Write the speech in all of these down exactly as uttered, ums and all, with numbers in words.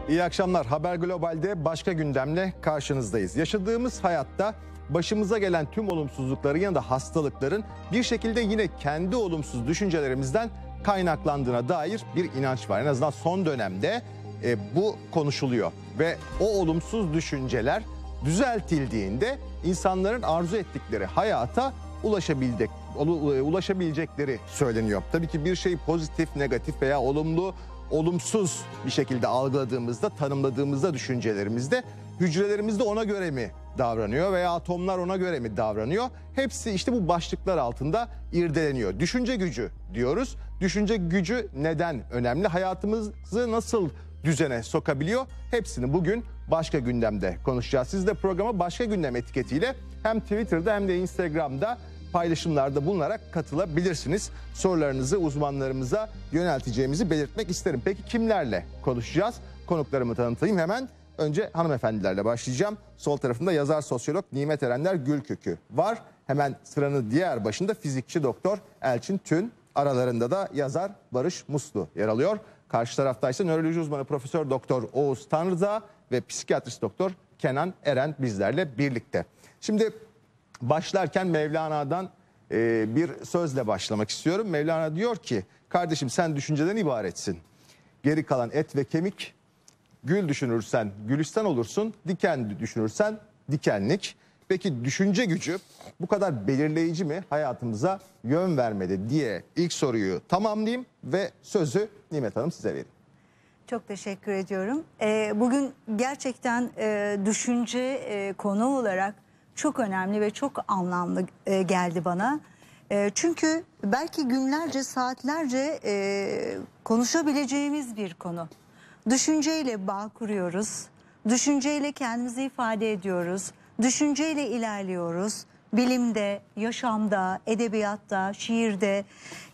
İyi akşamlar. Haber Global'de başka gündemle karşınızdayız. Yaşadığımız hayatta başımıza gelen tüm olumsuzlukların ya da hastalıkların bir şekilde yine kendi olumsuz düşüncelerimizden kaynaklandığına dair bir inanç var. En azından son dönemde e, bu konuşuluyor ve o olumsuz düşünceler düzeltildiğinde insanların arzu ettikleri hayata ulaşabildik, ulaşabilecekleri söyleniyor. Tabii ki bir şey pozitif, negatif veya olumlu, olumsuz bir şekilde algıladığımızda, tanımladığımızda düşüncelerimizde hücrelerimiz de ona göre mi davranıyor veya atomlar ona göre mi davranıyor? Hepsi işte bu başlıklar altında irdeleniyor. Düşünce gücü diyoruz. Düşünce gücü neden önemli? Hayatımızı nasıl düzene sokabiliyor? Hepsini bugün başka gündemde konuşacağız. Siz de programa başka gündem etiketiyle hem Twitter'da hem de Instagram'da paylaşımlarda bulunarak katılabilirsiniz. Sorularınızı uzmanlarımıza yönelteceğimizi belirtmek isterim. Peki kimlerle konuşacağız? Konuklarımı tanıtayım hemen. Önce hanımefendilerle başlayacağım. Sol tarafında yazar sosyolog Nimet Erenler Gülkökü var. Hemen sıranın diğer başında fizikçi doktor Elçin Tün. Aralarında da yazar Barış Muslu yer alıyor. Karşı tarafta ise nöroloji uzmanı Profesör Doktor Oğuz Tanrıdağ ve psikiyatrist doktor Kenan Eren bizlerle birlikte. Şimdi başlarken Mevlana'dan e, bir sözle başlamak istiyorum. Mevlana diyor ki, kardeşim sen düşünceden ibaretsin. Geri kalan et ve kemik. Gül düşünürsen gülistan olursun, diken düşünürsen dikenlik. Peki düşünce gücü bu kadar belirleyici mi hayatımıza yön vermedi diye ilk soruyu tamamlayayım ve sözü Nimet Hanım size vereyim. Çok teşekkür ediyorum. Ee, bugün gerçekten e, düşünce e, konu olarak çok önemli ve çok anlamlı e, geldi bana. E, çünkü belki günlerce, saatlerce e, konuşabileceğimiz bir konu. Düşünceyle bağ kuruyoruz, düşünceyle kendimizi ifade ediyoruz, düşünceyle ilerliyoruz. Bilimde, yaşamda, edebiyatta, şiirde.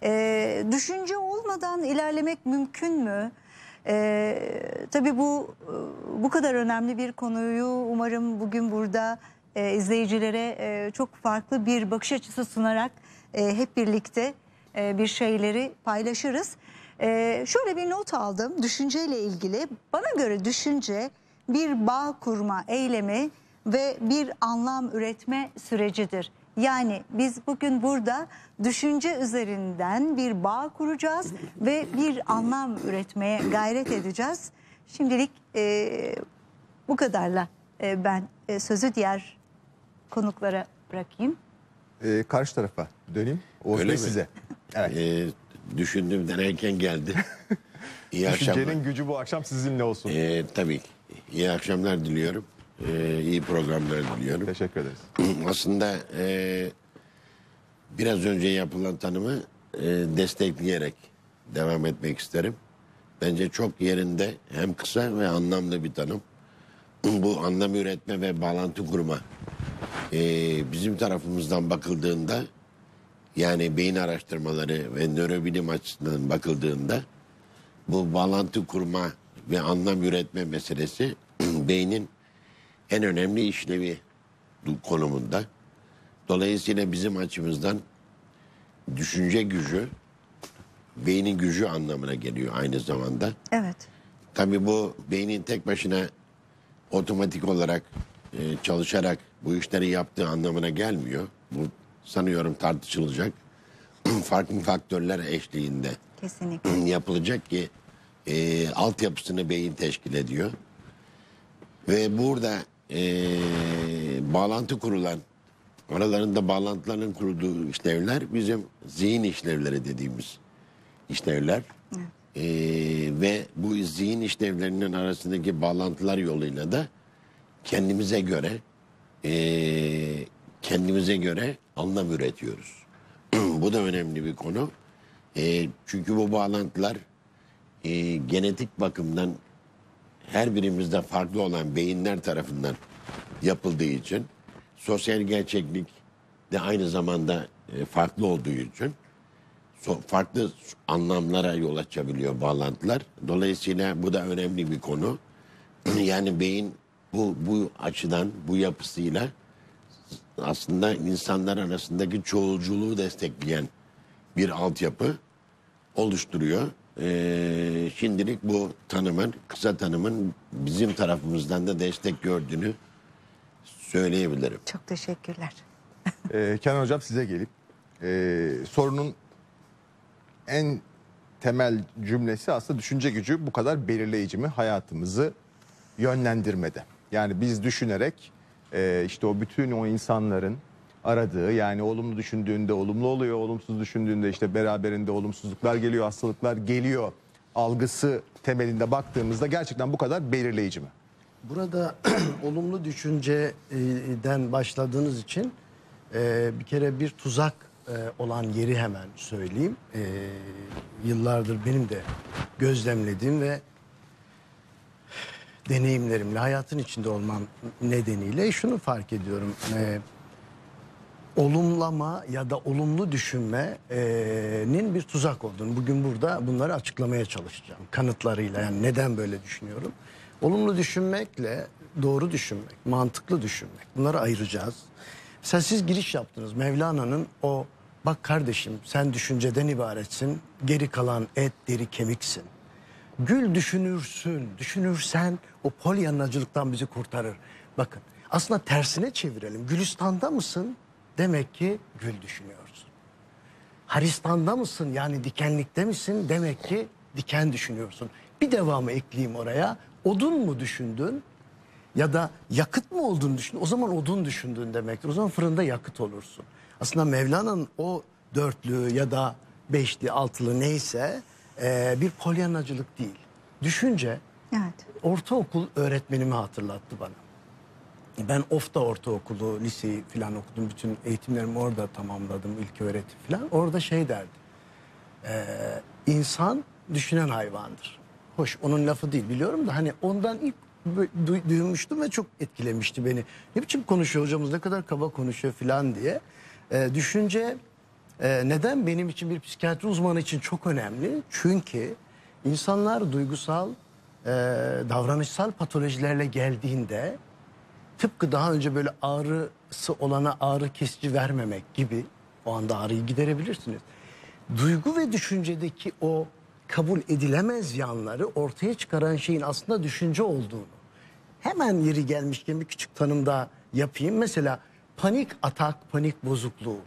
E, düşünce olmadan ilerlemek mümkün mü? E, tabii bu bu kadar önemli bir konuyu umarım bugün burada e, izleyicilere e, çok farklı bir bakış açısı sunarak e, hep birlikte e, bir şeyleri paylaşırız. Ee, şöyle bir not aldım düşünceyle ilgili. Bana göre düşünce bir bağ kurma eylemi ve bir anlam üretme sürecidir. Yani biz bugün burada düşünce üzerinden bir bağ kuracağız ve bir anlam üretmeye gayret edeceğiz. Şimdilik e, bu kadarla e, ben e, sözü diğer konuklara bırakayım. Ee, karşı tarafa döneyim. Oğuz Bey size. Evet. Ee, düşündüm denerken geldi. İyi Düşüncenin akşamlar. gücü bu akşam sizinle olsun. Ee, tabii. İyi akşamlar diliyorum. Ee, iyi programlar diliyorum. Teşekkür ederiz. Aslında e, biraz önce yapılan tanımı e, destekleyerek devam etmek isterim. Bence çok yerinde, hem kısa ve anlamlı bir tanım. Bu anlam üretme ve bağlantı kurma. Ee, bizim tarafımızdan bakıldığında, yani beyin araştırmaları ve nörobilim açısından bakıldığında bu bağlantı kurma ve anlam üretme meselesi beynin en önemli işlevi konumunda. Dolayısıyla bizim açımızdan düşünce gücü beynin gücü anlamına geliyor aynı zamanda. Evet. Tabii bu beynin tek başına otomatik olarak e, çalışarak bu işleri yaptığı anlamına gelmiyor. Bu sanıyorum tartışılacak. Farklı faktörler eşliğinde Kesinlikle. yapılacak ki e, altyapısını beyin teşkil ediyor. Ve burada e, bağlantı kurulan, aralarında bağlantıların kurulduğu işlevler bizim zihin işlevleri dediğimiz işlevler. E, ve bu zihin işlevlerinin arasındaki bağlantılar yoluyla da kendimize göre e, kendimize göre anlam üretiyoruz. Bu da önemli bir konu. E, çünkü bu bağlantılar e, genetik bakımdan her birimizde farklı olan beyinler tarafından yapıldığı için, sosyal gerçeklik de aynı zamanda e, farklı olduğu için so, farklı anlamlara yol açabiliyor bağlantılar. Dolayısıyla bu da önemli bir konu. Yani beyin bu, bu açıdan, bu yapısıyla aslında insanlar arasındaki çoğulculuğu destekleyen bir altyapı oluşturuyor. Ee, şimdilik bu tanımın, kısa tanımın bizim tarafımızdan da destek gördüğünü söyleyebilirim. Çok teşekkürler. Ee, Kenan Hocam size gelip ee, sorunun en temel cümlesi aslında düşünce gücü bu kadar belirleyici mi hayatımızı yönlendirmede? Yani biz düşünerek ee, işte o bütün o insanların aradığı, yani olumlu düşündüğünde olumlu oluyor, olumsuz düşündüğünde işte beraberinde olumsuzluklar geliyor, hastalıklar geliyor algısı temelinde baktığımızda gerçekten bu kadar belirleyici mi? Burada olumlu düşünceden başladığınız için e, bir kere bir tuzak e, olan yeri hemen söyleyeyim. E, yıllardır benim de gözlemlediğim ve deneyimlerimle hayatın içinde olmam nedeniyle şunu fark ediyorum. E, olumlama ya da olumlu düşünmenin bir tuzak olduğunu, bugün burada bunları açıklamaya çalışacağım kanıtlarıyla. Yani neden böyle düşünüyorum? Olumlu düşünmekle doğru düşünmek, mantıklı düşünmek, bunları ayıracağız. Mesela siz giriş yaptınız. Mevlana'nın o bak kardeşim sen düşünceden ibaretsin, geri kalan et, deri, kemiksin. Gül düşünürsün, düşünürsen o polyanacılıktan bizi kurtarır. Bakın aslında tersine çevirelim. Gülistan'da mısın? Demek ki gül düşünüyorsun. Haristan'da mısın? Yani dikenlikte misin? Demek ki diken düşünüyorsun. Bir devamı ekleyeyim oraya. Odun mu düşündün? Ya da yakıt mı olduğunu düşündün? O zaman odun düşündün demektir. O zaman fırında yakıt olursun. Aslında Mevlana'nın o dörtlü ya da beşli, altılı neyse e, bir polyanacılık değil. Düşünce Evet. ortaokul öğretmenimi hatırlattı bana. Ben Of'ta ortaokulu, liseyi falan okudum. Bütün eğitimlerimi orada tamamladım, ilk öğretim falan. Orada şey derdi. E, insan düşünen hayvandır. Hoş onun lafı değil biliyorum da hani ondan ilk du- duymuştum ve çok etkilemişti beni. Ne biçim konuşuyor hocamız, ne kadar kaba konuşuyor falan diye. E, düşünce e, neden benim için bir psikiyatri uzmanı için çok önemli? Çünkü insanlar duygusal, e, davranışsal patolojilerle geldiğinde tıpkı daha önce böyle ağrısı olana ağrı kesici vermemek gibi, o anda ağrıyı giderebilirsiniz. Duygu ve düşüncedeki o kabul edilemez yanları ortaya çıkaran şeyin aslında düşünce olduğunu hemen yeri gelmişken bir küçük tanım daha yapayım. Mesela panik atak, panik bozukluğu.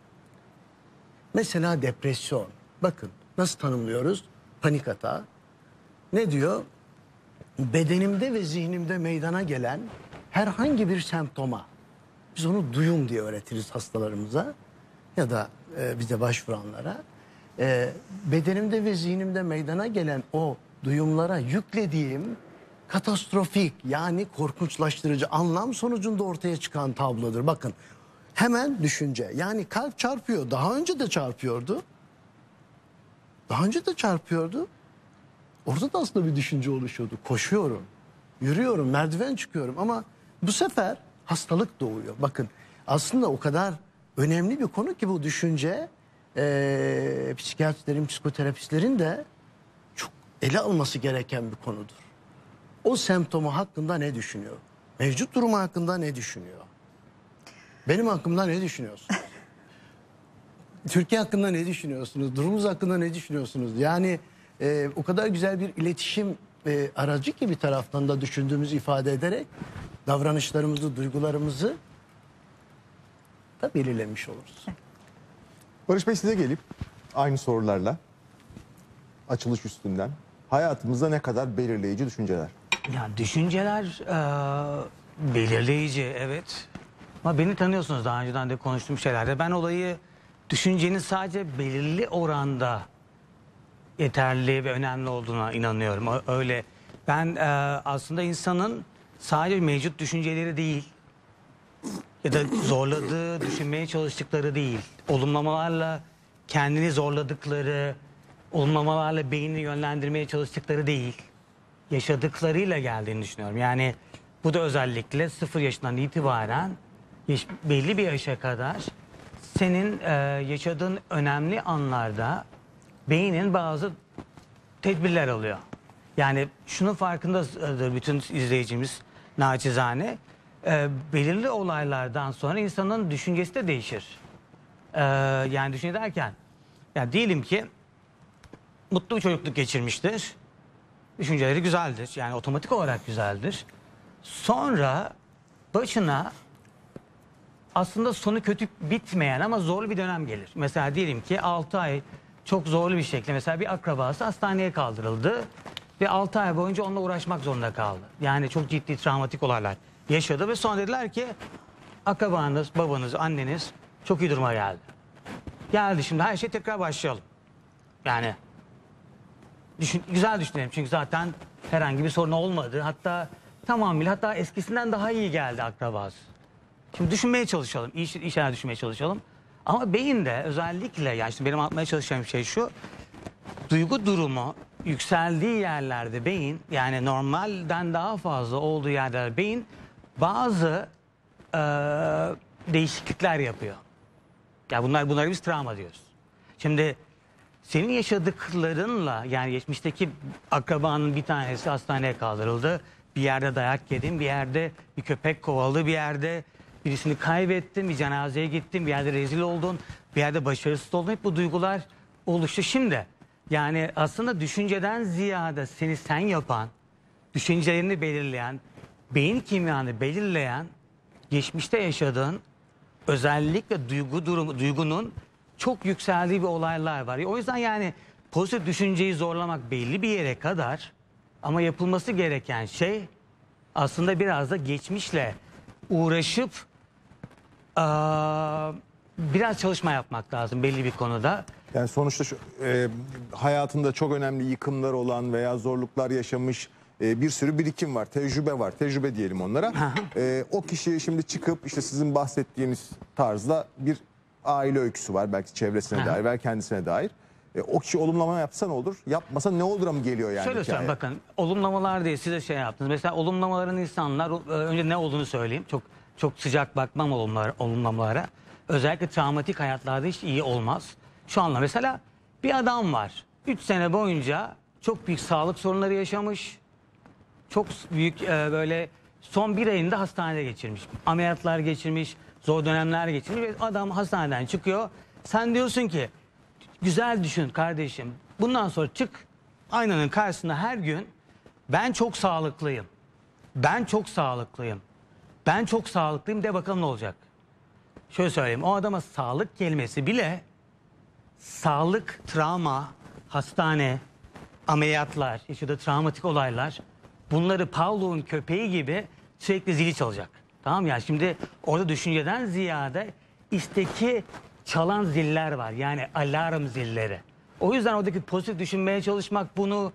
Mesela depresyon. Bakın nasıl tanımlıyoruz panik atağı? Ne diyor? Bedenimde ve zihnimde meydana gelen herhangi bir semptoma, biz onu duyum diye öğretiriz hastalarımıza ya da e, bize başvuranlara. E, bedenimde ve zihnimde meydana gelen o duyumlara yüklediğim katastrofik, yani korkunçlaştırıcı anlam sonucunda ortaya çıkan tablodur. Bakın hemen düşünce, yani kalp çarpıyor, daha önce de çarpıyordu. Daha önce de çarpıyordu. Orada da aslında bir düşünce oluşuyordu. Koşuyorum, yürüyorum, merdiven çıkıyorum ama bu sefer hastalık doğuyor. Bakın aslında o kadar önemli bir konu ki bu düşünce, e, psikiyatristlerin, psikoterapistlerin de çok ele alması gereken bir konudur. O semptomu hakkında ne düşünüyor? Mevcut durumu hakkında ne düşünüyor? Benim hakkımda ne düşünüyorsunuz? Türkiye hakkında ne düşünüyorsunuz? Durumumuz hakkında ne düşünüyorsunuz? Yani e, o kadar güzel bir iletişim e, aracı ki bir taraftan da düşündüğümüzü ifade ederek davranışlarımızı, duygularımızı da belirlemiş oluruz. Barış Bey size gelip aynı sorularla açılış üstünden hayatımızda ne kadar belirleyici düşünceler? Ya düşünceler e, belirleyici, evet. Ama beni tanıyorsunuz, daha önceden de konuştuğum şeylerde. Ben olayı düşüncenin sadece belirli oranda yeterli ve önemli olduğuna inanıyorum. Ö- Öyle. Ben e, aslında insanın sadece mevcut düşünceleri değil ya da zorladığı, düşünmeye çalıştıkları değil, olumlamalarla kendini zorladıkları, olumlamalarla beynini yönlendirmeye çalıştıkları değil, yaşadıklarıyla geldiğini düşünüyorum. Yani bu da özellikle sıfır yaşından itibaren yaş- belli bir yaşa kadar senin e, yaşadığın önemli anlarda beynin bazı tedbirler alıyor. Yani şunun farkındadır bütün izleyicimiz naçizane. E, belirli olaylardan sonra insanın düşüncesi de değişir. E, yani düşünce derken, yani diyelim ki mutlu bir çocukluk geçirmiştir. Düşünceleri güzeldir. Yani otomatik olarak güzeldir. Sonra başına aslında sonu kötü bitmeyen ama zorlu bir dönem gelir. Mesela diyelim ki altı ay çok zorlu bir şekilde mesela bir akrabası hastaneye kaldırıldı ve altı ay boyunca onunla uğraşmak zorunda kaldı. Yani çok ciddi travmatik olaylar yaşadı ve sonra dediler ki akrabanız, babanız, anneniz çok iyi duruma geldi. Geldi şimdi her şey tekrar başlayalım. Yani düşün, güzel düşünelim çünkü zaten herhangi bir sorun olmadı. Hatta tamamıyla hatta eskisinden daha iyi geldi akrabası. Şimdi düşünmeye çalışalım, iyi, iyi şeyler düşünmeye çalışalım. Ama beyinde özellikle yani işte benim anlatmaya çalışacağım şey şu. Duygu durumu yükseldiği yerlerde beyin yani normalden daha fazla olduğu yerlerde beyin bazı e, değişiklikler yapıyor. Ya bunlar bunları biz travma diyoruz. Şimdi senin yaşadıklarınla yani geçmişteki akrabanın bir tanesi hastaneye kaldırıldı. Bir yerde dayak yedin, bir yerde bir köpek kovaladı, bir yerde birisini kaybettin, bir cenazeye gittin, bir yerde rezil oldun, bir yerde başarısız oldun. Hep bu duygular oluştu. Şimdi yani aslında düşünceden ziyade seni sen yapan, düşüncelerini belirleyen, beyin kimyanı belirleyen, geçmişte yaşadığın özellikle duygu durumu, duygunun çok yükseldiği bir olaylar var. O yüzden yani pozitif düşünceyi zorlamak belli bir yere kadar ama yapılması gereken şey aslında biraz da geçmişle uğraşıp aa, biraz çalışma yapmak lazım belli bir konuda. Yani sonuçta şu, e, hayatında çok önemli yıkımlar olan veya zorluklar yaşamış e, bir sürü birikim var, tecrübe var, tecrübe diyelim onlara. E, o kişi şimdi çıkıp işte sizin bahsettiğiniz tarzda bir aile öyküsü var, belki çevresine dair, belki kendisine dair. E, o kişi olumlama yapsa ne olur, yapmasa ne olur mı geliyor yani Şöyle söyleyeyim bakın, olumlamalar diye size şey yaptınız. Mesela olumlamaların insanlar, önce ne olduğunu söyleyeyim. Çok çok sıcak bakmam olumlar, olumlamalara. Özellikle travmatik hayatlarda hiç iyi olmaz. Şu anda mesela bir adam var. üç sene boyunca çok büyük sağlık sorunları yaşamış. Çok büyük e, böyle son bir ayında hastanede geçirmiş. Ameliyatlar geçirmiş, zor dönemler geçirmiş. Ve adam hastaneden çıkıyor. Sen diyorsun ki güzel düşün kardeşim. Bundan sonra çık aynanın karşısına her gün ben çok sağlıklıyım. Ben çok sağlıklıyım. Ben çok sağlıklıyım de bakalım ne olacak. Şöyle söyleyeyim, o adama sağlık kelimesi bile sağlık, travma, hastane, ameliyatlar, yaşadığı travmatik olaylar bunları Pavlov'un köpeği gibi sürekli zili çalacak. Tamam ya, şimdi orada düşünceden ziyade isteki çalan ziller var. Yani alarm zilleri. O yüzden oradaki pozitif düşünmeye çalışmak bunu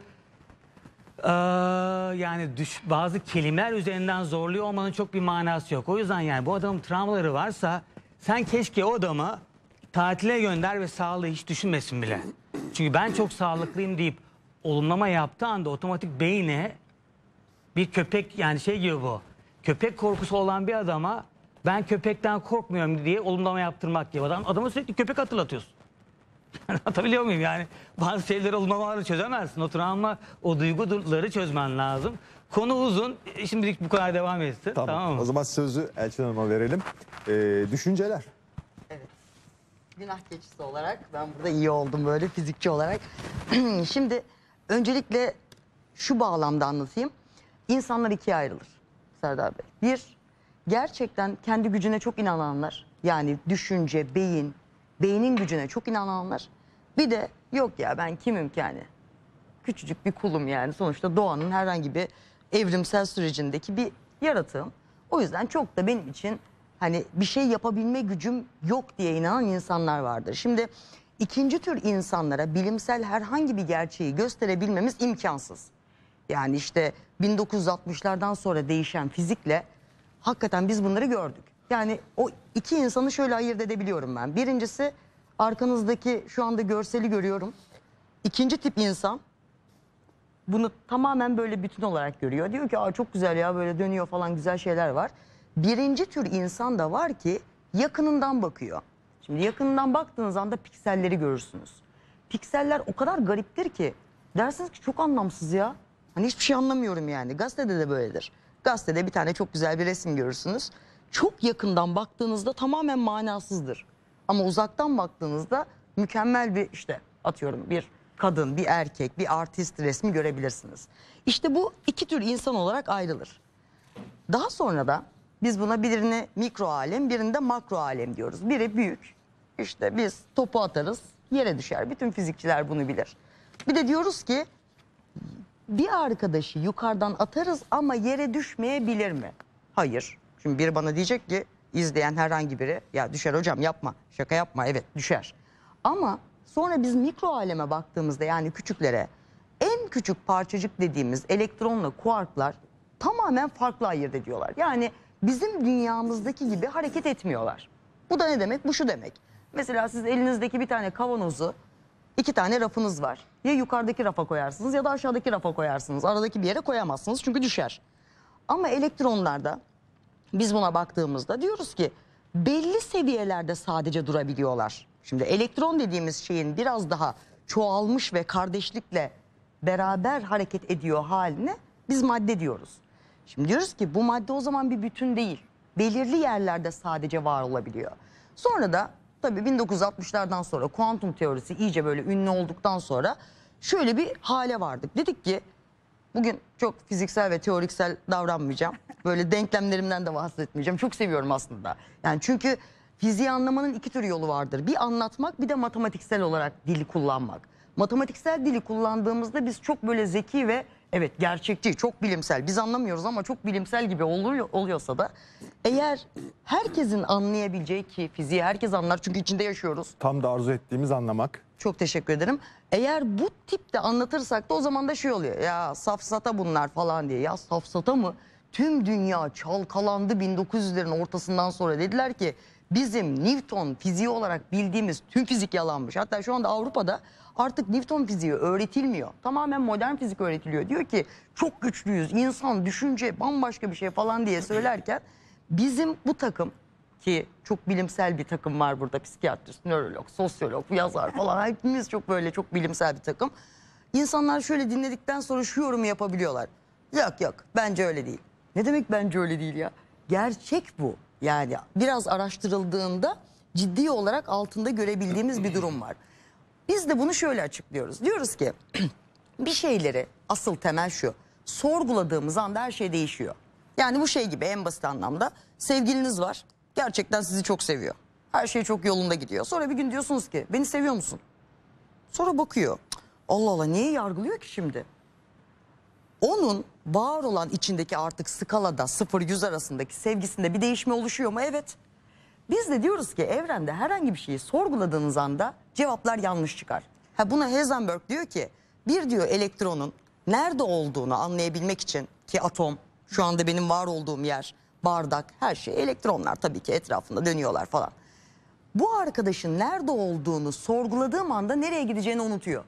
ee, yani düş, bazı kelimeler üzerinden zorluyor olmanın çok bir manası yok. O yüzden yani bu adamın travmaları varsa sen keşke o adamı tatile gönder ve sağlığı hiç düşünmesin bile. Çünkü ben çok sağlıklıyım deyip olumlama yaptığı anda otomatik beyne bir köpek yani şey gibi bu. Köpek korkusu olan bir adama ben köpekten korkmuyorum diye olumlama yaptırmak gibi. Adam, adama sürekli köpek hatırlatıyorsun. Atabiliyor muyum yani? Bazı şeyleri olumlamaları çözemezsin. O travma, o duyguları çözmen lazım. Konu uzun. Şimdilik bu kadar devam etsin. Tamam. Tamam mı? O zaman sözü Elçin Hanım'a verelim. E, düşünceler. Evet. Günah keçisi olarak ben burada iyi oldum böyle fizikçi olarak. Şimdi öncelikle şu bağlamda anlatayım. İnsanlar ikiye ayrılır Serdar Bey. Bir, gerçekten kendi gücüne çok inananlar. Yani düşünce, beyin, beynin gücüne çok inananlar. Bir de yok ya ben kimim ki yani. Küçücük bir kulum yani. Sonuçta doğanın herhangi bir evrimsel sürecindeki bir yaratığım. O yüzden çok da benim için hani bir şey yapabilme gücüm yok diye inanan insanlar vardır. Şimdi ikinci tür insanlara bilimsel herhangi bir gerçeği gösterebilmemiz imkansız. Yani işte bin dokuz yüz altmışlardan sonra değişen fizikle hakikaten biz bunları gördük. Yani o iki insanı şöyle ayırt edebiliyorum ben. Birincisi arkanızdaki şu anda görseli görüyorum. İkinci tip insan bunu tamamen böyle bütün olarak görüyor. Diyor ki aa çok güzel ya böyle dönüyor falan güzel şeyler var. Birinci tür insan da var ki yakınından bakıyor. Şimdi yakınından baktığınız anda pikselleri görürsünüz. Pikseller o kadar gariptir ki dersiniz ki çok anlamsız ya. Hani hiçbir şey anlamıyorum yani. Gazetede de böyledir. Gazetede bir tane çok güzel bir resim görürsünüz. Çok yakından baktığınızda tamamen manasızdır. Ama uzaktan baktığınızda mükemmel bir işte atıyorum bir kadın, bir erkek, bir artist resmi görebilirsiniz. İşte bu iki tür insan olarak ayrılır. Daha sonra da biz buna birini mikro alem, birini de makro alem diyoruz. Biri büyük. İşte biz topu atarız, yere düşer. Bütün fizikçiler bunu bilir. Bir de diyoruz ki bir arkadaşı yukarıdan atarız ama yere düşmeyebilir mi? Hayır. Şimdi biri bana diyecek ki, izleyen herhangi biri, ya düşer hocam yapma, şaka yapma, evet düşer. Ama sonra biz mikro aleme baktığımızda, yani küçüklere, en küçük parçacık dediğimiz elektronla kuarklar tamamen farklı ayırt ediyorlar. Yani bizim dünyamızdaki gibi hareket etmiyorlar. Bu da ne demek? Bu şu demek. Mesela siz elinizdeki bir tane kavanozu, iki tane rafınız var. Ya yukarıdaki rafa koyarsınız ya da aşağıdaki rafa koyarsınız. Aradaki bir yere koyamazsınız çünkü düşer. Ama elektronlarda biz buna baktığımızda diyoruz ki belli seviyelerde sadece durabiliyorlar. Şimdi elektron dediğimiz şeyin biraz daha çoğalmış ve kardeşlikle beraber hareket ediyor haline biz madde diyoruz. Şimdi diyoruz ki bu madde o zaman bir bütün değil. Belirli yerlerde sadece var olabiliyor. Sonra da tabii bin dokuz yüz altmışlardan sonra kuantum teorisi iyice böyle ünlü olduktan sonra şöyle bir hale vardık. Dedik ki bugün çok fiziksel ve teoriksel davranmayacağım. Böyle denklemlerimden de bahsetmeyeceğim. Çok seviyorum aslında. Yani çünkü fiziği anlamanın iki tür yolu vardır. Bir anlatmak, bir de matematiksel olarak dili kullanmak. Matematiksel dili kullandığımızda biz çok böyle zeki ve evet gerçekçi, çok bilimsel. Biz anlamıyoruz ama çok bilimsel gibi oluyor, oluyorsa da eğer herkesin anlayabileceği, ki fiziği herkes anlar çünkü içinde yaşıyoruz. Tam da arzu ettiğimiz anlamak. Çok teşekkür ederim. Eğer bu tipte anlatırsak da o zaman da şey oluyor. Ya safsata bunlar falan diye. Ya safsata mı? Tüm dünya çalkalandı bin dokuz yüzlerin ortasından sonra. Dediler ki bizim Newton fiziği olarak bildiğimiz tüm fizik yalanmış. Hatta şu anda Avrupa'da artık Newton fiziği öğretilmiyor. Tamamen modern fizik öğretiliyor. Diyor ki çok güçlüyüz, insan, düşünce bambaşka bir şey falan diye söylerken bizim bu takım, ki çok bilimsel bir takım var burada, psikiyatrist, nörolog, sosyolog, yazar falan, hepimiz çok böyle çok bilimsel bir takım. İnsanlar şöyle dinledikten sonra şu yorumu yapabiliyorlar. Yok yok bence öyle değil. Ne demek bence öyle değil ya? Gerçek bu. Yani biraz araştırıldığında ciddi olarak altında görebildiğimiz bir durum var. Biz de bunu şöyle açıklıyoruz. Diyoruz ki bir şeyleri, asıl temel şu, sorguladığımız anda her şey değişiyor. Yani bu şey gibi, en basit anlamda sevgiliniz var. Gerçekten sizi çok seviyor. Her şey çok yolunda gidiyor. Sonra bir gün diyorsunuz ki beni seviyor musun? Sonra bakıyor. Allah Allah, niye yargılıyor ki şimdi? Onun var olan içindeki artık skalada sıfır yüz arasındaki sevgisinde bir değişme oluşuyor mu? Evet. Biz de diyoruz ki evrende herhangi bir şeyi sorguladığınız anda cevaplar yanlış çıkar. Ha, buna Heisenberg diyor ki bir diyor elektronun nerede olduğunu anlayabilmek için, ki atom şu anda benim var olduğum yer, bardak, her şey elektronlar tabii ki etrafında dönüyorlar falan. Bu arkadaşın nerede olduğunu sorguladığım anda nereye gideceğini unutuyor.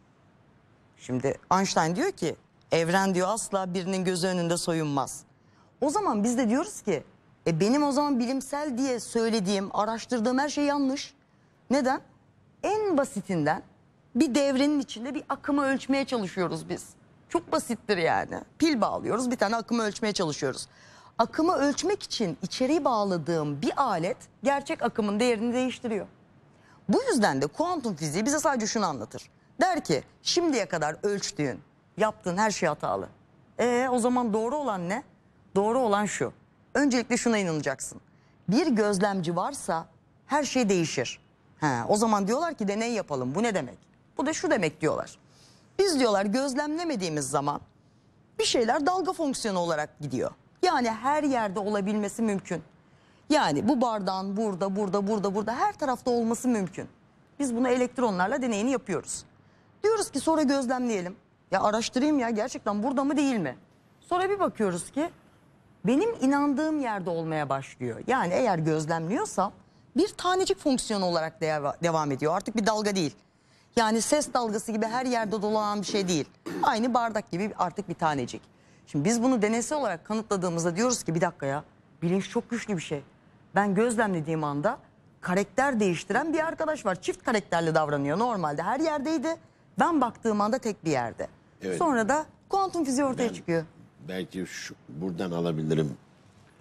Şimdi Einstein diyor ki evren diyor asla birinin gözü önünde soyunmaz. O zaman biz de diyoruz ki e benim o zaman bilimsel diye söylediğim, araştırdığım her şey yanlış. Neden? En basitinden bir devrenin içinde bir akımı ölçmeye çalışıyoruz biz. Çok basittir yani. Pil bağlıyoruz, bir tane akımı ölçmeye çalışıyoruz. Akımı ölçmek için içeri bağladığım bir alet gerçek akımın değerini değiştiriyor. Bu yüzden de kuantum fiziği bize sadece şunu anlatır. Der ki şimdiye kadar ölçtüğün, yaptığın her şey hatalı. E o zaman doğru olan ne? Doğru olan şu. Öncelikle şuna inanacaksın. Bir gözlemci varsa her şey değişir. He, o zaman diyorlar ki deney yapalım. Bu ne demek? Bu da şu demek diyorlar. Biz diyorlar gözlemlemediğimiz zaman bir şeyler dalga fonksiyonu olarak gidiyor. Yani her yerde olabilmesi mümkün. Yani bu bardağın burada, burada, burada, burada her tarafta olması mümkün. Biz bunu elektronlarla deneyini yapıyoruz. Diyoruz ki sonra gözlemleyelim. Ya araştırayım ya, gerçekten burada mı değil mi? Sonra bir bakıyoruz ki benim inandığım yerde olmaya başlıyor. Yani eğer gözlemliyorsam bir tanecik fonksiyonu olarak deva- devam ediyor. Artık bir dalga değil. Yani ses dalgası gibi her yerde dolanan bir şey değil. Aynı bardak gibi artık bir tanecik. Şimdi biz bunu deneysel olarak kanıtladığımızda diyoruz ki bir dakika ya, bilinç çok güçlü bir şey. Ben gözlemlediğim anda karakter değiştiren bir arkadaş var. Çift karakterli davranıyor. Normalde her yerdeydi. Ben baktığım anda tek bir yerde. Evet. Sonra da kuantum fiziği ortaya Ben- çıkıyor. Belki şu, buradan alabilirim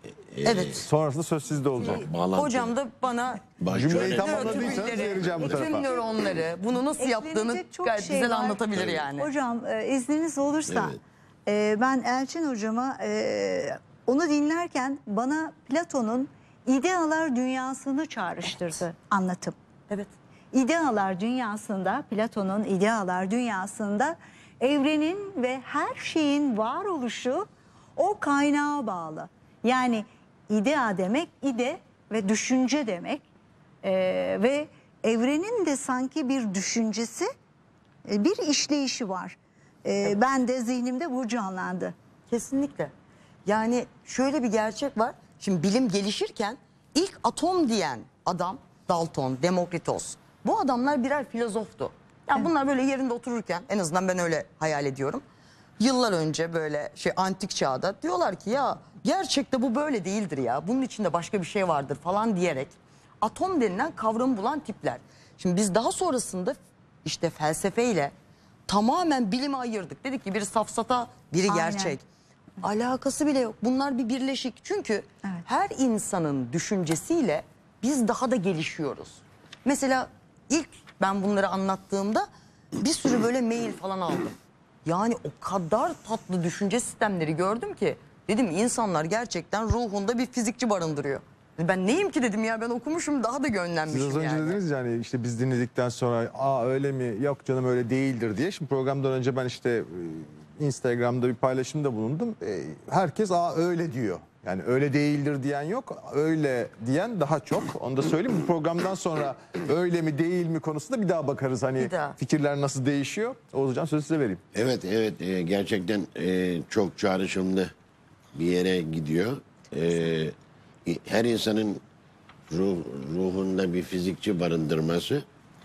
Evet. Sonrasında söz sizde olacak. Bağlantı. Hocam da bana Bak, Cümleyi şöyle- tamamladıysanız nörotümülleri, vereceğim bu tüm tarafa. nöronları bunu nasıl yaptığını Eklenecek çok gayet şey güzel var. anlatabilir yani. Hocam e, izniniz olursa Evet. e, ben Elçin hocama e, onu dinlerken bana Platon'un idealar dünyasını çağrıştırdı anlatım. Evet. İdealar dünyasında, Platon'un idealar dünyasında evrenin ve her şeyin varoluşu o kaynağa bağlı. Yani idea demek ide ve düşünce demek. Ee, ve evrenin de sanki bir düşüncesi, e, bir işleyişi var. Ee, Ben de zihnimde bu canlandı. Kesinlikle. Yani şöyle bir gerçek var. Şimdi bilim gelişirken ilk atom diyen adam Dalton, Demokritos. Bu adamlar birer filozoftu. Yani bunlar böyle yerinde otururken, en azından ben öyle hayal ediyorum. Yıllar önce böyle şey antik çağda diyorlar ki ya gerçekte bu böyle değildir ya. Bunun içinde başka bir şey vardır falan diyerek atom denilen kavramı bulan tipler. Şimdi biz daha sonrasında işte felsefeyle tamamen bilimi ayırdık. Dedik ki biri safsata, biri Aynen. gerçek. Alakası bile yok. Bunlar bir birleşik. Çünkü Evet. her insanın düşüncesiyle biz daha da gelişiyoruz. Mesela ilk ben bunları anlattığımda bir sürü böyle mail falan aldım. Yani o kadar tatlı düşünce sistemleri gördüm ki dedim insanlar gerçekten ruhunda bir fizikçi barındırıyor. Ben neyim ki dedim ya ben okumuşum daha da Siz gönlenmişim az önce yani. dediniz yani işte biz dinledikten sonra aa öyle mi yok canım öyle değildir diye. Şimdi programdan önce ben işte e, Instagram'da bir paylaşımda bulundum. E, Herkes aa öyle diyor. Yani öyle değildir diyen yok. Öyle diyen daha çok. Onu da söyleyeyim. Bu programdan sonra öyle mi değil mi konusunda bir daha bakarız. Hani Bir daha. fikirler nasıl değişiyor. Oğuz Hocam sözü size vereyim. Evet evet e, gerçekten e, çok çağrışımlı bir yere gidiyor. E, her insanın ruh, ruhunda bir fizikçi barındırması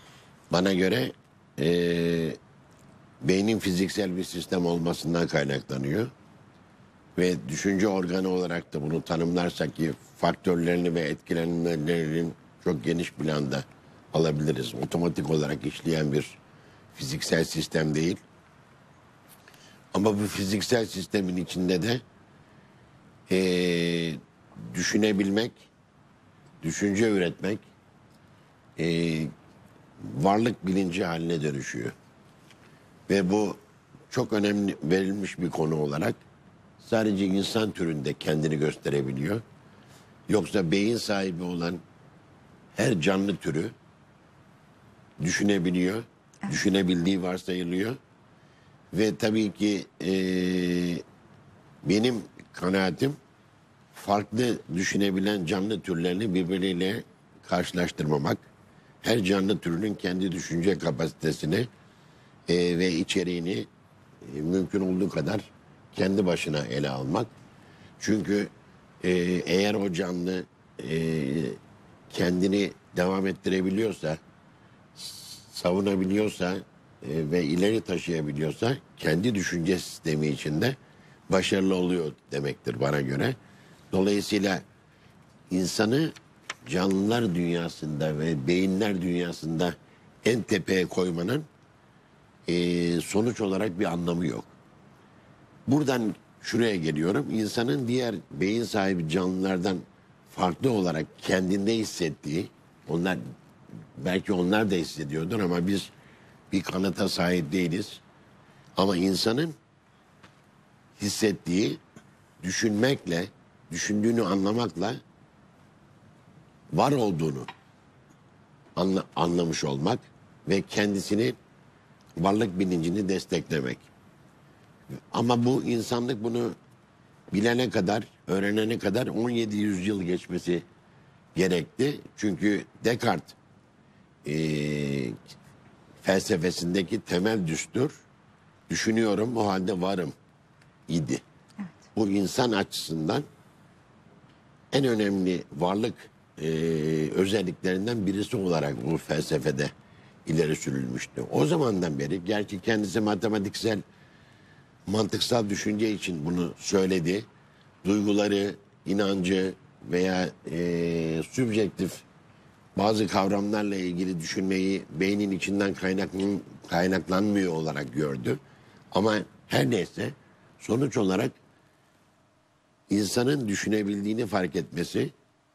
bana göre e, beynin fiziksel bir sistem olmasından kaynaklanıyor. Ve düşünce organı olarak da bunu tanımlarsak ki faktörlerini ve etkilenmelerini çok geniş planda alabiliriz. Otomatik olarak işleyen bir fiziksel sistem değil. Ama bu fiziksel sistemin içinde de eee, düşünebilmek, düşünce üretmek eee, varlık bilinci haline dönüşüyor. Ve bu çok önemli verilmiş bir konu olarak sadece insan türünde kendini gösterebiliyor. Yoksa beyin sahibi olan her canlı türü düşünebiliyor. Düşünebildiği varsayılıyor. Ve tabii ki eee, benim kanaatim farklı düşünebilen canlı türlerini birbiriyle karşılaştırmamak. Her canlı türünün kendi düşünce kapasitesini eee, ve içeriğini e, mümkün olduğu kadar kendi başına ele almak. Çünkü e, eğer o canlı e, kendini devam ettirebiliyorsa, savunabiliyorsa e, ve ileri taşıyabiliyorsa kendi düşünce sistemi içinde başarılı oluyor demektir bana göre. Dolayısıyla insanı canlılar dünyasında ve beyinler dünyasında en tepeye koymanın e, sonuç olarak bir anlamı yok. Buradan şuraya geliyorum. İnsanın diğer beyin sahibi canlılardan farklı olarak kendinde hissettiği, onlar belki onlar da hissediyordur ama biz bir kanıta sahip değiliz. Ama insanın hissettiği, düşünmekle, düşündüğünü anlamakla var olduğunu anla, anlamış olmak ve kendisini varlık bilincini desteklemek. Ama bu insanlık bunu bilene kadar, öğrenene kadar on yedi yüzyıl geçmesi gerekti. Çünkü Descartes e, felsefesindeki temel düstur düşünüyorum o halde varım idi. Evet. Bu insan açısından en önemli varlık e, özelliklerinden birisi olarak bu felsefede ileri sürülmüştü. O zamandan beri gerçi kendisi matematiksel mantıksal düşünce için bunu söyledi. Duyguları, inancı veya e, sübjektif bazı kavramlarla ilgili düşünmeyi beynin içinden kaynaklan, kaynaklanmıyor olarak gördü. Ama her neyse sonuç olarak insanın düşünebildiğini fark etmesi,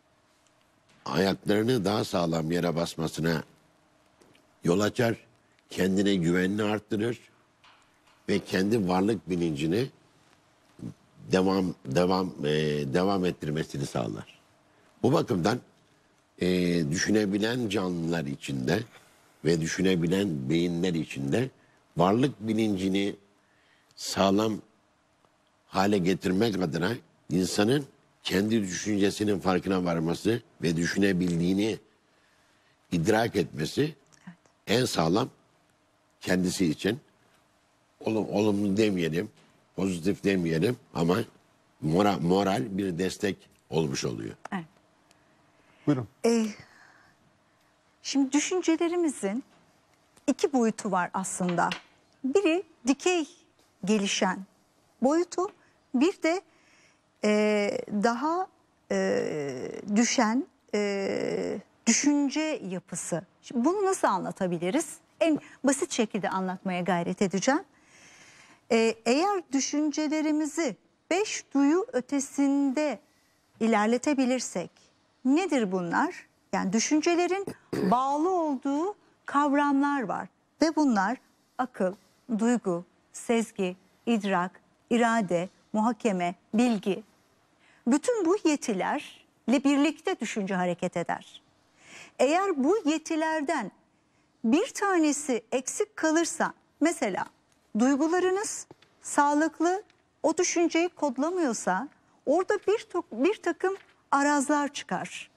ayaklarını daha sağlam yere basmasına yol açar, kendine güvenini arttırır ve kendi varlık bilincini devam devam e, devam ettirmesini sağlar. Bu bakımdan e, düşünebilen canlılar içinde ve düşünebilen beyinler içinde varlık bilincini sağlam hale getirmek adına insanın kendi düşüncesinin farkına varması ve düşünebildiğini idrak etmesi en sağlam kendisi için olum, olumlu demeyelim, pozitif demeyelim ama moral, moral bir destek olmuş oluyor. Evet. Buyurun. Ee, şimdi düşüncelerimizin iki boyutu var aslında. Biri dikey gelişen boyutu, bir de e, daha e, düşen e, düşünce yapısı. Şimdi bunu nasıl anlatabiliriz? En basit şekilde anlatmaya gayret edeceğim. Ee, eğer düşüncelerimizi beş duyu ötesinde ilerletebilirsek, nedir bunlar? Yani düşüncelerin bağlı olduğu kavramlar var ve bunlar akıl, duygu, sezgi, idrak, irade, muhakeme, bilgi. Bütün bu yetilerle birlikte düşünce hareket eder. Eğer bu yetilerden bir tanesi eksik kalırsa, mesela duygularınız sağlıklı o düşünceyi kodlamıyorsa, orada bir, bir takım arazlar çıkar.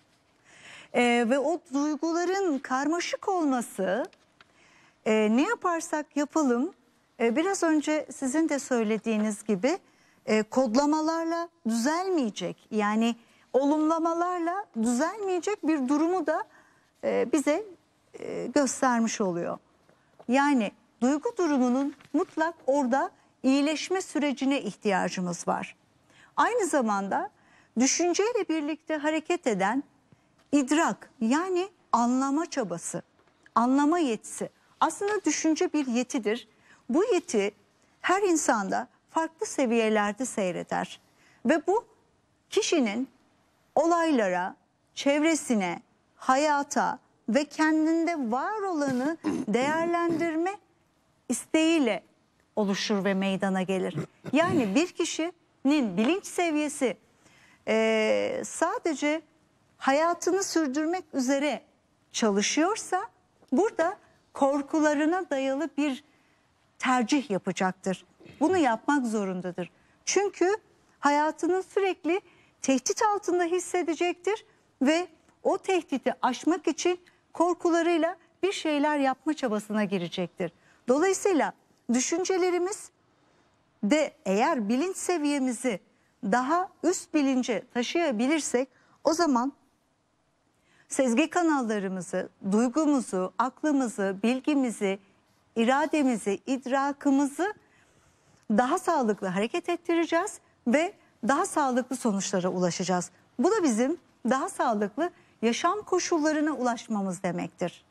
Ee, ve o duyguların karmaşık olması, e, ne yaparsak yapalım, e, biraz önce sizin de söylediğiniz gibi e, kodlamalarla düzelmeyecek, yani olumlamalarla düzelmeyecek bir durumu da e, bize e, göstermiş oluyor. Yani duygu durumunun mutlak orada iyileşme sürecine ihtiyacımız var. Aynı zamanda düşünceyle birlikte hareket eden idrak, yani anlama çabası, anlama yetisi. Aslında düşünce bir yetidir. Bu yeti her insanda farklı seviyelerde seyreder. Ve bu kişinin olaylara, çevresine, hayata ve kendinde var olanı değerlendirme isteğiyle oluşur ve meydana gelir. Yani bir kişinin bilinç seviyesi e, sadece hayatını sürdürmek üzere çalışıyorsa, burada korkularına dayalı bir tercih yapacaktır. Bunu yapmak zorundadır. Çünkü hayatını sürekli tehdit altında hissedecektir ve o tehdidi aşmak için korkularıyla bir şeyler yapma çabasına girecektir. Dolayısıyla düşüncelerimiz de eğer bilinç seviyemizi daha üst bilince taşıyabilirsek, o zaman sezgi kanallarımızı, duygumuzu, aklımızı, bilgimizi, irademizi, idrakımızı daha sağlıklı hareket ettireceğiz ve daha sağlıklı sonuçlara ulaşacağız. Bu da bizim daha sağlıklı yaşam koşullarına ulaşmamız demektir.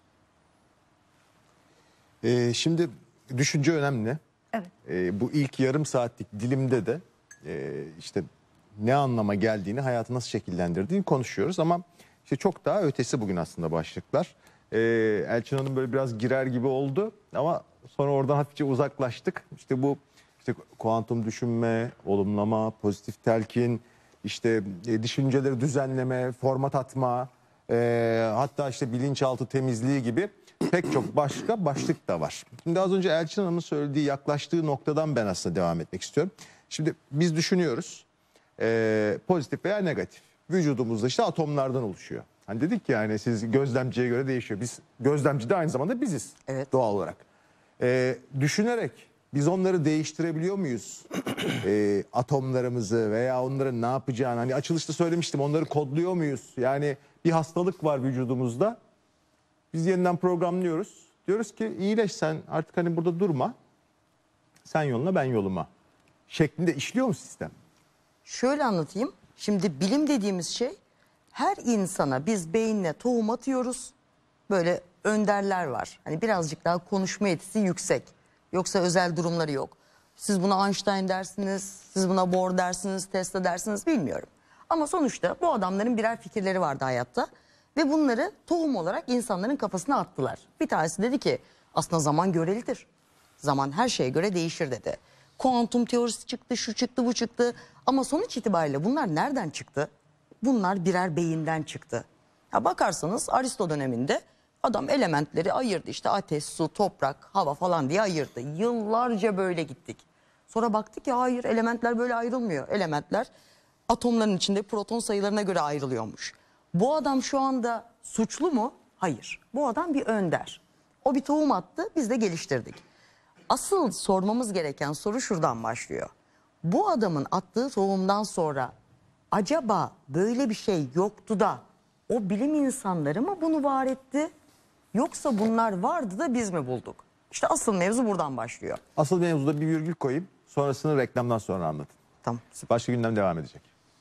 Ee, şimdi düşünce önemli. Evet. Ee, bu ilk yarım saatlik dilimde de e, işte ne anlama geldiğini, hayatı nasıl şekillendirdiğini konuşuyoruz ama işte çok daha ötesi bugün aslında başlıklar. Ee, Elçin Hanım böyle biraz girer gibi oldu ama sonra oradan hafifçe uzaklaştık. İşte bu işte kuantum düşünme, olumlama, pozitif telkin, işte e, düşünceleri düzenleme, format atma, e, hatta işte bilinçaltı temizliği gibi pek çok başka başlık da var. Şimdi az önce Elçin Hanım'ın söylediği, yaklaştığı noktadan ben aslında devam etmek istiyorum. Şimdi biz düşünüyoruz, e, pozitif veya negatif. Vücudumuzda işte atomlardan oluşuyor. Hani dedik ki yani siz gözlemciye göre değişiyor. Biz gözlemci de aynı zamanda biziz, Evet. doğal olarak. E, düşünerek biz onları değiştirebiliyor muyuz? e, atomlarımızı veya onların ne yapacağını, hani açılışta söylemiştim, onları kodluyor muyuz? Yani bir hastalık var vücudumuzda. Biz yeniden programlıyoruz. Diyoruz ki iyileş sen, artık hani burada durma. Sen yoluna, ben yoluma şeklinde işliyor mu sistem? Şöyle anlatayım. Şimdi bilim dediğimiz şey, her insana biz beyinle tohum atıyoruz. Böyle önderler var. Hani birazcık daha konuşma yetisi yüksek. Yoksa özel durumları yok. Siz buna Einstein dersiniz, siz buna Bohr dersiniz, Tesla dersiniz bilmiyorum. Ama sonuçta bu adamların birer fikirleri vardı hayatta. Ve bunları tohum olarak insanların kafasına attılar. Bir tanesi dedi ki aslında zaman görelidir. Zaman her şeye göre değişir dedi. Kuantum teorisi çıktı, şu çıktı, bu çıktı. Ama sonuç itibariyle bunlar nereden çıktı? Bunlar birer beyinden çıktı. Ya bakarsanız Aristo döneminde adam elementleri ayırdı. İşte ateş, su, toprak, hava falan diye ayırdı. Yıllarca böyle gittik. Sonra baktık ki hayır, elementler böyle ayrılmıyor. Elementler atomların içinde proton sayılarına göre ayrılıyormuş. Bu adam şu anda suçlu mu? Hayır. Bu adam bir önder. O bir tohum attı, biz de geliştirdik. Asıl sormamız gereken soru şuradan başlıyor. Bu adamın attığı tohumdan sonra acaba böyle bir şey yoktu da o bilim insanları mı bunu var etti? Yoksa bunlar vardı da biz mi bulduk? İşte asıl mevzu buradan başlıyor. Asıl mevzuda bir virgül koyayım. Sonrasını reklamdan sonra anlatın. Tamam. Başka gündem devam edecek.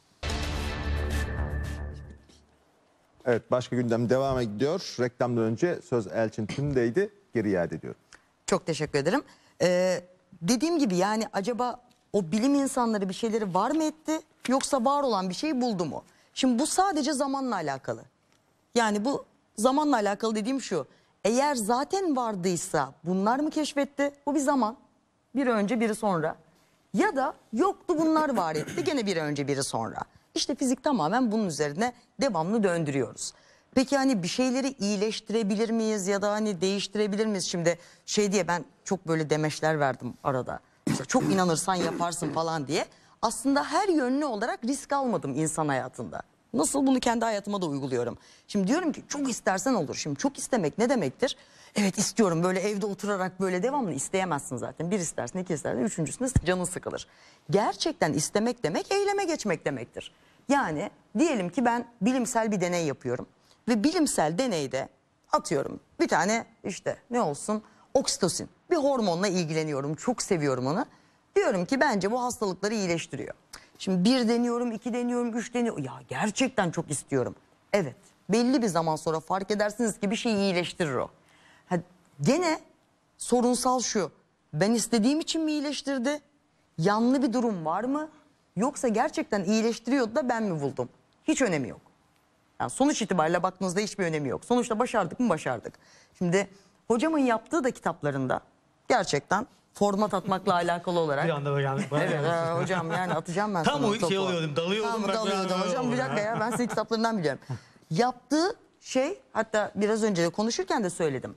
Evet, başka gündem devam ediyor. Reklamdan önce söz Elçin Tünde'ydi. Geri iade ediyorum. Çok teşekkür ederim. Ee, dediğim gibi yani acaba o bilim insanları bir şeyleri var mı etti yoksa var olan bir şeyi buldu mu? Şimdi bu sadece zamanla alakalı. Yani bu zamanla alakalı dediğim şu. Eğer zaten vardıysa bunlar mı keşfetti? Bu bir zaman. Biri önce biri sonra. Ya da yoktu bunlar var etti gene biri önce biri sonra. İşte fizik tamamen bunun üzerine devamlı döndürüyoruz. Peki hani bir şeyleri iyileştirebilir miyiz ya da hani değiştirebilir miyiz? Şimdi şey diye ben çok böyle demeçler verdim arada. İşte çok inanırsan yaparsın falan diye. Aslında her yönlü olarak risk almadım insan hayatında. Nasıl bunu kendi hayatıma da uyguluyorum. Şimdi diyorum ki çok istersen olur. Şimdi çok istemek ne demektir? Evet istiyorum böyle evde oturarak böyle devamlı isteyemezsin zaten. Bir istersin, iki istersin, üçüncüsünde canın sıkılır. Gerçekten istemek demek eyleme geçmek demektir. Yani diyelim ki ben bilimsel bir deney yapıyorum. Ve bilimsel deneyde atıyorum bir tane işte ne olsun oksitosin bir hormonla ilgileniyorum. Çok seviyorum onu. Diyorum ki bence bu hastalıkları iyileştiriyor. Şimdi bir deniyorum, iki deniyorum, üç deniyorum. Ya gerçekten çok istiyorum. Evet belli bir zaman sonra fark edersiniz ki bir şeyi iyileştirir o. Ha, gene sorunsal şu. Ben istediğim için mi iyileştirdi? Yanlı bir durum var mı? Yoksa gerçekten iyileştiriyordu da ben mi buldum? Hiç önemi yok. Yani sonuç itibariyle baktığınızda hiçbir önemi yok. Sonuçta başardık mı başardık. Şimdi hocamın yaptığı da kitaplarında gerçekten format atmakla alakalı olarak. Bir anda böyle yani. Evet e, hocam yani atacağım ben Tam sana o topu. şey oluyordum, dalıyordum. Tam bak, dalıyordum ya, hocam bir dakika ya ben senin kitaplarından biliyorum. Yaptığı şey hatta biraz önce de konuşurken de söyledim.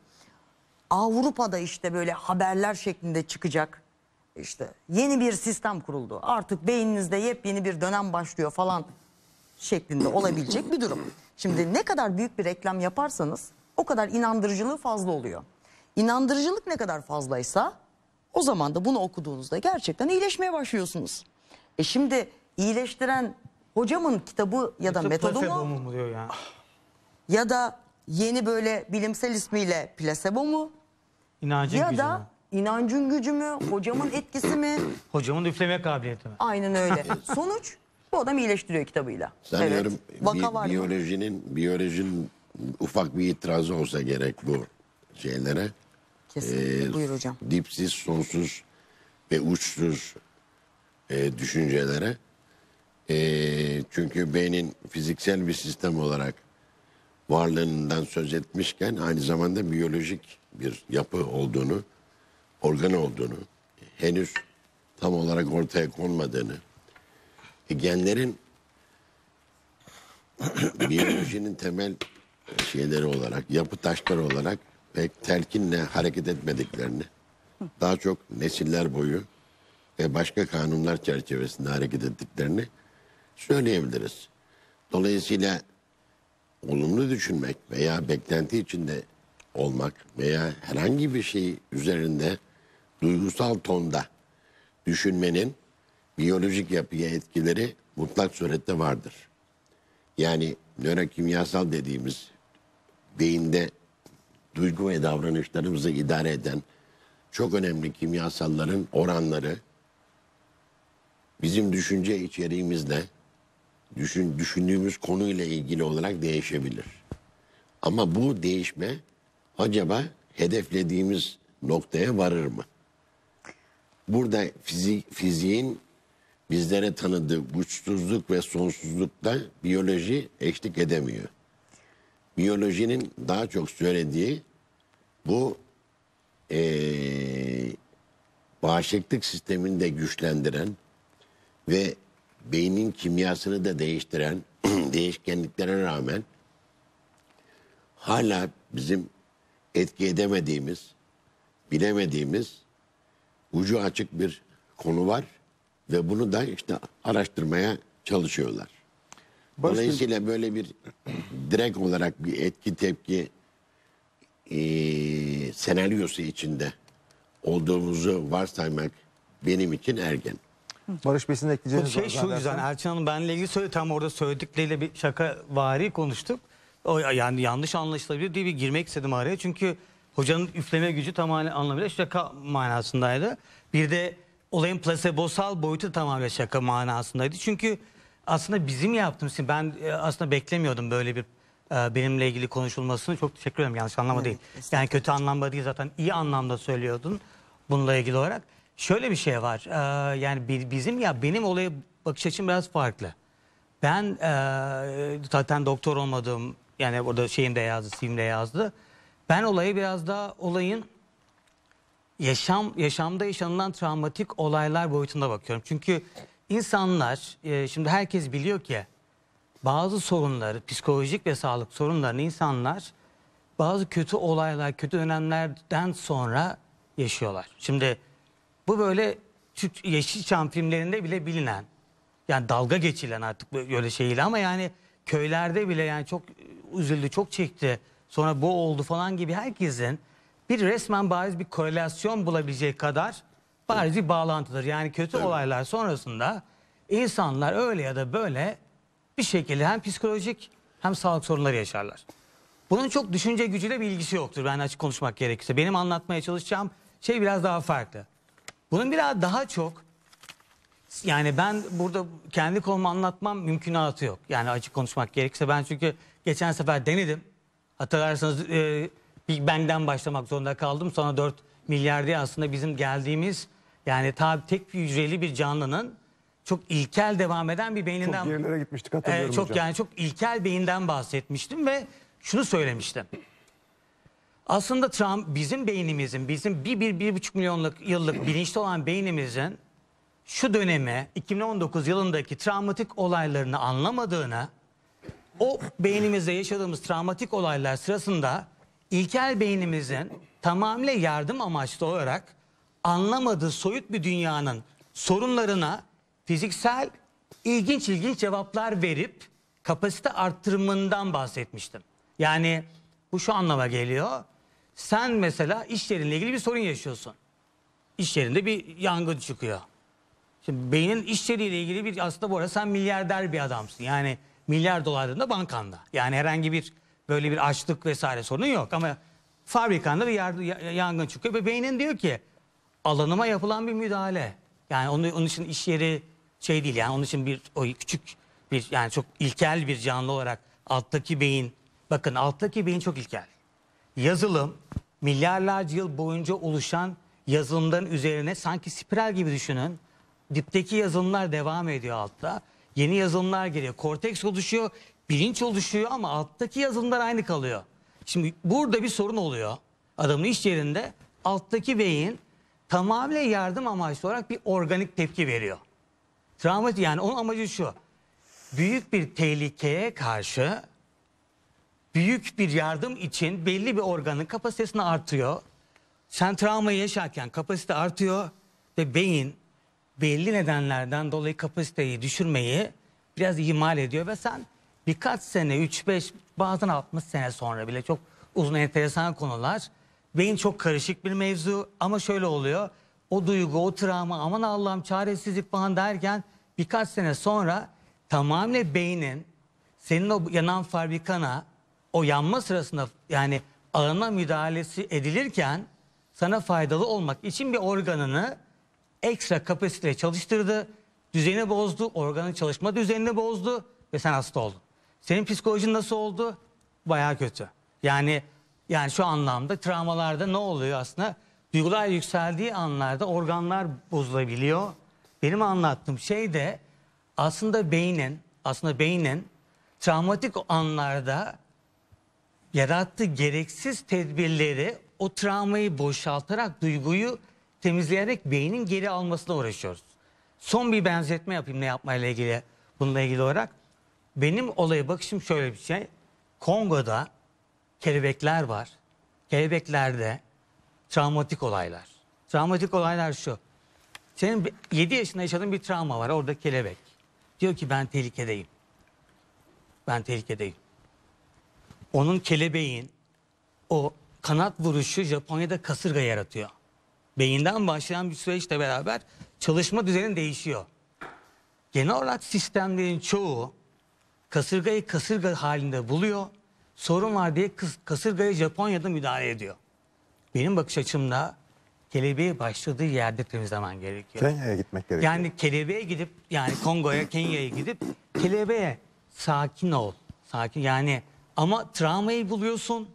Avrupa'da işte böyle haberler şeklinde çıkacak. İşte yeni bir sistem kuruldu. Artık beyninizde yepyeni bir dönem başlıyor falan şeklinde olabilecek bir durum. Şimdi ne kadar büyük bir reklam yaparsanız o kadar inandırıcılığı fazla oluyor. İnandırıcılık ne kadar fazlaysa o zaman da bunu okuduğunuzda gerçekten iyileşmeye başlıyorsunuz. E şimdi iyileştiren hocamın kitabı ya da Yoksa metodu placebo mu? mu diyor ya? Ya da yeni böyle bilimsel ismiyle plasebo mu? İnancın Ya gücü da mü? inancın gücü mü? Hocamın etkisi mi? Hocamın üfleme kabiliyeti mi? Aynen öyle. Sonuç bu adam iyileştiriyor kitabıyla. Sanıyorum Vaka bi- var mı? biyolojinin biyolojinin ufak bir itirazı olsa gerek bu şeylere. Kesinlikle. Ee, Buyur hocam. Dipsiz, sonsuz ve uçsuz e, düşüncelere. E, çünkü beynin fiziksel bir sistem olarak varlığından söz etmişken aynı zamanda biyolojik bir yapı olduğunu, organ olduğunu, henüz tam olarak ortaya konmadığını, e, genlerin biyolojinin temel şeyleri olarak, yapı taşları olarak pek telkinle hareket etmediklerini, daha çok nesiller boyu ve başka kanunlar çerçevesinde hareket ettiklerini söyleyebiliriz. Dolayısıyla olumlu düşünmek veya beklenti içinde olmak veya herhangi bir şey üzerinde duygusal tonda düşünmenin biyolojik yapıya etkileri mutlak surette vardır. Yani nörokimyasal dediğimiz beyinde duygu ve davranışlarımızı idare eden çok önemli kimyasalların oranları bizim düşünce içeriğimizle düşün, düşündüğümüz konuyla ilgili olarak değişebilir. Ama bu değişme acaba hedeflediğimiz noktaya varır mı? burada fizik, fiziğin bizlere tanıdığı uçsuzluk ve sonsuzlukta biyoloji eşlik edemiyor. Biyolojinin daha çok söylediği bu ee, bağışıklık sistemini de güçlendiren ve beynin kimyasını da değiştiren değişkenliklere rağmen hala bizim etki edemediğimiz, bilemediğimiz ucu açık bir konu var ve bunu da işte araştırmaya çalışıyorlar. Barış Bey- Dolayısıyla böyle bir direkt olarak bir etki tepki e, senaryosu içinde olduğumuzu varsaymak benim için ergen. Barış Bey'in Bu ekleyeceğiniz şey var şu zannedersem. yüzden Elçin Hanım benle ilgili söyledi, tam orada söyledikleriyle bir şaka vari konuştuk. O yani yanlış anlaşılabilir diye bir girmek istedim araya. Çünkü hocanın üfleme gücü tamamen anlamıyla şaka manasındaydı. Bir de olayın plasebosal boyutu tamamen şaka manasındaydı. Çünkü aslında bizim yaptığımız şey, ben e, aslında beklemiyordum böyle bir e, benimle ilgili konuşulmasını. Çok teşekkür ederim, yanlış anlama değil. Yani kötü anlamda değil, zaten iyi anlamda söylüyordun bununla ilgili olarak. Şöyle bir şey var. Ee, yani bi- bizim ya benim olaya bakış açım biraz farklı. Ben e, zaten doktor olmadım. Yani orada şeyimde yazdı, C V'mde yazdı. Ben olayı biraz daha olayın yaşam yaşamda yaşanılan travmatik olaylar boyutunda bakıyorum. Çünkü insanlar e, şimdi herkes biliyor ki bazı sorunları, psikolojik ve sağlık sorunlarını insanlar bazı kötü olaylar, kötü dönemlerden sonra yaşıyorlar. Şimdi bu böyle Türk Yeşilçam filmlerinde bile bilinen, yani dalga geçilen artık böyle şeyle, ama yani köylerde bile yani çok üzüldü, çok çekti, sonra bu oldu falan gibi herkesin bir resmen bariz bir korelasyon bulabileceği kadar bariz bir bağlantıdır. Yani kötü olaylar sonrasında insanlar öyle ya da böyle bir şekilde hem psikolojik hem sağlık sorunları yaşarlar. Bunun çok düşünce gücüyle bir ilgisi yoktur, ben açık konuşmak gerekirse. Benim anlatmaya çalışacağım şey biraz daha farklı. Bunun biraz daha çok, yani ben burada kendi konumu anlatmam mümkünatı yok. Yani açık konuşmak gerekirse, ben çünkü geçen sefer denedim. Hatırlarsanız e, Big Bang'den başlamak zorunda kaldım. Sonra dört milyar diye aslında bizim geldiğimiz, yani tabi tek bir hücreli bir canlının çok ilkel devam eden bir beyninden. Çok gerilere gitmiştik, hatırlıyorum e, çok hocam. yani çok ilkel beyinden bahsetmiştim ve şunu söylemiştim. Aslında Trump, bizim beynimizin, bizim bir, bir, bir buçuk milyonluk yıllık bilinçli olan beynimizin şu döneme iki bin on dokuz yılındaki travmatik olaylarını anlamadığını, o beynimizde yaşadığımız travmatik olaylar sırasında ilkel beynimizin tamamıyla yardım amaçlı olarak anlamadığı soyut bir dünyanın sorunlarına fiziksel ilginç ilginç cevaplar verip kapasite arttırımından bahsetmiştim. Yani bu şu anlama geliyor. Sen mesela iş yerinle ilgili bir sorun yaşıyorsun. İş yerinde bir yangın çıkıyor. Şimdi beynin iş yeriyle ilgili bir, aslında bu arada sen milyarder bir adamsın. Yani milyar dolarında bankanda. Yani herhangi bir böyle bir açlık vesaire sorunu yok. Ama fabrikanda bir yardı, yangın çıkıyor ve beynin diyor ki alanıma yapılan bir müdahale. Yani onun, onun için iş yeri şey değil, yani onun için bir o küçük bir, yani çok ilkel bir canlı olarak alttaki beyin, bakın alttaki beyin çok ilkel. Yazılım milyarlarca yıl boyunca oluşan yazılımların üzerine sanki spiral gibi düşünün. Dipteki yazılımlar devam ediyor altta. Yeni yazılımlar geliyor. Korteks oluşuyor, bilinç oluşuyor ama alttaki yazılımlar aynı kalıyor. Şimdi burada bir sorun oluyor. Adamın iş yerinde alttaki beyin tamamıyla yardım amaçlı olarak bir organik tepki veriyor. Travmatik, yani onun amacı şu. Büyük bir tehlikeye karşı büyük bir yardım için belli bir organın kapasitesini artıyor. Sen travmayı yaşarken kapasite artıyor ve beyin belli nedenlerden dolayı kapasiteyi düşürmeyi biraz ihmal ediyor ve sen birkaç sene, üç beş, bazen altmış sene sonra bile, çok uzun enteresan konular. Beyin çok karışık bir mevzu ama şöyle oluyor. O duygu, o travma, aman Allah'ım çaresizlik falan derken birkaç sene sonra tamamen beynin senin o yanan fabrikana, o yanma sırasında yani alana müdahalesi edilirken sana faydalı olmak için bir organını ekstra kapasiteye çalıştırdı, düzeni bozdu, organın çalışma düzenini bozdu ve sen hasta oldun. Senin psikolojin nasıl oldu? Bayağı kötü. Yani yani şu anlamda travmalarda ne oluyor aslında? duygular yükseldiği anlarda organlar bozulabiliyor. Benim anlattığım şey de aslında beynin, aslında beynin travmatik anlarda yarattığı gereksiz tedbirleri o travmayı boşaltarak, duyguyu temizleyerek beynin geri almasına uğraşıyoruz. Son bir benzetme yapayım ne yapmayla ilgili, bununla ilgili olarak. Benim olaya bakışım şöyle bir şey. Kongo'da kelebekler var. Kelebeklerde travmatik olaylar. Travmatik olaylar şu. Senin yedi yaşında yaşadığın bir travma var. Orada kelebek. Diyor ki ben tehlikedeyim. Ben tehlikedeyim. Onun kelebeğin o kanat vuruşu Japonya'da kasırga yaratıyor. Beyinden başlayan bir süreçle beraber çalışma düzeni değişiyor. Genel olarak sistemlerin çoğu kasırgayı kasırga halinde buluyor. Sorun var diye kasırgaya Japonya'da müdahale ediyor. Benim bakış açımda kelebeği başladığı yerde temizlemen gerekiyor. Kenya'ya gitmek gerekiyor. Yani kelebeğe gidip yani Kongo'ya, Kenya'ya gidip kelebeğe sakin ol. Sakin yani ama travmayı buluyorsun.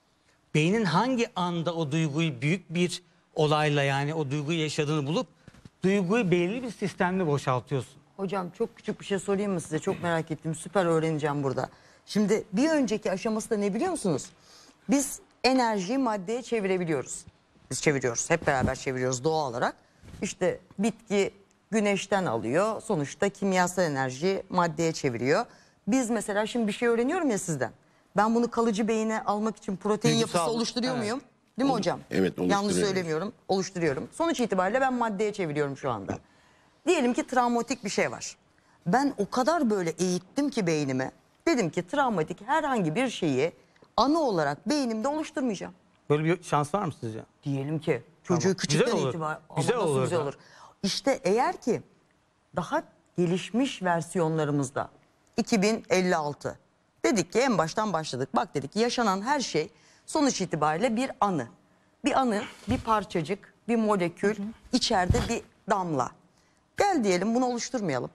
Beynin hangi anda o duyguyu büyük bir olayla yani o duyguyu yaşadığını bulup duyguyu belirli bir sistemle boşaltıyorsun. Hocam çok küçük bir şey sorayım mı size? Çok merak ettim. Süper öğreneceğim burada. Şimdi bir önceki aşaması da ne biliyor musunuz? Biz enerjiyi maddeye çevirebiliyoruz. Biz çeviriyoruz. Hep beraber çeviriyoruz doğal olarak. İşte bitki güneşten alıyor. Sonuçta kimyasal enerjiyi maddeye çeviriyor. Biz mesela şimdi bir şey öğreniyorum ya sizden. Ben bunu kalıcı beyine almak için protein Duygusal, yapısı oluşturuyor evet. muyum? Değil mi hocam? Evet, Yanlış oluşturuyoruz. söylemiyorum. Oluşturuyorum. Sonuç itibariyle ben maddeye çeviriyorum şu anda. Diyelim ki travmatik bir şey var. Ben o kadar böyle eğittim ki beynimi. Dedim ki travmatik herhangi bir şeyi ana olarak beynimde oluşturmayacağım. Böyle bir şans var mı sizce? Diyelim ki çocuğu Tamam. küçükten Güzel olur. itibaren Güzel ama nasıl olur güzel da. olur. İşte eğer ki daha gelişmiş versiyonlarımızda iki bin elli altı dedik ki en baştan başladık. Bak dedik yaşanan her şey sonuç itibariyle bir anı. Bir anı, bir parçacık, bir molekül, içeride bir damla. Gel diyelim bunu oluşturmayalım.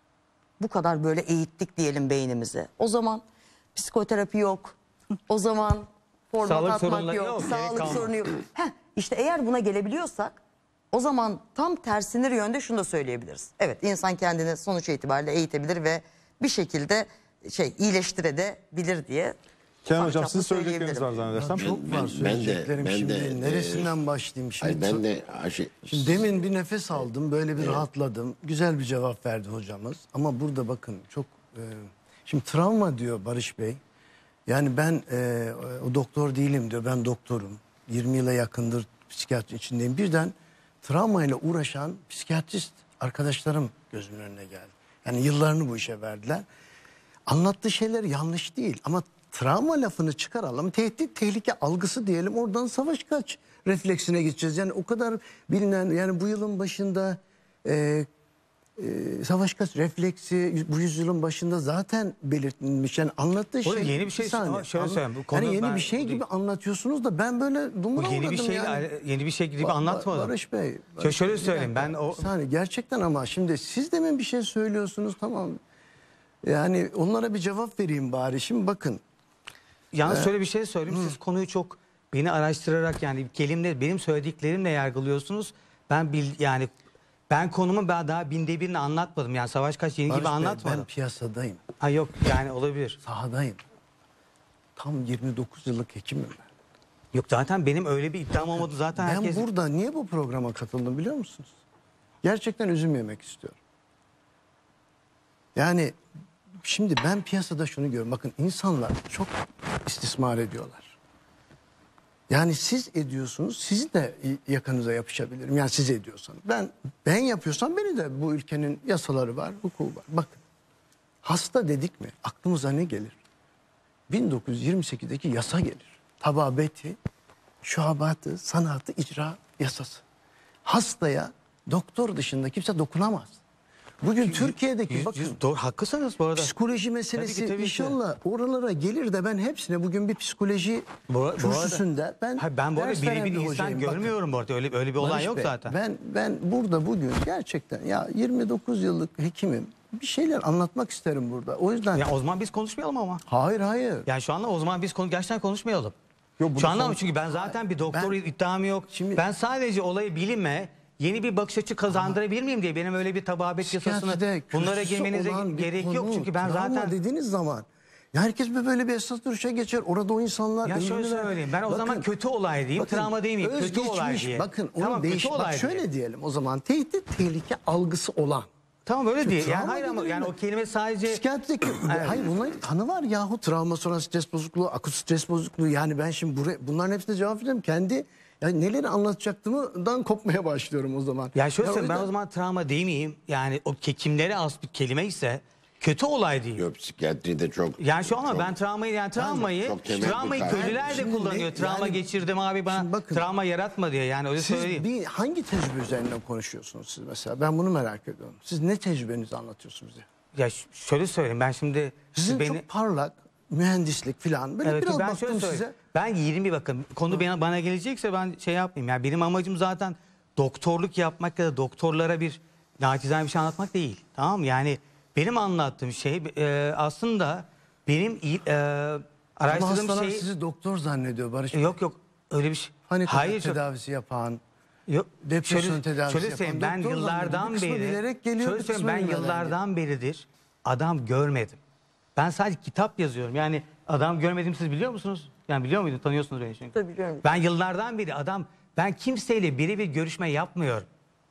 Bu kadar böyle eğittik diyelim beynimizi. O zaman psikoterapi yok. O zaman format Sağlık atmak sorunları yok. yok, gerek Sağlık kalmadı. sorunu yok. Heh, işte eğer buna gelebiliyorsak o zaman tam tersine yönde şunu da söyleyebiliriz. Evet insan kendini sonuç itibariyle eğitebilir ve bir şekilde şey iyileştirebilir diye. Kenan ufak Hocam çaplı sizin söyleyecekleriniz var söyleyebilirim. zannedersem. Çok var Ben- ben de- söyleyeceklerim ben şimdi. de, Neresinden e, başlayayım şimdi? Hayır, ben de aşı, Şimdi demin bir nefes aldım, böyle bir rahatladım. Güzel bir cevap verdi hocamız. Ama burada bakın çok... E, şimdi travma diyor Barış Bey. Yani ben e, o doktor değilim diyor, ben doktorum. yirmi yıla yakındır psikiyatri içindeyim. Birden travmayla uğraşan psikiyatrist arkadaşlarım gözümün önüne geldi. Yani yıllarını bu işe verdiler. Anlattığı şeyler yanlış değil ama travma lafını çıkaralım. Tehdit, tehlike algısı diyelim. Oradan savaş kaç refleksine gideceğiz. Yani o kadar bilinen yani bu yılın başında e, e, savaş kaç refleksi bu yüzyılın başında zaten belirtilmiş. Yani anlattığı Bu arada şey... yeni bir şey- saniye, ama şöyle anla- söyleyeyim, bu konu yani yeni ben- bir şey bu gibi değil. anlatıyorsunuz da ben böyle Bu dumura yeni bir uğradım şey yani. yeni bir şey gibi Ba- anlatmadım. Barış Bey. Şöyle, Barış şöyle Bey, bir söyleyeyim ben dakika. o Bir saniye, gerçekten ama şimdi siz demin bir şey söylüyorsunuz tamam. Yani onlara bir cevap vereyim bari. Şimdi bakın. yalnız şöyle bir şey söyleyeyim. Siz konuyu çok beni araştırarak yani kelimle benim söylediklerimle yargılıyorsunuz. Ben bil, yani ben konumu ben daha binde birini anlatmadım. Yani Savaş Kaç yeni Barış gibi Bey, anlatmadım. ben piyasadayım. Ha yok yani olabilir. Sahadayım. Tam yirmi dokuz yıllık hekimim ben. Yok zaten benim öyle bir iddiam olmadı zaten Ben herkes. burada niye bu programa katıldım biliyor musunuz? Gerçekten üzüm yemek istiyorum. Yani şimdi ben piyasada şunu görüyorum. Bakın insanlar çok istismar ediyorlar. Yani siz ediyorsunuz, sizi de yakanıza yapışabilirim. Yani siz ediyorsanız. Ben ben yapıyorsam beni de bu ülkenin yasaları var, hukuku var. Bakın hasta dedik mi aklımıza ne gelir? bin dokuz yüz yirmi sekizdeki yasa gelir. Tababeti, şuabatı, sanatı, icra yasası. Hastaya doktor dışında kimse dokunamaz. Bugün Türkiye'deki Yüz- bakın yüz- doğru, haklısınız bu arada. psikoloji meselesi Tabii ki, tabii ki. inşallah oralara gelir de ben hepsine bugün bir psikoloji Bu- bu arada- kürsüsünde ben Hayır, ben bu arada ders veren birebir bir insan hocayım. Bakın, görmüyorum bu arada. Öyle, öyle bir olay Barış yok Bey, zaten. Ben ben burada bugün gerçekten ya yirmi dokuz yıllık hekimim. Bir şeyler anlatmak isterim burada. O yüzden Ya o zaman biz konuşmayalım ama. hayır hayır. Yani şu anda o zaman biz konu gerçekten konuşmayalım. Yok, bunu Şu anda son- mı? Çünkü ben zaten bir doktor Ben- iddiam yok. Şimdi- ben sadece olayı bilime yeni bir bakış açı kazandırabilir miyim diye benim öyle bir tababet yasasına Psikiyatride bunlara kürsüsü girmenize olan bir gerek yok. konu, Çünkü ben travma zaten dediğiniz zaman ya herkes bir böyle bir esas duruşa geçer. Orada o insanlar ya şöyle ömrünü ver- söyleyeyim. Ben o Bakın, zaman kötü olay diyeyim, bakın, travma demeyeyim. Kötü özgeçmiş, olay diye. Bakın onu Tamam, değiş. kötü Bak olay şöyle diye. diyelim o zaman. Tehdit tehlike algısı olan. Tamam öyle Şu değil. Yani travma hayır ama dediğim yani mi? o kelime sadece Psikiyatrik, hayır bunların tanı var yahu, travma sonrası stres bozukluğu, akut stres bozukluğu. Yani ben şimdi buraya, bunların hepsine cevap veriyorum. Kendi yani neleri anlatacaktımdan kopmaya başlıyorum o zaman. ya şöyle Ya o söyleyeyim, ben yüzden- o zaman travma demeyeyim. Yani o ke- kimlere az bir kelime ise kötü olay değil. Yok, psikiyatride çok... Yani şu ama çok- ben travmayı yani travmayı çok temel bir travmayı kavram. köylüler de Şimdi kullanıyor. ne- Travma yani- geçirdim abi bana Şimdi bakın, travma yaratma diye, yani öyle Siz söyleyeyim. bir hangi tecrübe üzerinden konuşuyorsunuz siz mesela? Ben bunu merak ediyorum. Siz ne tecrübenizi anlatıyorsunuz bize? Ya ş- şöyle söyleyeyim, ben şimdi Sizin siz beni çok parlak mühendislik falan böyle evet, biraz ben baktım şöyle söyleyeyim. size. Ben yirmi bakın konu bana, bana gelecekse ben şey yapmayayım. Yani benim amacım zaten doktorluk yapmak ya da doktorlara bir naçizane bir şey anlatmak değil. Tamam mı? Yani benim anlattığım şey e, aslında benim iyi- e, Ama araştırdığım hastalar şey sizi doktor zannediyor Barış Bey. yok yok öyle bir şey. Panik atak Hayır çok- tedavisi yapan. Yok, Depresyon şöyle, tedavisi şöyle yapan söyleyeyim, ben doktor yıllardan zannediyor. Bir kısmı beri bilerek geliyor, şöyle bir söyleyeyim, ben kısmı bilmeden yıllardan beridir adam görmedim. Ben sadece kitap yazıyorum. Yani adam görmedim, siz biliyor musunuz? Yani biliyor muydun? Tanıyorsunuz beni çünkü. Tabii biliyorum. Ben yıllardan beri adam ben kimseyle birebir görüşme yapmıyorum.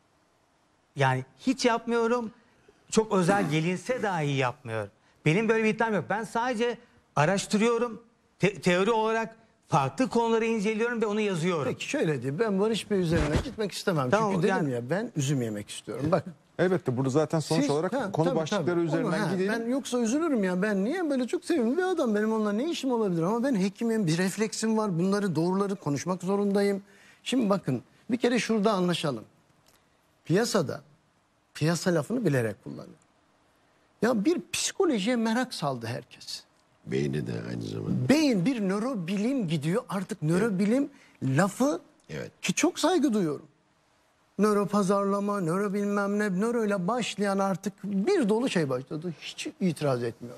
Yani hiç yapmıyorum. Çok özel gelinse dahi yapmıyorum. Benim böyle bir iddiam yok. Ben sadece araştırıyorum. Te- teori olarak farklı konuları inceliyorum ve onu yazıyorum. Peki şöyle diyeyim, ben Barış Bey üzerinden gitmek istemem. Tamam, Çünkü dedim yani- ya, ben üzüm yemek istiyorum. Bak. Elbette burada zaten sonuç siz- olarak ha, konu tabii, başlıkları tabii. üzerinden Onu, ha, gidelim. Ben yoksa üzülürüm ya. Ben niye böyle çok sevimli bir adam. Benim onunla ne işim olabilir? Ama ben hekimim, bir refleksim var. Bunları doğruları konuşmak zorundayım. Şimdi bakın, bir kere şurada anlaşalım. Piyasada, piyasa lafını bilerek kullanıyorum. Ya bir psikolojiye merak saldı herkes. Beyni de aynı zamanda. Beyin bir nörobilim gidiyor. Artık nörobilim lafı Evet. ki çok saygı duyuyorum. Nöro pazarlama, nöro bilmem ne, nöroyla başlayan artık bir dolu şey başladı. Hiç itiraz etmiyorum.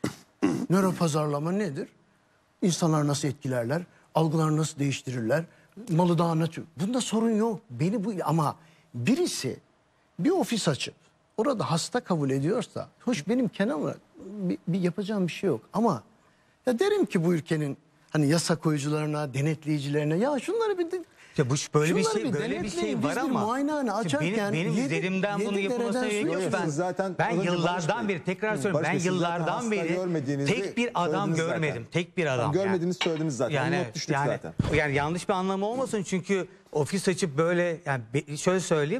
Nöro pazarlama nedir? İnsanlar nasıl etkilerler? Algılar nasıl değiştirirler? Malı daha nasıl? Bunda sorun yok. Beni bu ama birisi bir ofis açıp orada hasta kabul ediyorsa, hoş benim kenarımda bir, bir yapacağım bir şey yok. Ama ya derim ki bu ülkenin hani yasa koyucularına, denetleyicilerine, ya şunları bir de- Ya bu böyle bir şunları şey böyle bir denetleyin. şey Biz var bir ama muayenehane Şimdi açarken benim, benim yedi- üzerimden bunu yedi yapılmasına dereden gerek yok. su Ben, Siz zaten ben az önce yıllardan Barış Bey- beri tekrar Hı, söylüyorum. Barış Ben Bey, siz zaten yıllardan hasta beri görmediğinizi tek bir adam söylediniz görmedim. zaten. Tek bir adam. Yani görmediğinizi söylediniz zaten. Yani, Onu evet, not düştük yani, zaten. yani yanlış bir anlamı olmasın çünkü ofis açıp böyle yani be- şöyle söyleyeyim.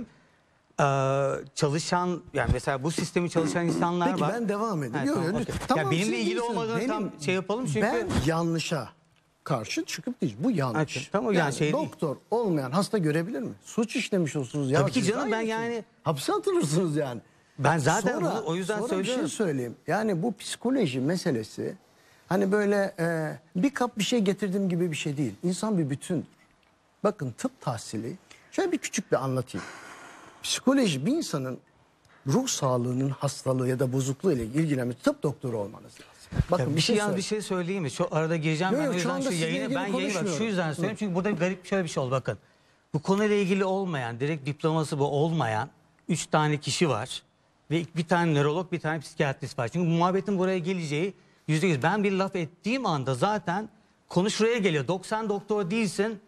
eee, çalışan yani mesela bu sistemi çalışan insanlar Peki var. ben devam edeyim. Ha, Yok, tamam, yok, okey. tamam, ya benimle siz ilgili değilsiniz. olmadığını tam Benim- şey yapalım çünkü Ben yanlışa karşı çıkıp değil. Bu yanlış. Okey, tamam, yani şey değil. doktor olmayan hasta görebilir mi? Suç işlemiş olsunuz. Ya Tabii ki siz canım, ben aynısınız. yani- Hapse atılırsınız yani. ben zaten Sonra- bunu o yüzden sonra söylüyorum. bir şey söyleyeyim. Yani bu psikoloji meselesi hani böyle e, bir kap bir şey getirdim gibi bir şey değil. İnsan bir bütündür. Bakın tıp tahsili, şöyle bir küçük bir anlatayım. Psikoloji bir insanın ruh sağlığının hastalığı ya da bozukluğu ile ilgilenmesi, tıp doktoru olmanız lazım. Bakın Ya bir, bir şey şey yalnız bir söyleyeyim. şey söyleyeyim mi? Şu arada gireceğim Yok, ben yok, o şu yüzden anda şu sizle yayını ilgili ben yayını bak şu konuşmuyorum. yüzden söylüyorum çünkü burada garip şöyle bir şey oldu bakın. Bu konuyla ilgili olmayan, direkt diploması bu olmayan üç tane kişi var ve bir tane nörolog, bir tane psikiyatrist var. Çünkü bu muhabbetin buraya geleceği yüzde yüz. Ben bir laf ettiğim anda zaten konu şuraya geliyor. doksan doktor değilsin,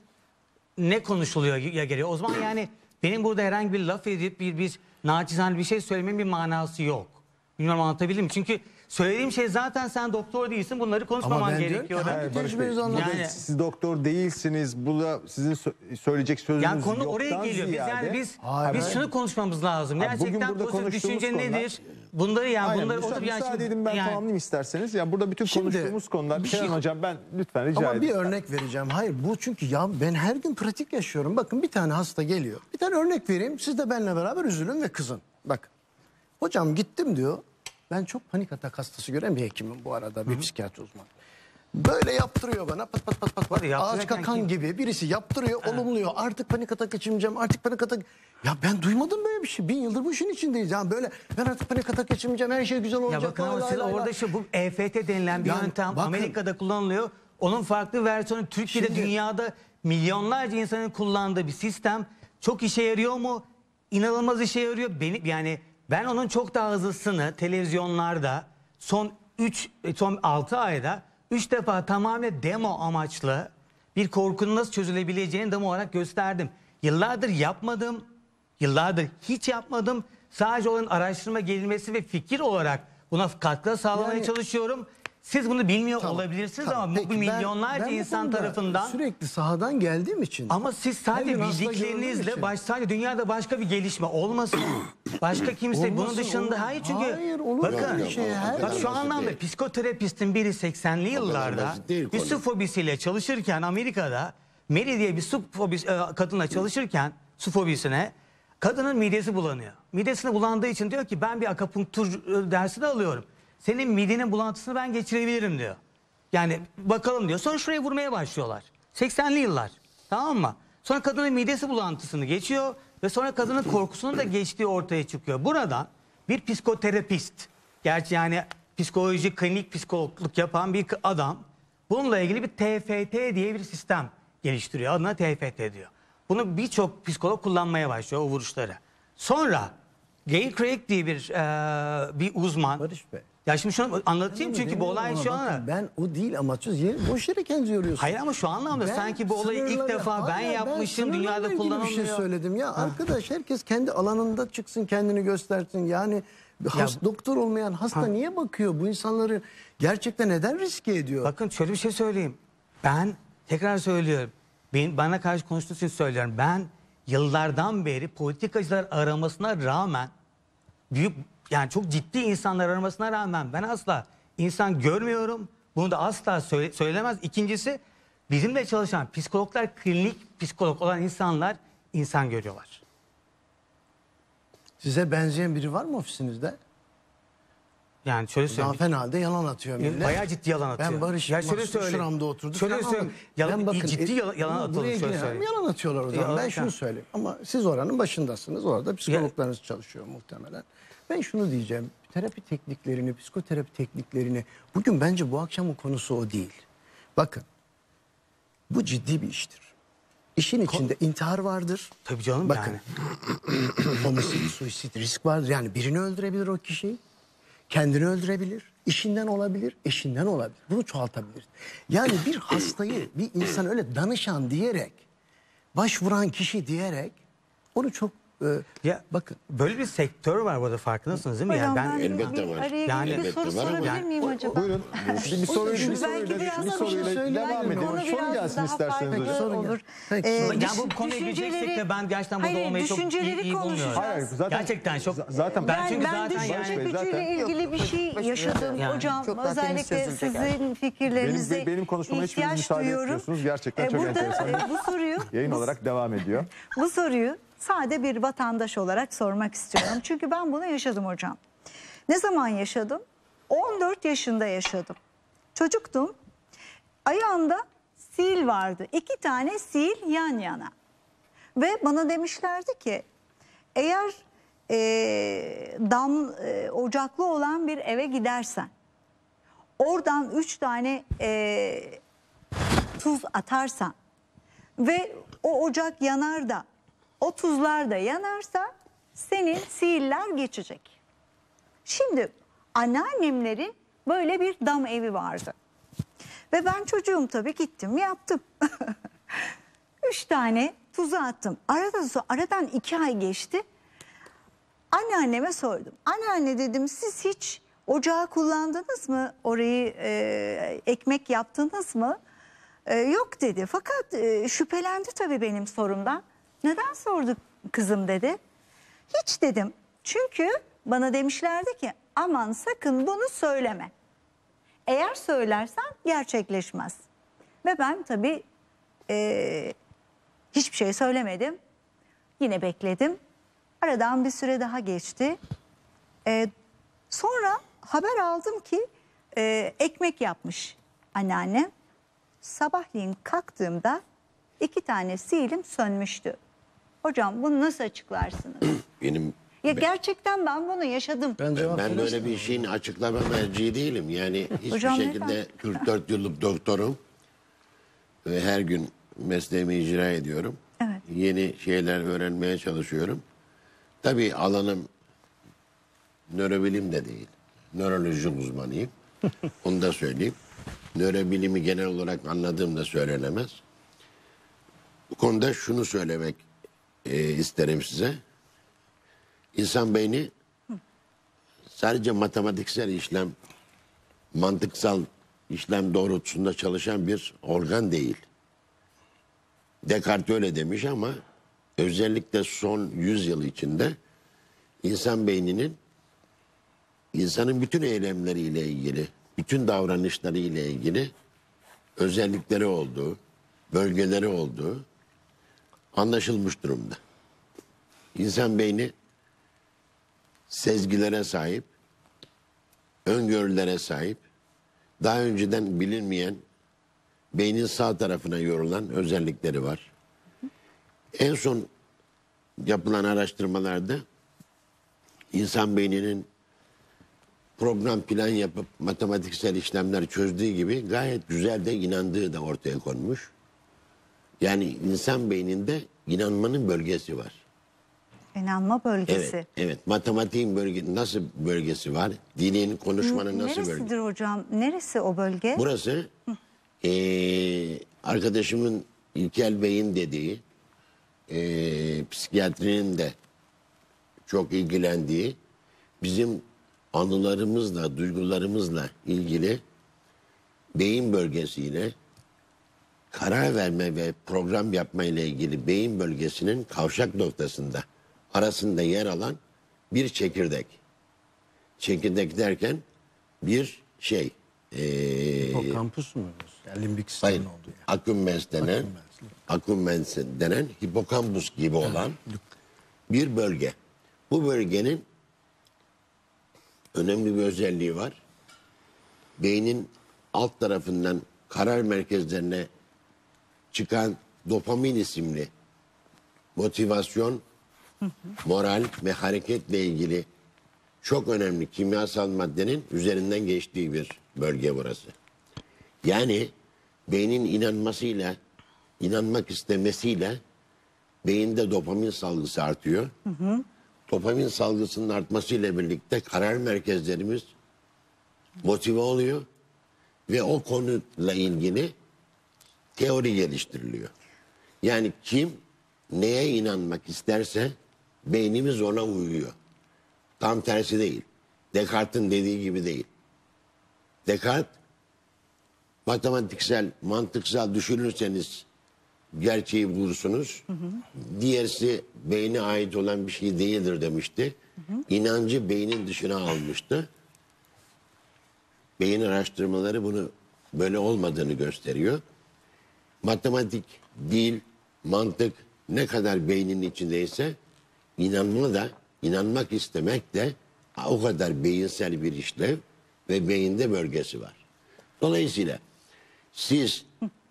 ne konuşuluyor ya geliyor. O zaman yani benim burada herhangi bir laf edip bir bir naçizane bir şey söylememin bir manası yok. Bilmiyorum anlatabildim mi? Çünkü söylediğim şey zaten sen doktor değilsin, bunları konuşmaman ben diyorum gerekiyor. ki, Hayır, hangi Barış Bey, tecrübenizi anlatın? burada Yani- siz doktor değilsiniz. Bu da sizin sö- söyleyecek sözünüz Yani konu yoktan oraya geliyor. Biz ziyade- yani biz Hayır, biz hayır. şunu konuşmamız lazım. Abi bugün Gerçekten burada pozitif konuştuğumuz düşünce konular- nedir? Bunları yani Aynen, bunları müsa- oturup yani müsaade şimdi- edin ben yani- tamamlayayım isterseniz. Yani burada bütün Şimdi, konuştuğumuz konular. bir Kenan şey- Hocam ben lütfen rica Ama edeyim. bir örnek vereceğim. Hayır bu çünkü ya ben her gün pratik yaşıyorum. Bakın bir tane hasta geliyor. Bir tane örnek vereyim. Siz de benimle beraber üzülün ve kızın. Bak. Hocam gittim diyor. Ben çok panik atak hastası gören bir hekimim bu arada. Bir psikiyatri uzmanı. Böyle yaptırıyor bana pat pat pat pat. pat. Hadi yaptırırken Ağaç kakan kim? gibi birisi yaptırıyor, olumluyor. Artık panik atak geçirmeyeceğim. Artık panik atak. Ya ben duymadım böyle bir şey. Bin yıldır bu işin içindeyiz. Yani böyle ben artık panik atak geçirmeyeceğim. Her şey güzel olacak. Ya bakın Lay ama lay siz lay orada lay. şu bu E F T denilen bir Yani yöntem bakın- Amerika'da kullanılıyor. Onun farklı versiyonu Türkiye'de, Şimdi- dünyada milyonlarca insanın kullandığı bir sistem. Çok işe yarıyor mu? İnanılmaz işe yarıyor. Benim yani ben onun çok daha hızlısını televizyonlarda son üç son altı ayda üç defa tamamen demo amaçlı bir korkunun nasıl çözülebileceğini demo olarak gösterdim. Yıllardır yapmadım. Yıllardır hiç yapmadım. Sadece olan araştırma gelmesi ve fikir olarak buna katkı sağlamaya Yani- çalışıyorum. Siz bunu bilmiyor Tamam, olabilirsiniz tamam. ama Peki, bu ben- milyonlarca ben bu insan konuda tarafından. sürekli sahadan geldiğim için. Ama siz her sadece gün hasta gördüğüm bildiklerinizle için. baş, sadece dünyada başka bir gelişme olmasın. Başka kimse bunun Olmasın, dışında olur. hayır çünkü Hayır, olur. bakın Yok, yok, şey, o her- kadar bak şu basit anlamda değil. psikoterapistin biri seksenli yıllarda basit değil bir konu. su fobisiyle çalışırken Amerika'da Mary diye bir su fobisi e, kadınla çalışırken su fobisine kadının midesi bulanıyor. Midesine bulandığı için diyor ki ben bir akupunktur e, dersi de alıyorum. Senin midenin bulantısını ben geçirebilirim diyor. Yani bakalım diyor. Sonra şuraya vurmaya başlıyorlar. seksenli yıllar. Tamam mı? Sonra kadının midesi bulantısını geçiyor ve sonra kadının korkusunun da geçtiği ortaya çıkıyor. Buradan bir psikoterapist, gerçi yani psikolojik klinik psikologluk yapan bir adam bununla ilgili bir T F T diye bir sistem geliştiriyor. Adına T F T diyor. Bunu birçok psikolog kullanmaya başlıyor, o vuruşları. Sonra Gail Craig diye bir e, bir uzman. Barış Bey. Ya şimdi şunu anlatayım çünkü bu Demiyorum olay ama şu bakın, an. Ben o değil amaçsız yeri boş yere kendinizi yoruyorsunuz. Hayır ama şu anlamda Ben sanki bu olayı ilk sınırları- defa ben Hayır, yapmışım, sınırlarla dünyada ilgili kullanılmıyor. bir şey söyledim ya. Arkadaş herkes kendi alanında çıksın, kendini göstersin. Yani has, doktor olmayan hasta Ha. niye bakıyor? Bu insanları gerçekten neden riske ediyor? Bakın şöyle bir şey söyleyeyim. Ben tekrar söylüyorum. Ben, bana karşı konuştuğu için söylüyorum. Ben yıllardan beri politikacılar aramasına rağmen büyük yani çok ciddi insanlar aramasına rağmen ben asla insan görmüyorum. Bunu da asla söyle, söylemez. İkincisi bizimle çalışan psikologlar, klinik psikolog olan insanlar insan görüyorlar. Size benzeyen biri var mı ofisinizde? Yani şöyle söyleyeyim. Zafen halde yalan atıyor millet. Bayağı ciddi yalan atıyor. Ben Barış Ya şöyle Mahsur söyleyeyim. şuramda oturdu. Şöyle falan söyleyeyim. ama Yalan- ben bakın, ciddi e, yalan- yalan ama atılıyor, buraya şöyle gelen- söyleyeyim. Yalan atıyorlar o zaman. Yalan- Ben şunu söyleyeyim. Ama siz oranın başındasınız. Orada psikologlarınız çalışıyor muhtemelen. Ben şunu diyeceğim. Terapi tekniklerini, psikoterapi tekniklerini bugün bence bu akşamın konusu o değil. Bakın. Bu ciddi bir iştir. İşin içinde intihar vardır. Tabii canım Bakın. yani. Homisit, suisit risk vardır. Yani birini öldürebilir o kişi. Kendini öldürebilir. İşinden olabilir, eşinden olabilir. Bunu çoğaltabilir. Yani bir hastayı, bir insan öyle danışan diyerek, başvuran kişi diyerek onu çok e, Ya bakın. böyle bir sektör var burada, farkındasınız değil mi? Hocam Yani ben ben, Elbette bir var. araya Yani- girip bir soru Elbette var ama- sorabilir Yani- miyim acaba? Buyurun. Bir, bir soruyla, bir Belki soruyla, biraz bir da soruyla bir şey devam söyleyelim. edelim. Konu Soru biraz gelsin daha isterseniz farklı hocam. olur. Peki, Ee, sorun. Ya bu düş- konuya gireceksek düşünceleri- de ben gerçekten burada Hayır, olmayı çok iyi, düşünceleri iyi bulmuyorum. konuşacağız. Hayır, zaten Gerçekten çok. zaten Ben Ben, çünkü ben zaten düşünce yani- Bey, zaten- bütçüyle ilgili bir şey Yok, yaşadım yani. hocam. Çok daha temiz Özellikle çözülecek sizin yani. fikirlerinize Benim- benim konuşmama hiçbiriniz ihtiyaç müsaade duyuyorum. etmiyorsunuz. Gerçekten çok burada, enteresan. e, bu soruyu Yayın bu- olarak devam ediyor. Bu soruyu sade bir vatandaş olarak sormak istiyorum. Çünkü ben bunu yaşadım hocam. Ne zaman yaşadım? on dört yaşında yaşadım. Çocuktum. Ayağımda sil vardı. İki tane sil yan yana. Ve bana demişlerdi ki eğer e, dam e, ocaklı olan bir eve gidersen oradan üç tane e, tuz atarsan ve o ocak yanar da o tuzlar da yanarsa senin sihirler geçecek. Şimdi anneannemlerin böyle bir dam evi vardı. Ve ben çocuğum tabii gittim yaptım. Üç tane tuzu attım. Arada, aradan iki ay geçti. Anneanneme sordum. Anneanne dedim siz hiç ocağı kullandınız mı? Orayı e, ekmek yaptınız mı? E, yok dedi. Fakat e, şüphelendi tabii benim sorumdan. Neden sordu kızım dedi. Hiç dedim. Çünkü bana demişlerdi ki aman sakın bunu söyleme. Eğer söylersen gerçekleşmez. Ve ben tabii e, hiçbir şey söylemedim. Yine bekledim. Aradan bir süre daha geçti. E, sonra haber aldım ki e, ekmek yapmış anneannem. Sabahleyin kalktığımda iki tane sihirim sönmüştü. Hocam bunu nasıl açıklarsınız? Benim Ya gerçekten ben bunu yaşadım. Ben cevap ben böyle verirsem- bir şeyin açıklama merci değilim. Yani hiçbir Hocam şekilde neden? kırk dört yıllık doktorum. ve her gün mesleğimi icra ediyorum. Evet. Yeni şeyler öğrenmeye çalışıyorum. Tabii alanım nörobilim de değil. Nöroloji uzmanıyım. Onu da söyleyeyim. Nörobilimi genel olarak anladığım da söylenemez. Bu konuda şunu söylemek e, isterim size. İnsan beyni sadece matematiksel işlem, mantıksal işlem doğrultusunda çalışan bir organ değil. Descartes öyle demiş ama özellikle son yüz yıl içinde insan beyninin insanın bütün eylemleriyle ilgili, bütün davranışlarıyla ilgili özellikleri olduğu, bölgeleri olduğu anlaşılmış durumda. İnsan beyni sezgilere sahip, öngörülere sahip, daha önceden bilinmeyen beynin sağ tarafına yorulan özellikleri var. En son yapılan araştırmalarda insan beyninin program plan yapıp matematiksel işlemler çözdüğü gibi gayet güzel de inandığı da ortaya konmuş. Yani insan beyninde inanmanın bölgesi var. İnanma bölgesi. Evet, evet. Matematiğin bölge, nasıl bölgesi var? Dilin, konuşmanın nasıl bölgesi? Neresidir hocam? Neresi o bölge? Burası eee, arkadaşımın İlkel Bey'in dediği, eee, psikiyatrinin de çok ilgilendiği, bizim anılarımızla, duygularımızla ilgili beyin bölgesiyle karar verme ve program yapma ile ilgili beyin bölgesinin kavşak noktasında arasında yer alan bir çekirdek. Çekirdek derken bir şey. Eee O kampüs mü? Yani limbik Hayır, sistemin olduğu yer. akümbens denen, akümbens denen hipokampus gibi olan bir bölge. Bu bölgenin önemli bir özelliği var. Beynin alt tarafından karar merkezlerine çıkan dopamin isimli motivasyon, moral ve hareketle ilgili çok önemli kimyasal maddenin üzerinden geçtiği bir bölge burası. Yani beynin inanmasıyla, inanmak istemesiyle beyinde dopamin salgısı artıyor. Hı hı. Dopamin salgısının artmasıyla birlikte karar merkezlerimiz motive oluyor ve o konuyla ilgili teori geliştiriliyor. Yani kim neye inanmak isterse beynimiz ona uyuyor. Tam tersi değil. Descartes'in dediği gibi değil. Descartes matematiksel, mantıksal düşünürseniz gerçeği bulursunuz. Hı hı. Diğerisi beyne ait olan bir şey değildir demişti. Hı hı. İnancı beynin dışına almıştı. Beyin araştırmaları bunu böyle olmadığını gösteriyor. Matematik, dil, mantık ne kadar beynin içindeyse inanma da, inanmak istemek de o kadar beyinsel bir işlev ve beyinde bölgesi var. Dolayısıyla siz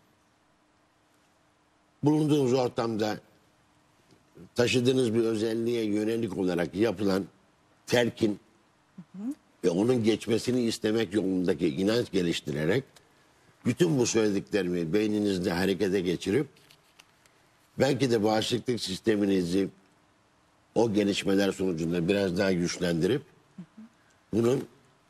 bulunduğunuz ortamda taşıdığınız bir özelliğe yönelik olarak yapılan telkin hı hı. ve onun geçmesini istemek yolundaki inanç geliştirerek bütün bu söylediklerimi beyninizde harekete geçirip belki de bağışıklık sisteminizi o gelişmeler sonucunda biraz daha güçlendirip hı hı. bunun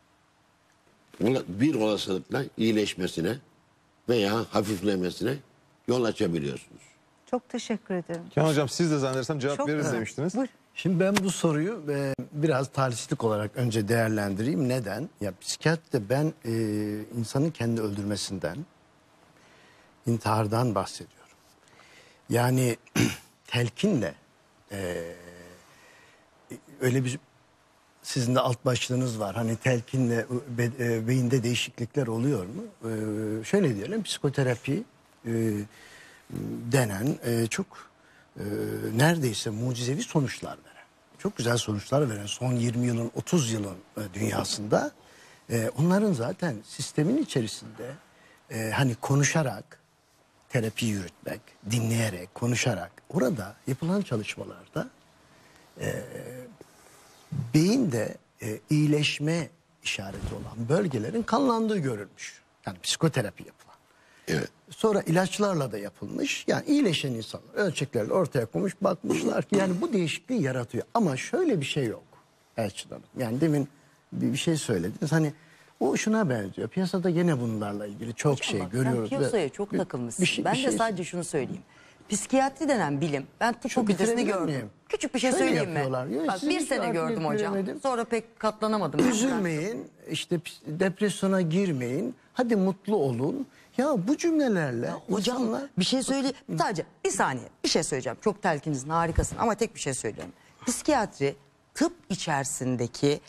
bir olasılıkla iyileşmesine veya hafiflemesine yol açabiliyorsunuz. Çok teşekkür ederim. Kenan Hocam siz de zannedersem cevap Çok veririz güzel. demiştiniz. Buyur. Şimdi ben bu soruyu e, biraz tarihsizlik olarak önce değerlendireyim. Neden? Ya psikiyatride ben e, insanın kendi öldürmesinden, intihardan bahsediyorum. Yani telkinle e, öyle bir sizin de alt başlığınız var. Hani telkinle be, e, beyinde değişiklikler oluyor mu? E, şöyle diyelim, psikoterapi e, denen e, çok e, neredeyse mucizevi sonuçlar veren, çok güzel sonuçlar veren son yirmi yılın, otuz yılın e, dünyasında e, onların zaten sistemin içerisinde e, hani konuşarak terapi yürütmek, dinleyerek, konuşarak orada yapılan çalışmalarda e, beyinde e, iyileşme işareti olan bölgelerin kanlandığı görülmüş. Yani psikoterapi yapılan. Evet. Sonra ilaçlarla da yapılmış. Yani iyileşen insanlar ölçeklerle ortaya koymuş, bakmışlar ki yani bu değişikliği yaratıyor. Ama şöyle bir şey yok Elçin Hanım. Yani demin bir, bir şey söylediniz. Hani o şuna benziyor. Piyasada gene bunlarla ilgili çok Hocam şey bak, görüyoruz. sen ve piyasaya çok bir- takılmışsın. bir şey- ben bir de şey- sadece şunu söyleyeyim. Psikiyatri denen bilim, ben tıp Şu fakültesini bitirebilir gördüm. miyim? Küçük bir şey Şöyle söyleyeyim mi? yapıyorlar. Yok, Bak, sizin bir hiç sene aklı gördüm hocam. ettiremedim. Sonra pek katlanamadım. Üzülmeyin, işte ps- depresyona girmeyin, hadi mutlu olun. Ya bu cümlelerle Hocam insanlar... bir şey söyle. Sadece bir saniye bir şey söyleyeceğim. Çok telkinizin harikasın ama tek bir şey söylüyorum. Psikiyatri tıp içerisindeki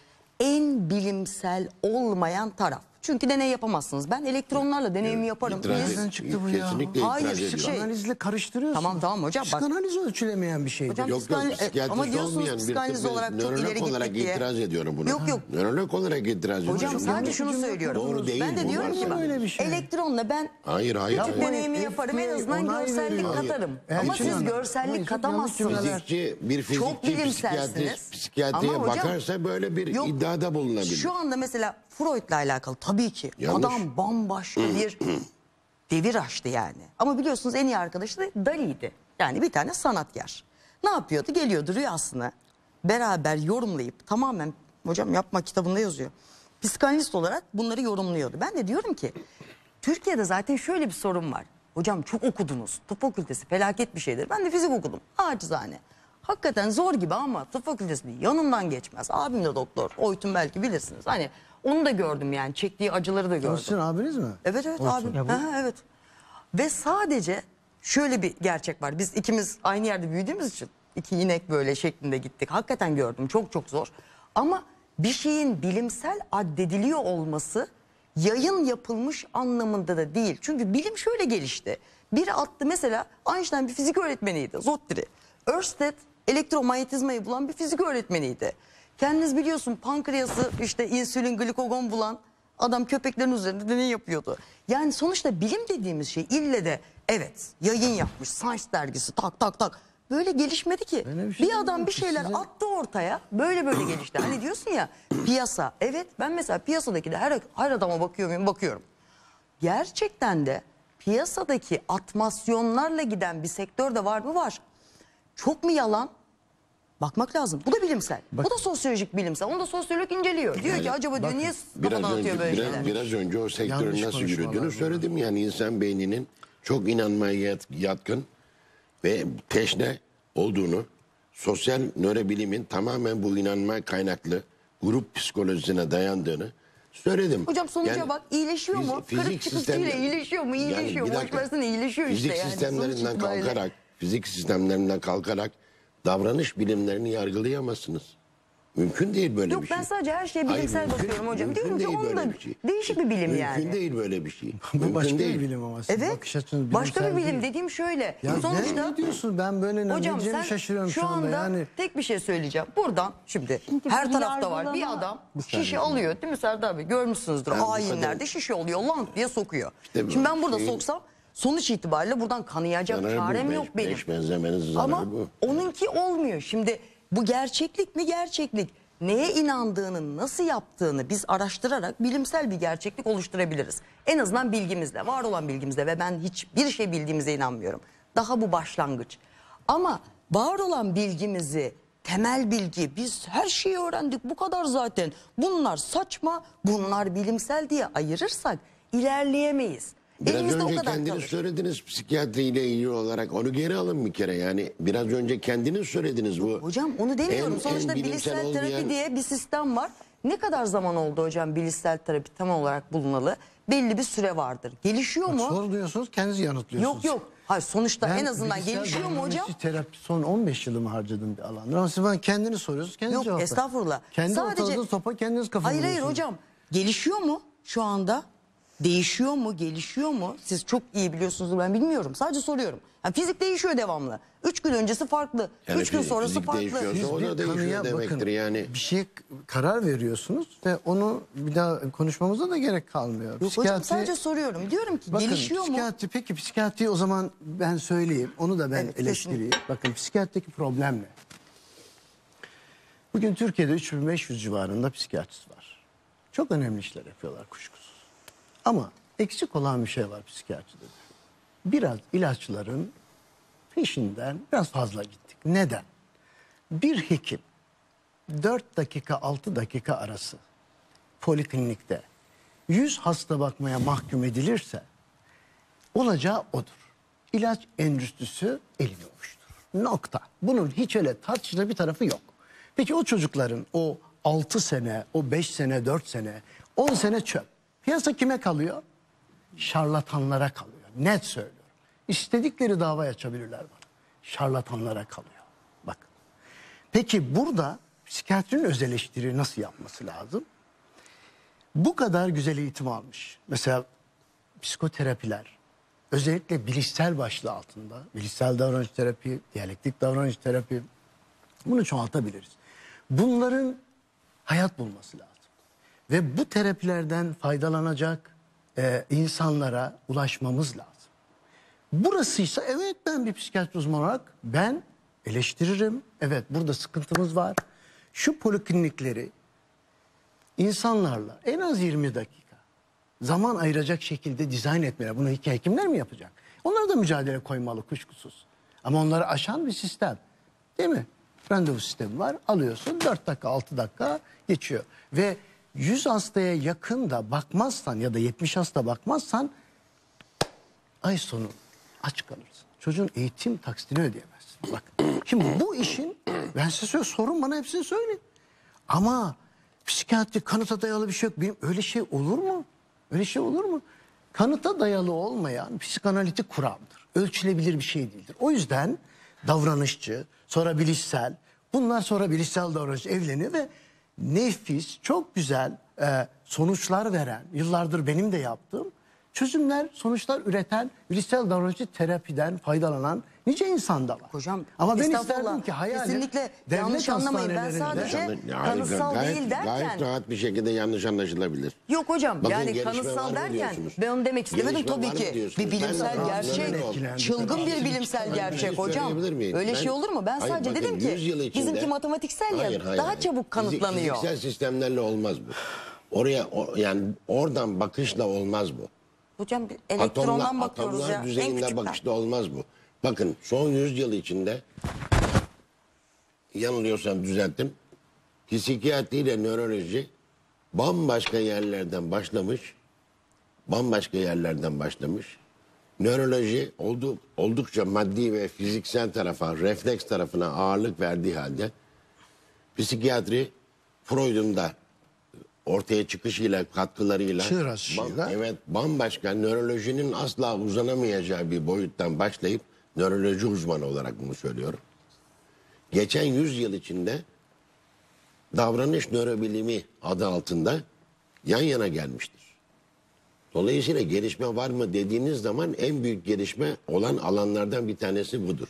en bilimsel olmayan taraf. Çünkü deney yapamazsınız. Ben elektronlarla deneyimi yaparım. İtiraz Biz- et- Nereden çıktı bu ya? Kesinlikle Hayır, itiraz şey- ediyorum. Psikanalizle karıştırıyorsunuz. Tamam, tamam hocam, bak- Psikanaliz ölçülemeyen bir şeydir. Hocam, Yok yok psikana- psikiyatrist ama diyorsunuz olmayan bir psikanaliz tıbbi olarak çok nörolog ileri olarak gittik diye. itiraz ediyorum buna. Yok, yok. Nörolog olarak itiraz ediyorum. Hocam sadece şunu cümle söylüyorum. Doğru değil ben de bu diyorum ki varsa. bak, Öyle bir şey. elektronla ben Hayır hayır. küçük hayır. deneyimi F D A yaparım, en azından onay görsellik veriyor. katarım. Hayır. Ama Elçin siz Hanım, görsellik hayır, çok yanlış katamazsınız. cümleler. Fizikçi, bir Çok fizikçi bilimselsiniz. psikiyatrist, psikiyatriye Ama hocam- bakarsa böyle bir Yok, iddiada bulunabilir. Şu anda mesela Freud'la alakalı tabii ki Yanlış. adam bambaşka bir devir açtı yani. Ama biliyorsunuz en iyi arkadaşı da Dali'ydi. Yani bir tane sanatkar. Ne yapıyordu? Geliyordu rüyasını beraber yorumlayıp tamamen, hocam yapma kitabında yazıyor, psikanalist olarak bunları yorumluyordu. Ben de diyorum ki Türkiye'de zaten şöyle bir sorun var. Hocam çok okudunuz. Tıp fakültesi felaket bir şeydir. Ben de fizik okudum. Acizane. Hakikaten zor gibi ama tıp fakültesinin yanından geçmez. Abim de doktor. Oytun belki bilirsiniz. Hani onu da gördüm yani. Çektiği acıları da gördüm. O sizin abiniz mi? Evet evet Olsun. abim. Ya bu- Aha, evet. Ve sadece şöyle bir gerçek var. Biz ikimiz aynı yerde büyüdüğümüz için iki inek böyle şeklinde gittik. Hakikaten gördüm. Çok çok zor. Ama bir şeyin bilimsel addediliyor olması yayın yapılmış anlamında da değil. Çünkü bilim şöyle gelişti. Biri attı mesela, Einstein bir fizik öğretmeniydi. Zottri. Ørsted elektromanyetizmayı bulan bir fizik öğretmeniydi. Kendiniz biliyorsun, pankreası işte insülin, glikogon bulan adam köpeklerin üzerinde deney yapıyordu. Yani sonuçta bilim dediğimiz şey ille de evet yayın yapmış Science dergisi tak tak tak böyle gelişmedi ki. Öyle bir Bir, şey adam demiyorum bir ki şeyler size. attı ortaya, böyle böyle gelişti. Hani diyorsun ya piyasa, evet ben mesela piyasadaki de her, her adama bakıyor muyum? Bakıyorum. Gerçekten de piyasadaki atmasyonlarla giden bir sektör de var mı? Var. Çok mu yalan? Bakmak lazım. Bu da bilimsel. Bu da sosyolojik bilimsel. Onu da sosyolog inceliyor. Diyor ki acaba diyor niye Biraz kafadan atıyor önce, böyle biraz, şeyler? biraz önce o sektörün Yanlış nasıl konuşmalar yürüdüğünü bunlar. söyledim. Yani insan beyninin çok inanmaya yat- yatkın ve teşne olduğunu, sosyal nörobilimin tamamen bu inanma kaynaklı grup psikolojisine dayandığını söyledim. Hocam sonuca Yani bak, iyileşiyor mu? fiz- Kırık çıkışıyla sistemler- iyileşiyor mu? Yani İyileşiyor bir mu? dakika. Boş versene, iyileşiyor işte Fizik yani. sistemlerinden Sonuç itibariyle. kalkarak, fizik sistemlerinden kalkarak davranış bilimlerini yargılayamazsınız. Mümkün değil böyle Yok, bir şey. ben sadece her şeye Hayır, bilimsel mümkün- bakıyorum hocam. mümkün Diyorum ki değil onun böyle da bir şey. değişik bir bilim Mümkün yani. değil böyle bir şey. Bu Mümkün başka değil. bir bilim ama sizin Evet. bakış açınız Başka bir bilimsel bilim değil. dediğim şöyle. Ya Sonuçta ne diyorsun, ben böyle ne hocam diyeceğimi sen şaşırıyorum şu şu anda. anda Yani tek bir şey söyleyeceğim. Buradan şimdi her bu tarafta var bir yargılama- adam şişe alıyor değil mi Serdar Bey? Görmüşsünüzdür. Ben bu Ayinlerde kadar- şişe oluyor, lank diye sokuyor. İşte bu Şimdi ben burada şeyin- soksam sonuç itibariyle buradan kanayacak Zararı bu, çarem beş- yok benim. beş benzemenin zararı Ama bu. onunki olmuyor. Şimdi bu gerçeklik mi? Gerçeklik. Neye inandığını, nasıl yaptığını biz araştırarak bilimsel bir gerçeklik oluşturabiliriz. En azından bilgimizle, var olan bilgimizle, ve ben hiçbir şey bildiğimize inanmıyorum. Daha bu başlangıç. Ama var olan bilgimizi, temel bilgi, biz her şeyi öğrendik bu kadar zaten, bunlar saçma, bunlar bilimsel diye ayırırsak ilerleyemeyiz. Biraz Elimizde o önce kadar kendiniz kalır. söylediniz psikiyatriyle ilgili olarak, onu geri alın bir kere. Yani biraz önce kendiniz söylediniz bu. Hocam onu demiyorum. En- en Sonuçta bilimsel bilişsel terapi olmayan- diye bir sistem var. Ne kadar zaman oldu hocam bilişsel terapi tam olarak bulunalı? Belli bir süre vardır. Gelişiyor mu? soruyorsunuz, kendiniz yanıtlıyorsunuz. Yok yok. Hayır, sonuçta Ben en azından bilgisayar gelişiyor mu hocam? biyolojisi terapi son on beş yılımı harcadım bir alanda. Ama siz bana kendini soruyorsunuz, kendiniz Yok, cevap verin. estağfurullah. Kendi Sadece- ortanızda topa kendiniz kafa Hayır hayır buluyorsunuz. hocam. Gelişiyor mu şu anda? Değişiyor mu? Gelişiyor mu? Siz çok iyi biliyorsunuz, ben bilmiyorum. Sadece soruyorum. Yani fizik değişiyor devamlı. Üç gün öncesi farklı. Yani Üç gün fizik- sonrası fizik farklı. değişiyor. Siz O da bir değişiyor kanıya demektir bakın, yani. bir şeye karar veriyorsunuz ve onu bir daha konuşmamıza da gerek kalmıyor. Yok hocam, sadece soruyorum. Diyorum ki bakın, gelişiyor mu? psikiyatri, peki psikiyatriyi o zaman ben söyleyeyim. Onu da ben Evet, eleştireyim. Bakın, psikiyatrideki problem ne? Bugün Türkiye'de üç bin beş yüz civarında psikiyatrist var. Çok önemli işler yapıyorlar kuşkusuz. Ama eksik olan bir şey var psikiyatride. Biraz ilaçların peşinden biraz fazla gittik. Neden? Bir hekim dört dakika altı dakika arası poliklinikte yüz hasta bakmaya mahkum edilirse olacağı odur. İlaç endüstrisi elini ovuşturur. Nokta. Bunun hiç öyle tartışılır bir tarafı yok. Peki o çocukların o altı sene, o beş sene, dört sene, on sene çöp. Piyasa kime kalıyor? Şarlatanlara kalıyor. Net söylüyorum. İstedikleri dava açabilirler bana. Şarlatanlara kalıyor. Bakın. Peki burada psikiyatrinin öz eleştiri nasıl yapması lazım? Bu kadar güzel eğitim almış. Mesela psikoterapiler, özellikle bilişsel başlığı altında, bilişsel davranış terapi, diyalektik davranış terapi, bunu çoğaltabiliriz. Bunların hayat bulması lazım. Ve bu terapilerden faydalanacak e, insanlara ulaşmamız lazım. Burasıysa evet, ben bir psikiyatri uzmanı olarak ben eleştiririm. Evet, burada sıkıntımız var. Şu poliklinikleri insanlarla en az yirmi dakika zaman ayıracak şekilde dizayn etmeler. Bunu iki hekimler mi yapacak? Onlara da mücadele koymalı kuşkusuz. Ama onları aşan bir sistem. Değil mi? Randevu sistemi var. Alıyorsun dört dakika altı dakika geçiyor. Ve yüz hastaya yakın da bakmazsan ya da yetmiş hasta bakmazsan ay sonu aç kalırsın. Çocuğun eğitim taksitini ödeyemezsin. Bak şimdi bu işin, ben size söyleyeyim, sorun bana hepsini söyleyin. Ama psikiyatri kanıta dayalı bir şey yok. Benim, öyle şey olur mu? Öyle şey olur mu? Kanıta dayalı olmayan psikanalitik kuramdır. Ölçülebilir bir şey değildir. O yüzden davranışçı, sonra bilişsel, bunlar sonra bilişsel davranış evleniyor ve nefis, çok güzel e, sonuçlar veren, yıllardır benim de yaptığım çözümler, sonuçlar üreten bilişsel davranışçı terapiden faydalanan nice insan da var. Hocam, ama ben estağfurullah, isterdim ki hayalim kesinlikle devlet yanlış anlamayın. Ben hastanelerinde- sadece Yanlış- kanıtsal gayet, değil derken... Gayet rahat bir şekilde yanlış anlaşılabilir. Yok hocam, Bakın, yani gelişme var kanıtsal mı derken diyorsunuz? ben onu demek istemedim Gelişme tabii var mı ki. diyorsunuz? Bir bilimsel Ben de gerçek, etkilendim. çılgın bir bilimsel Ben gerçek bir şey hocam. söyleyebilir miyim? Öyle Ben- şey olur mu? Ben Hayır, sadece bakın, dedim yüz yıl ki içinde- bizimki matematiksel ya, Hayır, hayır, daha hayır. çabuk Fizik- kanıtlanıyor. Fiziksel sistemlerle olmaz bu. Oraya o- yani oradan bakışla olmaz bu. Hocam bir elektrondan Atomlar, bakıyoruz atomlar ya. En düzeyinde küçükten. bakışta olmaz bu. Bakın son yüz yıl içinde, yanılıyorsam düzelttim, psikiyatri ile nöroloji bambaşka yerlerden başlamış. Bambaşka yerlerden başlamış. Nöroloji oldu, oldukça maddi ve fiziksel tarafa, refleks tarafına ağırlık verdiği halde psikiyatri Freud'un da ortaya çıkışıyla, katkılarıyla Çığır açışıyla. bam- evet, bambaşka, nörolojinin asla uzanamayacağı bir boyuttan başlayıp, nöroloji uzmanı olarak bunu söylüyorum, geçen yüz yıl içinde davranış nörobilimi adı altında yan yana gelmiştir. Dolayısıyla gelişme var mı dediğiniz zaman en büyük gelişme olan alanlardan bir tanesi budur.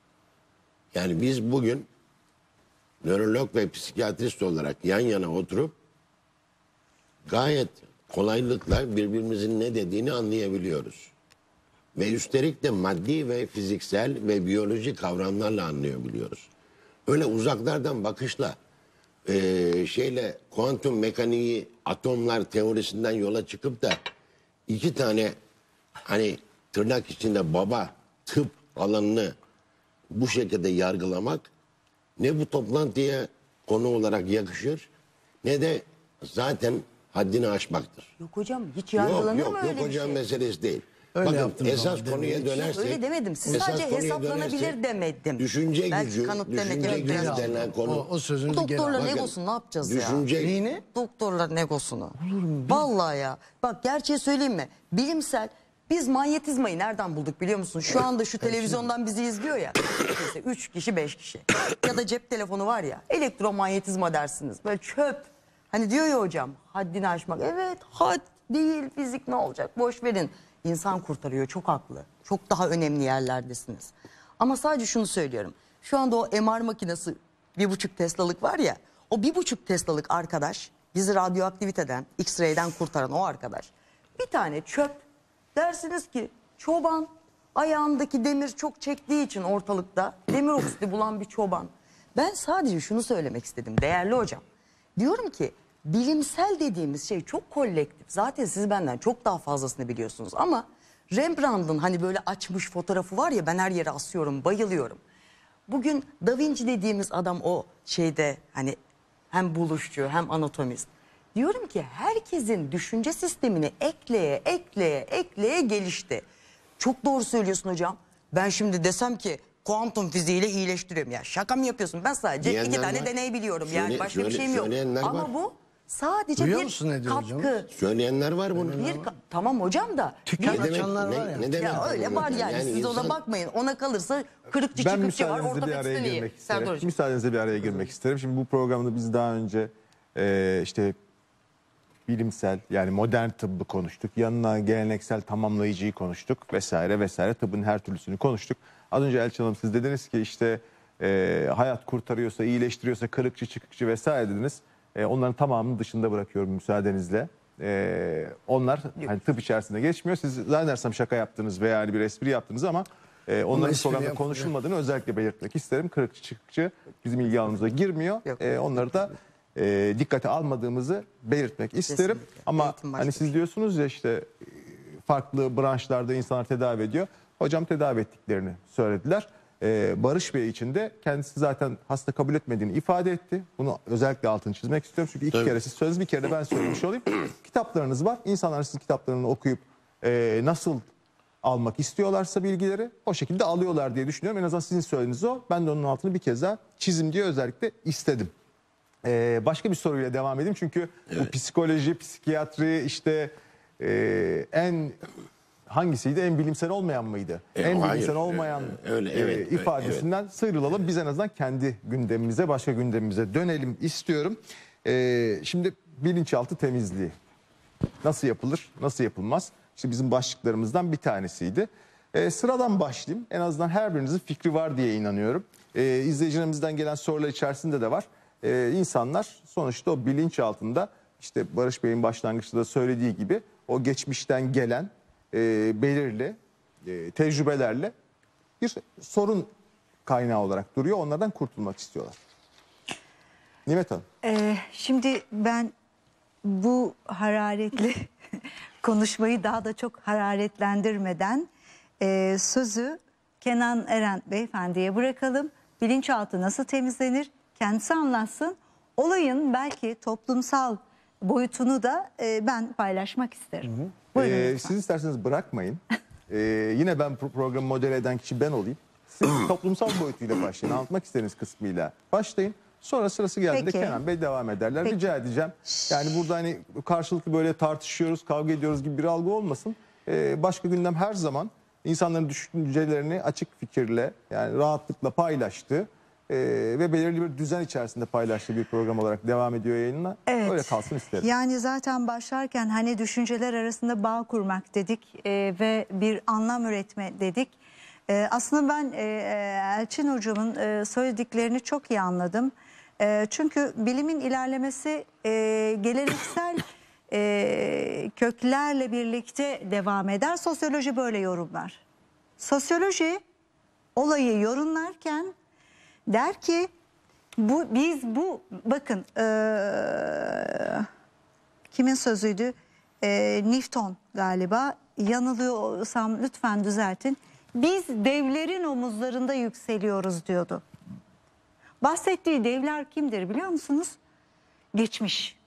Yani biz bugün nörolog ve psikiyatrist olarak yan yana oturup gayet kolaylıkla birbirimizin ne dediğini anlayabiliyoruz. Ve üstelik de maddi ve fiziksel ve biyolojik kavramlarla anlayabiliyoruz. Öyle uzaklardan bakışla eee, şeyle kuantum mekaniği, atomlar teorisinden yola çıkıp da iki tane hani tırnak içinde baba tıp alanını bu şekilde yargılamak ne bu toplantıya konu olarak yakışır ne de zaten haddini aşmaktır. Yok hocam, hiç Yok yargılanır yok mı yok öyle bir hocam, şey? meselesi değil. Öyle Bakın yaptığınız esas zaman konuya demeyin. dönersek. Öyle demedim. Siz esas sadece konuya hesaplanabilir dönersek, demedim. Düşünce Belki gücü, kanıt demek düşünce yok. gücü Biraz- denen konu. O, o sözünü Bu bir geri doktorların al. Bakın, egosunu ne yapacağız ya? Düşünce Neyini? Doktorların egosunu. Vallahi ya. Bak gerçeği söyleyeyim mi? Bilimsel. Biz manyetizmayı nereden bulduk biliyor musun? Şu anda şu televizyondan bizi izliyor ya. İşte üç kişi beş kişi. Ya da cep telefonu var ya. Elektromanyetizma dersiniz. Böyle çöp. Hani diyor ya hocam, haddini aşmak. Evet, had değil, fizik ne olacak? Boş verin. İnsan kurtarıyor, çok haklı. Çok daha önemli yerlerdesiniz. Ama sadece şunu söylüyorum. Şu anda o M R makinesi bir buçuk Tesla'lık var ya. O bir buçuk Tesla'lık arkadaş bizi radyoaktiviteden, X-ray'den kurtaran o arkadaş. Bir tane çöp. Dersiniz ki çoban ayağındaki demir çok çektiği için ortalıkta demir oksidi bulan bir çoban. Ben sadece şunu söylemek istedim değerli hocam. Diyorum ki bilimsel dediğimiz şey çok kolektif. Zaten siz benden çok daha fazlasını biliyorsunuz ama Rembrandt'ın hani böyle açmış fotoğrafı var ya, ben her yere asıyorum, bayılıyorum. Bugün Da Vinci dediğimiz adam o şeyde hani hem buluşçu hem anatomist. Diyorum ki herkesin düşünce sistemini ekleye ekleye ekleye gelişti. Çok doğru söylüyorsun hocam. Ben şimdi desem ki kuantum fiziğiyle iyileştiriyorum. Ya şaka mı yapıyorsun? Ben sadece Diyenler iki tane var. deney biliyorum. Yani Söyle- başka bir söyle- şeyim yok. söyleyenler Ama var. bu sadece Duyuyor bir musun ne diyor katkı. hocam? Söyleyenler var bunu. Bir ka- tamam hocam da. Tüken bir- Ne demek- açanlar ne- var ya. ne demek ya öyle var yani, yani siz ona insan- bakmayın. Ona kalırsa kırıkçı Ben çıkıkçı var, müsaadenizle bir araya ortopedistin iyi. girmek Serdar isterim. hocam. Müsaadenizle bir araya girmek isterim. Şimdi bu programda biz daha önce e, işte bilimsel yani modern tıbbı konuştuk. Yanına geleneksel tamamlayıcıyı konuştuk vesaire vesaire. Tıbbın her türlüsünü konuştuk. Az önce Elçin Hanım siz dediniz ki işte e, hayat kurtarıyorsa, iyileştiriyorsa kırıkçı çıkıkçı vesaire dediniz. E, onların tamamını dışında bırakıyorum müsaadenizle. E, onlar hani tıp içerisinde geçmiyor. Siz zannedersem şaka yaptınız veya hani bir espri yaptınız ama e, onların espri programda yapmıyor. konuşulmadığını özellikle belirtmek isterim. Kırıkçı çıkıkçı bizim ilgi alanımıza girmiyor. Yok. E, onları da e, dikkate almadığımızı belirtmek isterim. Kesinlikle. Ama Eğitim başka hani bir siz şey. diyorsunuz ya işte e, farklı branşlarda insanlar tedavi ediyor. Hocam tedavi ettiklerini söylediler. E, Barış Bey için de kendisi zaten hasta kabul etmediğini ifade etti. Bunu özellikle altını çizmek istiyorum. Çünkü iki Tabii. kere siz söylediniz, bir kere de ben söylemiş olayım. Kitaplarınız var. İnsanlar sizin kitaplarını okuyup e, nasıl almak istiyorlarsa bilgileri o şekilde alıyorlar diye düşünüyorum. En azından sizin söylediğiniz o. Ben de onun altını bir kez daha çizim diye özellikle istedim. Ee, başka bir soruyla devam edeyim. Çünkü bu psikoloji, psikiyatri işte e, en hangisiydi? En bilimsel olmayan mıydı? E, en hayır. bilimsel olmayan E, öyle, e, evet, ifadesinden sıyrılalım. Biz en azından kendi gündemimize, başka gündemimize dönelim istiyorum. Ee, şimdi bilinçaltı temizliği. Nasıl yapılır, nasıl yapılmaz? İşte bizim başlıklarımızdan bir tanesiydi. Ee, sıradan başlayayım. En azından her birinizin fikri var diye inanıyorum. Ee, izleyicilerimizden gelen sorular içerisinde de var. Ee, insanlar sonuçta o bilinç altında işte Barış Bey'in başlangıçta da söylediği gibi o geçmişten gelen e, belirli e, tecrübelerle bir sorun kaynağı olarak duruyor. Onlardan kurtulmak istiyorlar. Nimet Hanım. Ee, şimdi ben bu hararetli konuşmayı daha da çok hararetlendirmeden e, sözü Kenan Eren Beyefendi'ye bırakalım. Bilinçaltı nasıl temizlenir? Kendisi anlatsın. Olayın belki toplumsal boyutunu da e, ben paylaşmak isterim. Buyurun Ee, lütfen. siz isterseniz bırakmayın. Ee, yine ben pro- programı model eden kişi ben olayım. Siz toplumsal boyutuyla başlayın. Anlatmak istediğiniz kısmıyla başlayın. Sonra sırası geldiğinde Peki. Kenan Bey devam ederler. Peki. Rica edeceğim. Yani burada hani karşılıklı böyle tartışıyoruz, kavga ediyoruz gibi bir algı olmasın. Ee, başka gündem her zaman insanların düşüncelerini açık fikirle yani rahatlıkla paylaştığı e, ve belirli bir düzen içerisinde paylaştığı bir program olarak devam ediyor yayınına. Evet. Öyle kalsın isterim. Yani zaten başlarken hani düşünceler arasında bağ kurmak dedik e, ve bir anlam üretme dedik. E, aslında ben e, Elçin Hocam'ın e, söylediklerini çok iyi anladım. E, çünkü bilimin ilerlemesi e, geleneksel e, köklerle birlikte devam eder. Sosyoloji böyle yorumlar. Sosyoloji olayı yorumlarken der ki bu biz bu bakın eee, kimin sözüydü? Eee, Newton galiba, yanılıyorsam lütfen düzeltin. Biz devlerin omuzlarında yükseliyoruz diyordu. Bahsettiği devler kimdir biliyor musunuz? Geçmiş.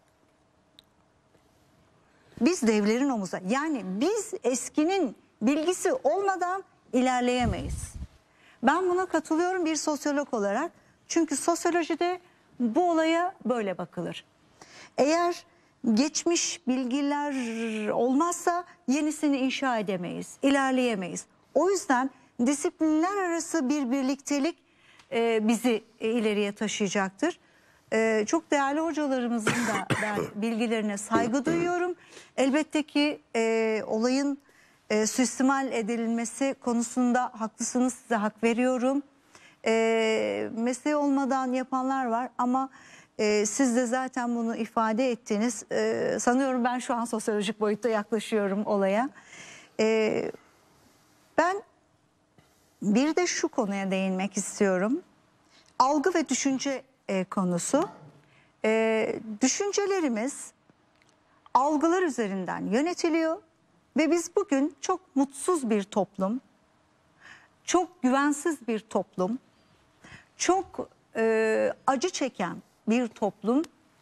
Biz devlerin omuzları, yani biz eskinin bilgisi olmadan ilerleyemeyiz. Ben buna katılıyorum bir sosyolog olarak. Çünkü sosyolojide bu olaya böyle bakılır. Eğer geçmiş bilgiler olmazsa yenisini inşa edemeyiz, ilerleyemeyiz. O yüzden disiplinler arası bir birliktelik e, bizi e, ileriye taşıyacaktır. E, çok değerli hocalarımızın da ben bilgilerine saygı duyuyorum. Elbette ki e, olayın e, suistimal edilmesi konusunda haklısınız, size hak veriyorum. E, mesleği olmadan yapanlar var ama e, siz de zaten bunu ifade ettiniz. E, sanıyorum ben şu an sosyolojik boyutta yaklaşıyorum olaya. E, ben bir de şu konuya değinmek istiyorum. Algı ve düşünce e, konusu. e, düşüncelerimiz algılar üzerinden yönetiliyor ve biz bugün çok mutsuz bir toplum, çok güvensiz bir toplum, çok e, acı çeken bir toplum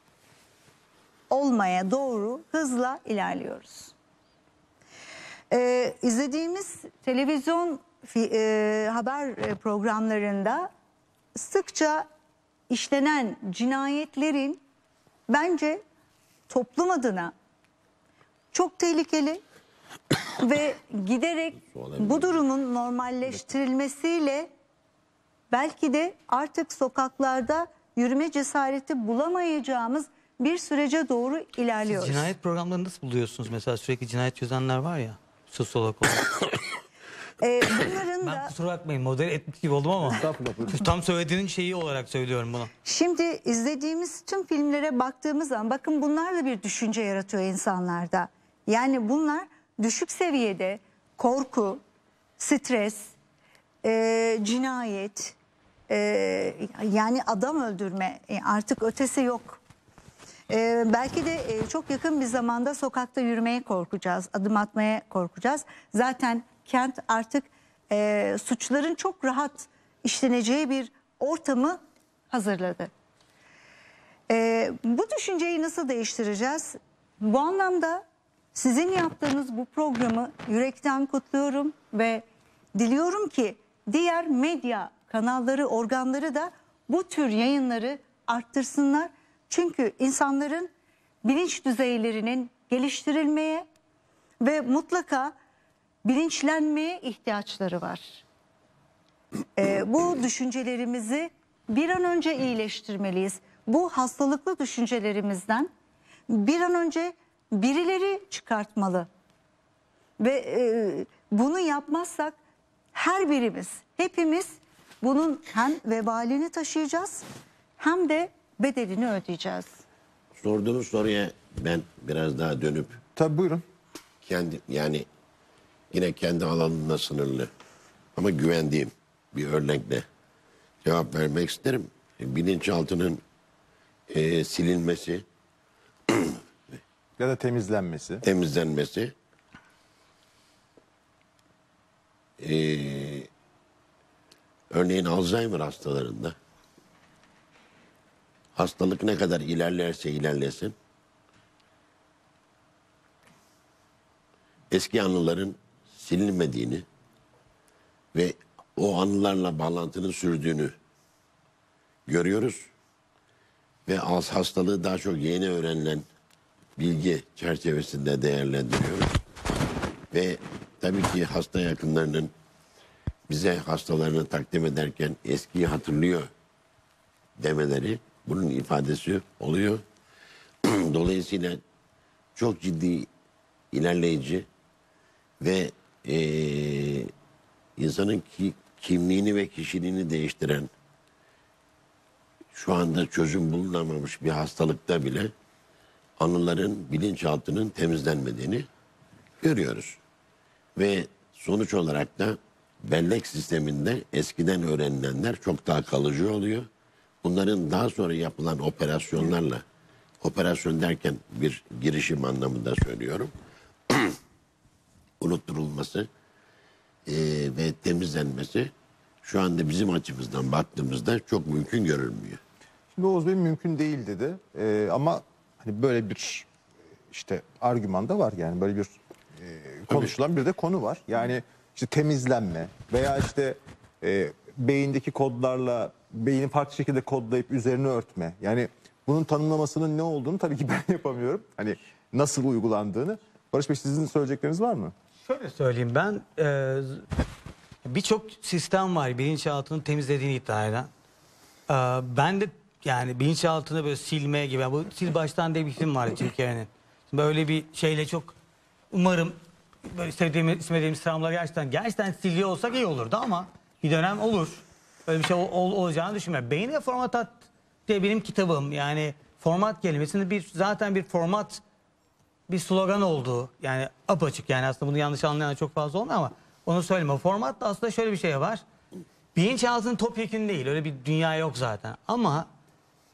olmaya doğru hızla ilerliyoruz. E, izlediğimiz televizyon e, haber programlarında sıkça işlenen cinayetlerin bence toplum adına çok tehlikeli ve giderek bu durumun normalleştirilmesiyle belki de artık sokaklarda yürüme cesareti bulamayacağımız bir sürece doğru ilerliyoruz. Cinayet programlarını nasıl buluyorsunuz? Mesela sürekli cinayet çözenler var ya, sosyolog olarak. Ee, bunların Ben da kusura bakmayın, model etmiş gibi oldum ama tam söylediğinin şeyi olarak söylüyorum bunu. şimdi izlediğimiz tüm filmlere baktığımız zaman bakın bunlar da bir düşünce yaratıyor insanlarda. Yani bunlar düşük seviyede korku, stres, e, cinayet, e, yani adam öldürme, e, artık ötesi yok. E, belki de e, çok yakın bir zamanda sokakta yürümeye korkacağız, adım atmaya korkacağız. Zaten kent artık e, suçların çok rahat işleneceği bir ortamı hazırladı. E, bu düşünceyi nasıl değiştireceğiz? Bu anlamda sizin yaptığınız bu programı yürekten kutluyorum ve diliyorum ki diğer medya kanalları, organları da bu tür yayınları arttırsınlar. Çünkü insanların bilinç düzeylerinin geliştirilmeye ve mutlaka bilinçlenmeye ihtiyaçları var. Ee, bu düşüncelerimizi bir an önce iyileştirmeliyiz. Bu hastalıklı düşüncelerimizden bir an önce birileri çıkartmalı. Ve e, bunu yapmazsak her birimiz, hepimiz bunun hem vebalini taşıyacağız hem de bedelini ödeyeceğiz. Sorduğunuz soruya ben biraz daha dönüp Tabii buyurun. kendi yani yine kendi alanımda sınırlı ama güvendiğim bir örnekle cevap vermek isterim. Bilinçaltının e, silinmesi, Ya da temizlenmesi. temizlenmesi e, örneğin Alzheimer hastalarında hastalık ne kadar ilerlerse ilerlesin eski anıların silinmediğini ve o anılarla bağlantının sürdüğünü görüyoruz. Ve az hastalığı daha çok yeni öğrenilen bilgi çerçevesinde değerlendiriyoruz. Ve tabii ki hasta yakınlarının bize hastalarını takdim ederken eskiyi hatırlıyor demeleri bunun ifadesi oluyor. Dolayısıyla çok ciddi, ilerleyici ve eee, insanın ki, kimliğini ve kişiliğini değiştiren şu anda çözüm bulunamamış bir hastalıkta bile anıların bilinçaltının temizlenmediğini görüyoruz. Ve sonuç olarak da bellek sisteminde eskiden öğrenilenler çok daha kalıcı oluyor. Bunların daha sonra yapılan operasyonlarla, operasyon derken bir girişim anlamında söylüyorum, unutturulması e, ve temizlenmesi şu anda bizim açımızdan baktığımızda çok mümkün görülmüyor. Şimdi Oğuz Bey mümkün değil dedi. Ee, ama hani böyle bir işte argüman da var, yani böyle bir e, konuşulan bir de konu var. Yani işte temizlenme veya işte e, beyindeki kodlarla beyni farklı şekilde kodlayıp üzerine örtme. Yani bunun tanımlamasının ne olduğunu tabii ki ben yapamıyorum. Hani nasıl uygulandığını. Barış Bey, sizin söyleyecekleriniz var mı? Şöyle söyleyeyim, ben e, birçok sistem var bilinçaltını temizlediğini iddia eden. E, ben de yani bilinçaltını böyle silme gibi, bu Sil Baştan diye bir film var çünkü yani. Böyle bir şeyle çok umarım böyle istediğimiz, istemediğimiz travmaları gerçekten gerçekten siliyor olsak iyi olurdu ama bir dönem olur. Öyle bir şey ol, ol, olacağını düşünmüyorum. Beyin ve format at diye benim kitabım, yani format kelimesinin bir zaten bir format bir slogan olduğu, yani apaçık, yani aslında bunu yanlış anlayan çok fazla olmuyor ama onu söyleme. Formatta aslında şöyle bir şey var. Bilinçaltının topyekün değil, öyle bir dünya yok zaten ama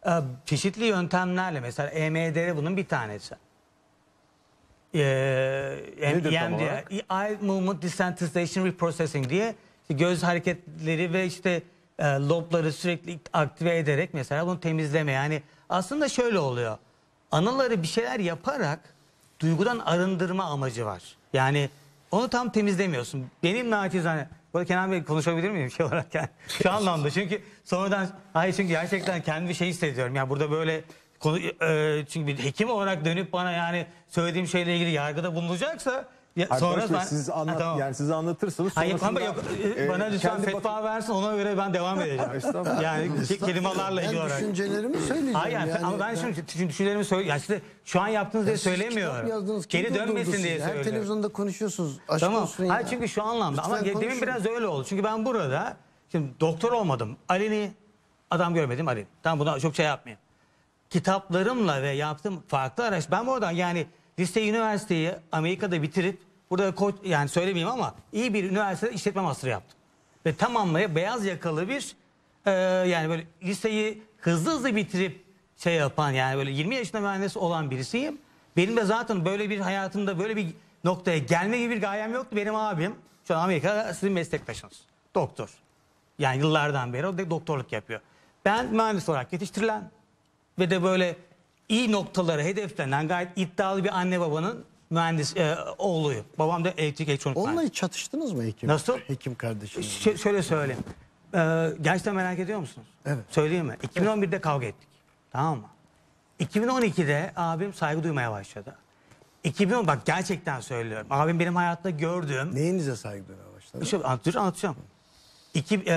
e, çeşitli yöntemlerle, mesela E M D R bunun bir tanesi. Ee, Nedir tam E M D R, olarak? Eye Movement Desensitization Reprocessing diye işte göz hareketleri ve işte e, lobları sürekli aktive ederek mesela bunu temizleme. Yani aslında şöyle oluyor. Anıları bir şeyler yaparak duygudan arındırma amacı var. Yani onu tam temizlemiyorsun. Benim naçizane, burada Kenan Bey konuşabilir miyim şey olarak yani? Şu anlamda çünkü sonradan, hayır çünkü gerçekten kendi bir şey hissediyorum. Yani burada böyle konu, e, çünkü bir hekim olarak dönüp bana yani söylediğim şeyle ilgili yargıda bulunacaksa ya, Hayır, sonra Barış Bey, ben... siz Ha, anlat, tamam. yani siz anlatırsanız Hayır, sonrasında, ama yok, e, bana lütfen kendi fetva bakın- versin, ona göre ben devam edeceğim. Estağfurullah. Yani ke- kelimelerle ilgili Ben olarak. düşüncelerimi söyleyeceğim. Hayır yani, ama ben şimdi düşün- düşüncelerimi söylüyorum. Ya işte şu an yaptığınız diye Siz kitap söylemiyorum. yazdınız, kim Geri durdurdu dönmesin sizi? diye Her söylüyorum. televizyonda konuşuyorsunuz. Aşk Tamam. olsun ya. Hayır çünkü şu anlamda, ama Lütfen demin konuşun. biraz öyle oldu. Çünkü ben burada şimdi doktor olmadım. Ali'ni adam görmedim, Ali. Tamam, buna çok şey yapmayayım. Kitaplarımla ve yaptığım farklı araç. Ben buradan yani lise üniversiteyi Amerika'da bitirip burada koç, yani söylemeyeyim ama iyi bir üniversitede işletme master yaptım. Ve tamamlayıp beyaz yakalı bir e, yani böyle liseyi hızlı hızlı bitirip şey yapan, yani böyle yirmi yaşında mühendis olan birisiyim. Benim de zaten böyle bir hayatımda böyle bir noktaya gelme gibi bir gayem yoktu. Benim abim şu an Amerika'da sizin meslektaşınız. Doktor. Yani yıllardan beri o da doktorluk yapıyor. Ben mühendis olarak yetiştirilen ve de böyle iyi noktalara hedeflenen gayet iddialı bir anne babanın mühendis e, oğluyum. Babam da elektrik elektronik Onunla mühendisi. hiç çatıştınız mı hekim? Nasıl? Hekim kardeşim. Ş- şöyle söyleyeyim. Ee, gerçekten merak ediyor musunuz? Evet. Söyleyeyim mi? iki bin on birde kavga ettik. Tamam mı? iki bin on ikide abim saygı duymaya başladı. iki bin on bak gerçekten söylüyorum. Abim benim hayatta gördüğüm... Neyinize saygı duymaya başladı? İşte anlatacağım. anlatacağım. İki, e,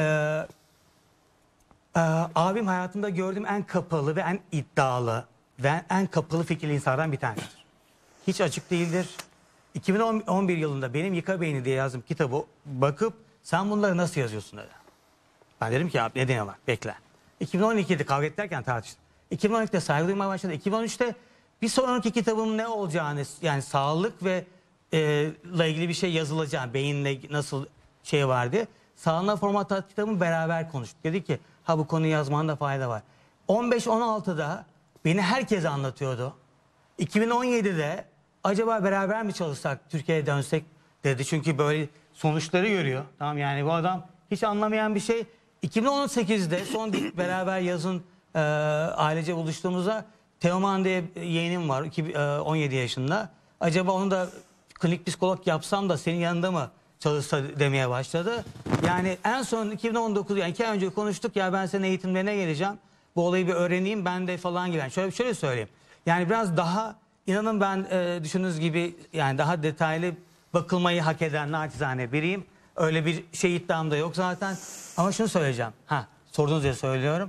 e, abim hayatımda gördüğüm en kapalı ve en iddialı ve en kapalı fikirli insanlardan bir tanesidir. Hiç açık değildir. iki bin on bir yılında benim Yıka Beyni diye yazdığım kitabı bakıp sen bunları nasıl yazıyorsun dedi. Ben dedim ki abi nedeni var, bekle. iki bin on ikide kavga ederken tartıştık. iki bin on ikide saygı duymaya başladı. iki bin on üçte bir sonraki kitabımın ne olacağını, yani sağlık ve e, ile ilgili bir şey yazılacağını, beyinle nasıl şey vardı. Sağlığına format at kitabımı beraber konuştuk. Dedi ki ha bu konuyu yazmanda fayda var. on beş on altıda beni herkes anlatıyordu. iki bin on yedide acaba beraber mi çalışsak, Türkiye'ye dönsek dedi. Çünkü böyle sonuçları görüyor. Tamam, yani bu adam hiç anlamayan bir şey. iki bin on sekizde son beraber yazın e, ailece buluştuğumuzda Teoman diye yeğenim var, iki- e, on yedi yaşında. Acaba onu da klinik psikolog yapsam da senin yanında mı çalışsa demeye başladı. Yani en son iki bin on dokuz, yani iki ay önce konuştuk ya, ben senin eğitimlerine geleceğim. Bu olayı bir öğreneyim ben de falan gibi. Yani şöyle şöyle söyleyeyim. Yani biraz daha inanın ben e, düşündüğünüz gibi yani daha detaylı bakılmayı hak eden naçizane biriyim. Öyle bir şey iddiam da yok zaten. Ama şunu söyleyeceğim. Ha, sorduğunuz diye söylüyorum.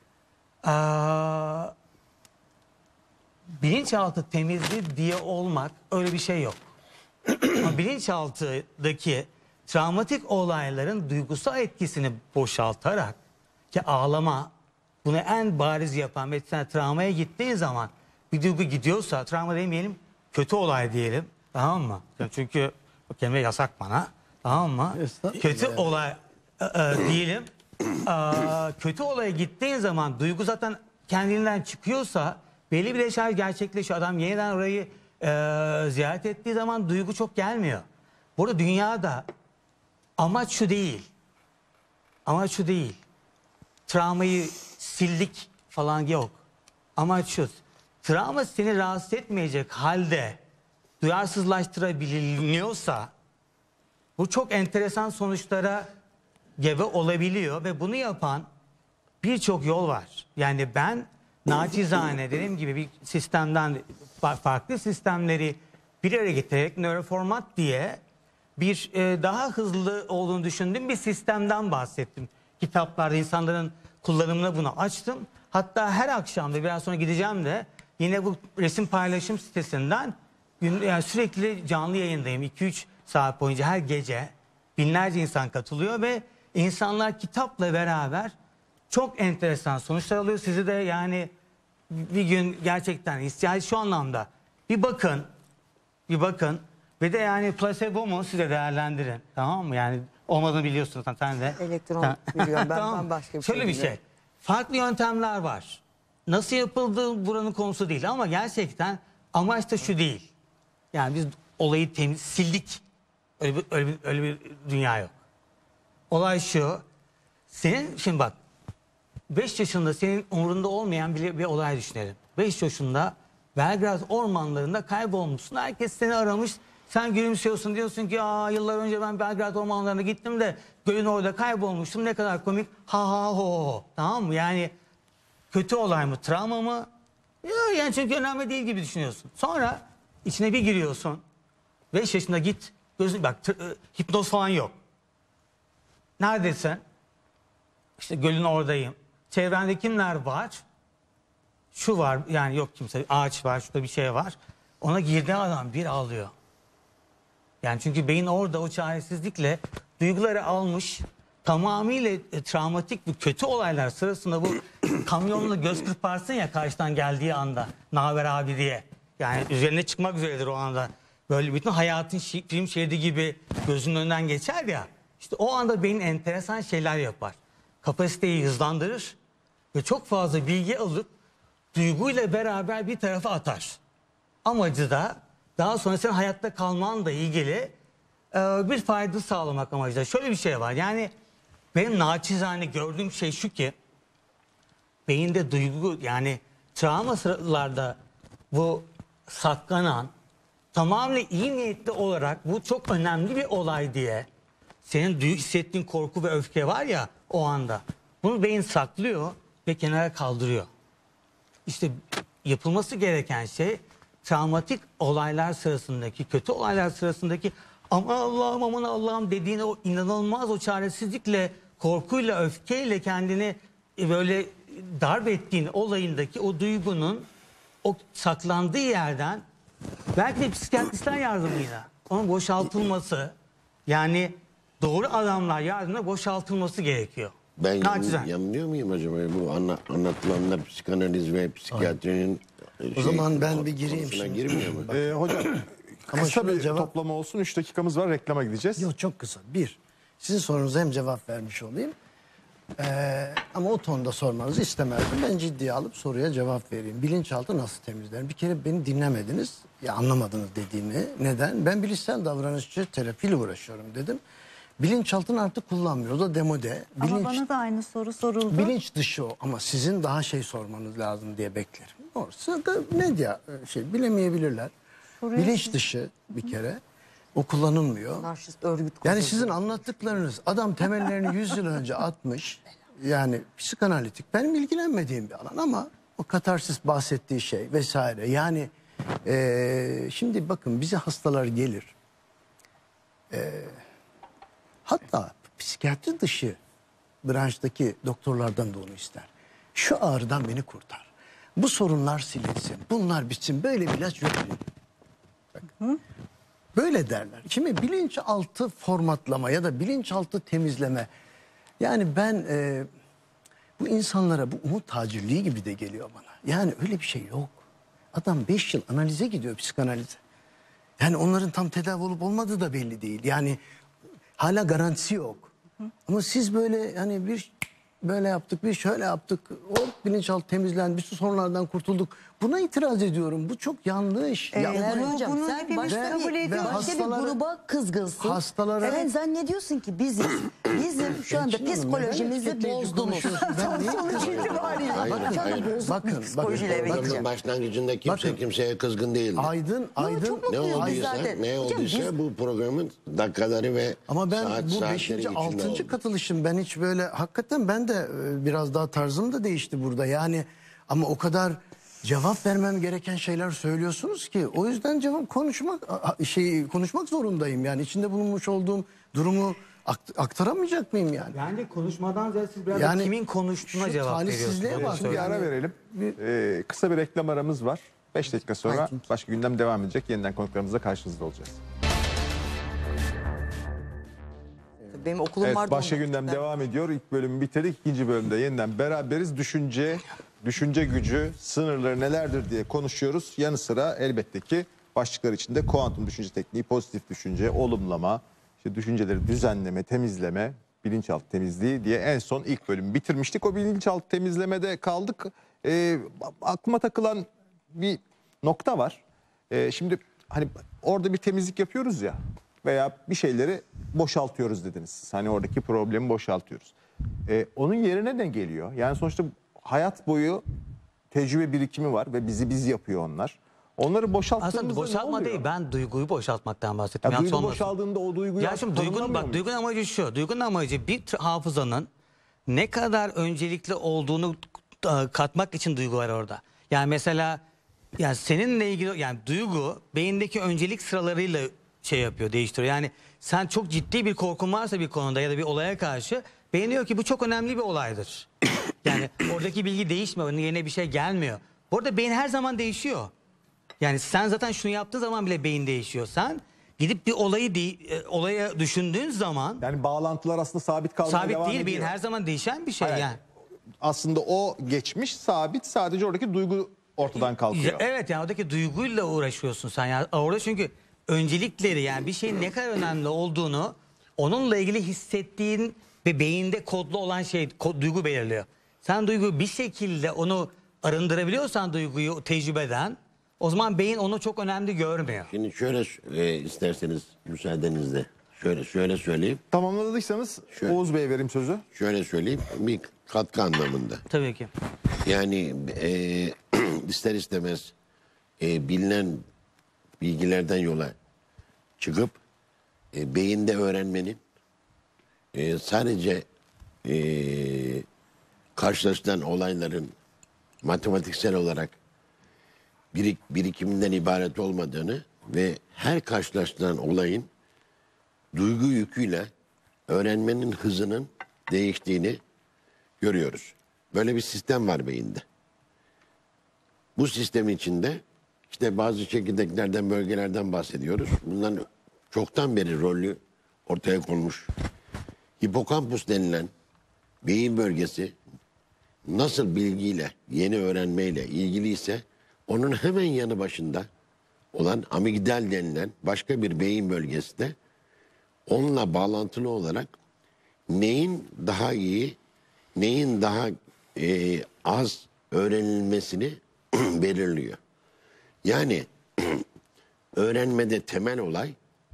Aa, bilinçaltı temizliği diye olmak öyle bir şey yok. Ama bilinçaltındaki travmatik olayların duygusal etkisini boşaltarak, ki ağlama bunu en bariz yapan ve sen travmaya gittiğin zaman bir duygu gidiyorsa, travma demeyelim, kötü olay diyelim, tamam mı? Çünkü o kelime yasak bana, tamam mı? Estağfurullah. Kötü olay e, e, diyelim. Aa, kötü olaya gittiğin zaman duygu zaten kendinden çıkıyorsa belli bir yaşar gerçekleşiyor. Adam yeniden orayı e, ziyaret ettiği zaman duygu çok gelmiyor. Burada dünyada amaç şu değil. Amaç şu değil. Travmayı sildik falan yok. Amaç şu. Travma seni rahatsız etmeyecek halde duyarsızlaştırabiliyorsa bu çok enteresan sonuçlara gebe olabiliyor ve bunu yapan birçok yol var. Yani ben naçizane dediğim gibi bir sistemden farklı sistemleri bir araya getirerek nöroformat diye bir e, daha hızlı olduğunu düşündüğüm bir sistemden bahsettim. Kitaplarda insanların kullanımına bunu açtım. Hatta her akşam da biraz sonra gideceğim de yine bu resim paylaşım sitesinden gün, yani sürekli canlı yayındayım. iki üç saat boyunca her gece binlerce insan katılıyor ve insanlar kitapla beraber çok enteresan sonuçlar alıyor. Sizi de yani bir gün gerçekten ihtiyacı şu anlamda bir bakın, bir bakın ve de yani placebo mu size değerlendirin, tamam mı? Yani olmadığını biliyorsunuz sen de. Elektron biliyorum ben, Tamam. ben başka bir Şöyle şey bir şey. biliyorum. Farklı yöntemler var. nasıl yapıldığı buranın konusu değil ama gerçekten amaç da şu değil. Yani biz olayı temiz sildik. Öyle bir, öyle bir, öyle bir dünya yok. Olay şu. Senin şimdi bak beş yaşında senin umurunda olmayan bir, bir olay düşünelim. beş yaşında Belgrad ormanlarında kaybolmuşsun. Herkes seni aramış. Sen gülümsüyorsun, diyorsun ki aa, yıllar önce ben Belgrad ormanlarına gittim de gölün orada kaybolmuştum. Ne kadar komik. Ha ha ho ho. Tamam mı? Yani kötü olay mı? Travma mı? Ya, yani çünkü önemli değil gibi düşünüyorsun. Sonra içine bir giriyorsun. beş yaşında git. Gözün, bak tr- hipnoz falan yok. Neredesin? İşte gölün oradayım. Çevrende kimler var? Şu var, yani yok kimse. Ağaç var, şurada bir şey var. Ona girdiği adam bir ağlıyor. Yani çünkü beyin orada o çaresizlikle duyguları almış. Tamamıyla e, travmatik bir kötü olaylar sırasında bu kamyonla göz kırparsın ya karşıdan geldiği anda. Naber abi diye. Yani üzerine çıkmak üzeredir o anda. Böyle bütün hayatın şi- film şeridi gibi gözünün önünden geçer ya. İşte o anda beyin enteresan şeyler yapar. Kapasiteyi hızlandırır ve çok fazla bilgi alıp duyguyla beraber bir tarafa atar. Amacı da daha sonra senin hayatta kalmanla ilgili e, bir fayda sağlamak amacıyla. Şöyle bir şey var, yani benim naçizane gördüğüm şey şu ki beyinde duygu, yani travma sıralarda bu saklanan, tamamen iyi niyetli olarak bu çok önemli bir olay diye senin duy- hissettiğin korku ve öfke var ya o anda, bunu beyin saklıyor ve kenara kaldırıyor. İşte yapılması gereken şey travmatik olaylar sırasındaki, kötü olaylar sırasındaki aman Allah'ım aman Allah'ım dediğin o inanılmaz o çaresizlikle, korkuyla, öfkeyle kendini böyle darp ettiğin olayındaki o duygunun o saklandığı yerden belki de psikiyatristler yardımıyla onun boşaltılması, yani doğru adamlar yardımıyla boşaltılması gerekiyor. Ben yan, Naçizane. yanılıyor muyum acaba? Bu anla, anlatılanlar psikanaliz ve psikiyatrinin O zaman ben bir gireyim konusuna şimdi. girmiyor mu? Ee, hocam Ama kısa şuna bir cevap- toplama olsun. üç dakikamız var, reklama gideceğiz. Yok, çok kısa. Bir, sizin sorunuza hem cevap vermiş olayım. Ee, ama o tonda sormanızı istemezdim. Ben ciddiye alıp soruya cevap vereyim. Bilinçaltı nasıl temizler? Bir kere beni dinlemediniz. Ya anlamadınız dediğimi. Neden? Ben bilişsel davranışçı terapiyle uğraşıyorum dedim. Bilinçaltını artık kullanmıyor. O da demode. Ama Bilinç, bana da aynı soru soruldu. bilinç dışı o. Ama sizin daha şey sormanız lazım diye beklerim. Orası da medya şey bilemeyebilirler. Soruyu Bilinç siz- dışı bir kere. O kullanılmıyor. Anarşist örgüt Yani kuruldu. sizin anlattıklarınız, adam temellerini yüz yıl önce atmış. Yani psikanalitik benim ilgilenmediğim bir alan ama o katarsis bahsettiği şey vesaire. Yani eee, şimdi bakın bize hastalar gelir. Eee, hatta psikiyatri dışı branştaki doktorlardan da onu ister. Şu ağrıdan beni kurtar. Bu sorunlar silinsin. Bunlar bitsin. Böyle bir ilaç yok benim. Bakın. Böyle derler. Şimdi bilinçaltı formatlama ya da bilinçaltı temizleme. Yani ben e, bu insanlara bu umut tacirliği gibi de geliyor bana. Yani öyle bir şey yok. Adam beş yıl analize gidiyor, psikanalize. Yani onların tam tedavi olup olmadığı da belli değil. Yani hala garantisi yok. Ama siz böyle hani bir böyle yaptık, bir şöyle yaptık. O bilinçaltı temizlendi, bir sorunlardan kurtulduk. Buna itiraz ediyorum. Bu çok yanlış. Ee, Ya bunu- Erhan Hocam bunu sen hepimiz başka kabul bir, ediyoruz. başka bir Hastaları- gruba kızgınsın. Hastalara- Sen zannediyorsun ki bizim bizim şu anda Elçin Hanım, psikolojimizi neden etiketleyici bozdunuz. konuşuyorsun? Ben niye kızıyorum? Hayır, Bakın, hayır. bozduk bakın, bakın. psikolojiyle eve Programın gideceğim. başlangıcında kimse Bakın. kimseye kızgın değildi. Aydın, Aydın. çok Ne mutluyuz biz olduysa, zaten. ne Hocam olduysa biz- bu programın dakikaları ve Ama ben saat, bu saatleri beşinci, içinde altıncı oldu. katılışım. Ben hiç böyle hakikaten ben de e, biraz daha tarzım da değişti burada. Yani ama o kadar cevap vermem gereken şeyler söylüyorsunuz ki o yüzden cevap konuşmak a- şey konuşmak zorundayım. Yani içinde bulunmuş olduğum durumu akt- aktaramayacak mıyım yani? Yani de konuşmadan ziyade siz biraz da Yani kimin konuştuğuna şu cevap talihsizliğe veriyorsunuz. bak. Şimdi bir ara Yani- verelim. Ee, kısa bir reklam aramız var. beş dakika sonra başka gündem devam edecek. Yeniden konuklarımızla karşınızda olacağız. Benim okulum Evet, vardı. başka onunla. gündem Ben- devam ediyor. İlk bölümü bitirdik. İkinci bölümde yeniden beraberiz. Düşünce, düşünce gücü, sınırları nelerdir diye konuşuyoruz. Yanı sıra elbette ki başlıklar içinde kuantum düşünce tekniği, pozitif düşünce, olumlama, işte düşünceleri düzenleme, temizleme, bilinçaltı temizliği diye en son ilk bölümü bitirmiştik. O bilinçaltı temizlemede kaldık. e, aklıma takılan bir nokta var. E, şimdi hani orada bir temizlik yapıyoruz ya veya bir şeyleri boşaltıyoruz dediniz. Hani oradaki problemi boşaltıyoruz. E, onun yerine ne geliyor? Yani sonuçta hayat boyu tecrübe birikimi var ve bizi biz yapıyor onlar. Onları boşalttığımızda Aslında ne boşaltma oluyor? değil, ben duyguyu boşaltmaktan bahsettim. Ya Yanlış duygu olmasın. boşaldığında o duyguyu Ya artık şimdi duygunun, tanımlamıyor bak muyuz? duygunun amacı şu. Duygunun amacı bir t- hafızanın ne kadar öncelikli olduğunu e, katmak için duygu var orada. Yani mesela yani seninle ilgili yani duygu beyindeki öncelik sıralarıyla şey yapıyor, değiştiriyor. Yani sen çok ciddi bir korkun varsa bir konuda ya da bir olaya karşı beyin diyor ki bu çok önemli bir olaydır. Yani oradaki bilgi değişmiyor, onun yerine bir şey gelmiyor. Bu arada beyin her zaman değişiyor. Yani sen zaten şunu yaptığın zaman bile beyin değişiyor. Sen gidip bir olayı de, e, olaya düşündüğün zaman Yani bağlantılar aslında sabit kalmaya sabit devam değil, ediyor. beyin her zaman değişen bir şey Hayır, yani. Aslında o geçmiş sabit, sadece oradaki duygu ortadan kalkıyor. Ya, evet, yani oradaki duyguyla uğraşıyorsun sen. Yani orada çünkü öncelikleri, yani bir şeyin ne kadar önemli olduğunu onunla ilgili hissettiğin ve beyinde kodlu olan şey ko- duygu belirliyor. Sen duyguyu bir şekilde onu arındırabiliyorsan, duyguyu tecrübeden, o zaman beyin onu çok önemli görmüyor. Şimdi şöyle e, isterseniz müsaadenizle şöyle şöyle söyleyeyim. Tamamladıysanız Şöyle. Oğuz Bey'e vereyim sözü. Şöyle söyleyeyim bir katkı anlamında. Tabii ki. Yani e, ister istemez e, bilinen bilgilerden yola çıkıp e, beyinde öğrenmenin e, sadece e, karşılaşılan olayların matematiksel olarak birik, birikiminden ibaret olmadığını ve her karşılaşılan olayın duygu yüküyle öğrenmenin hızının değiştiğini görüyoruz. Böyle bir sistem var beyinde. Bu sistem içinde işte bazı çekirdeklerden, bölgelerden bahsediyoruz. Bunların çoktan beri rolü ortaya konmuş. Hipokampus denilen beyin bölgesi nasıl bilgiyle, yeni öğrenmeyle ilgiliyse onun hemen yanı başında olan amigdal denilen başka bir beyin bölgesi de onunla bağlantılı olarak neyin daha iyi, neyin daha e, az öğrenilmesini belirliyor. Yani öğrenmede temel olay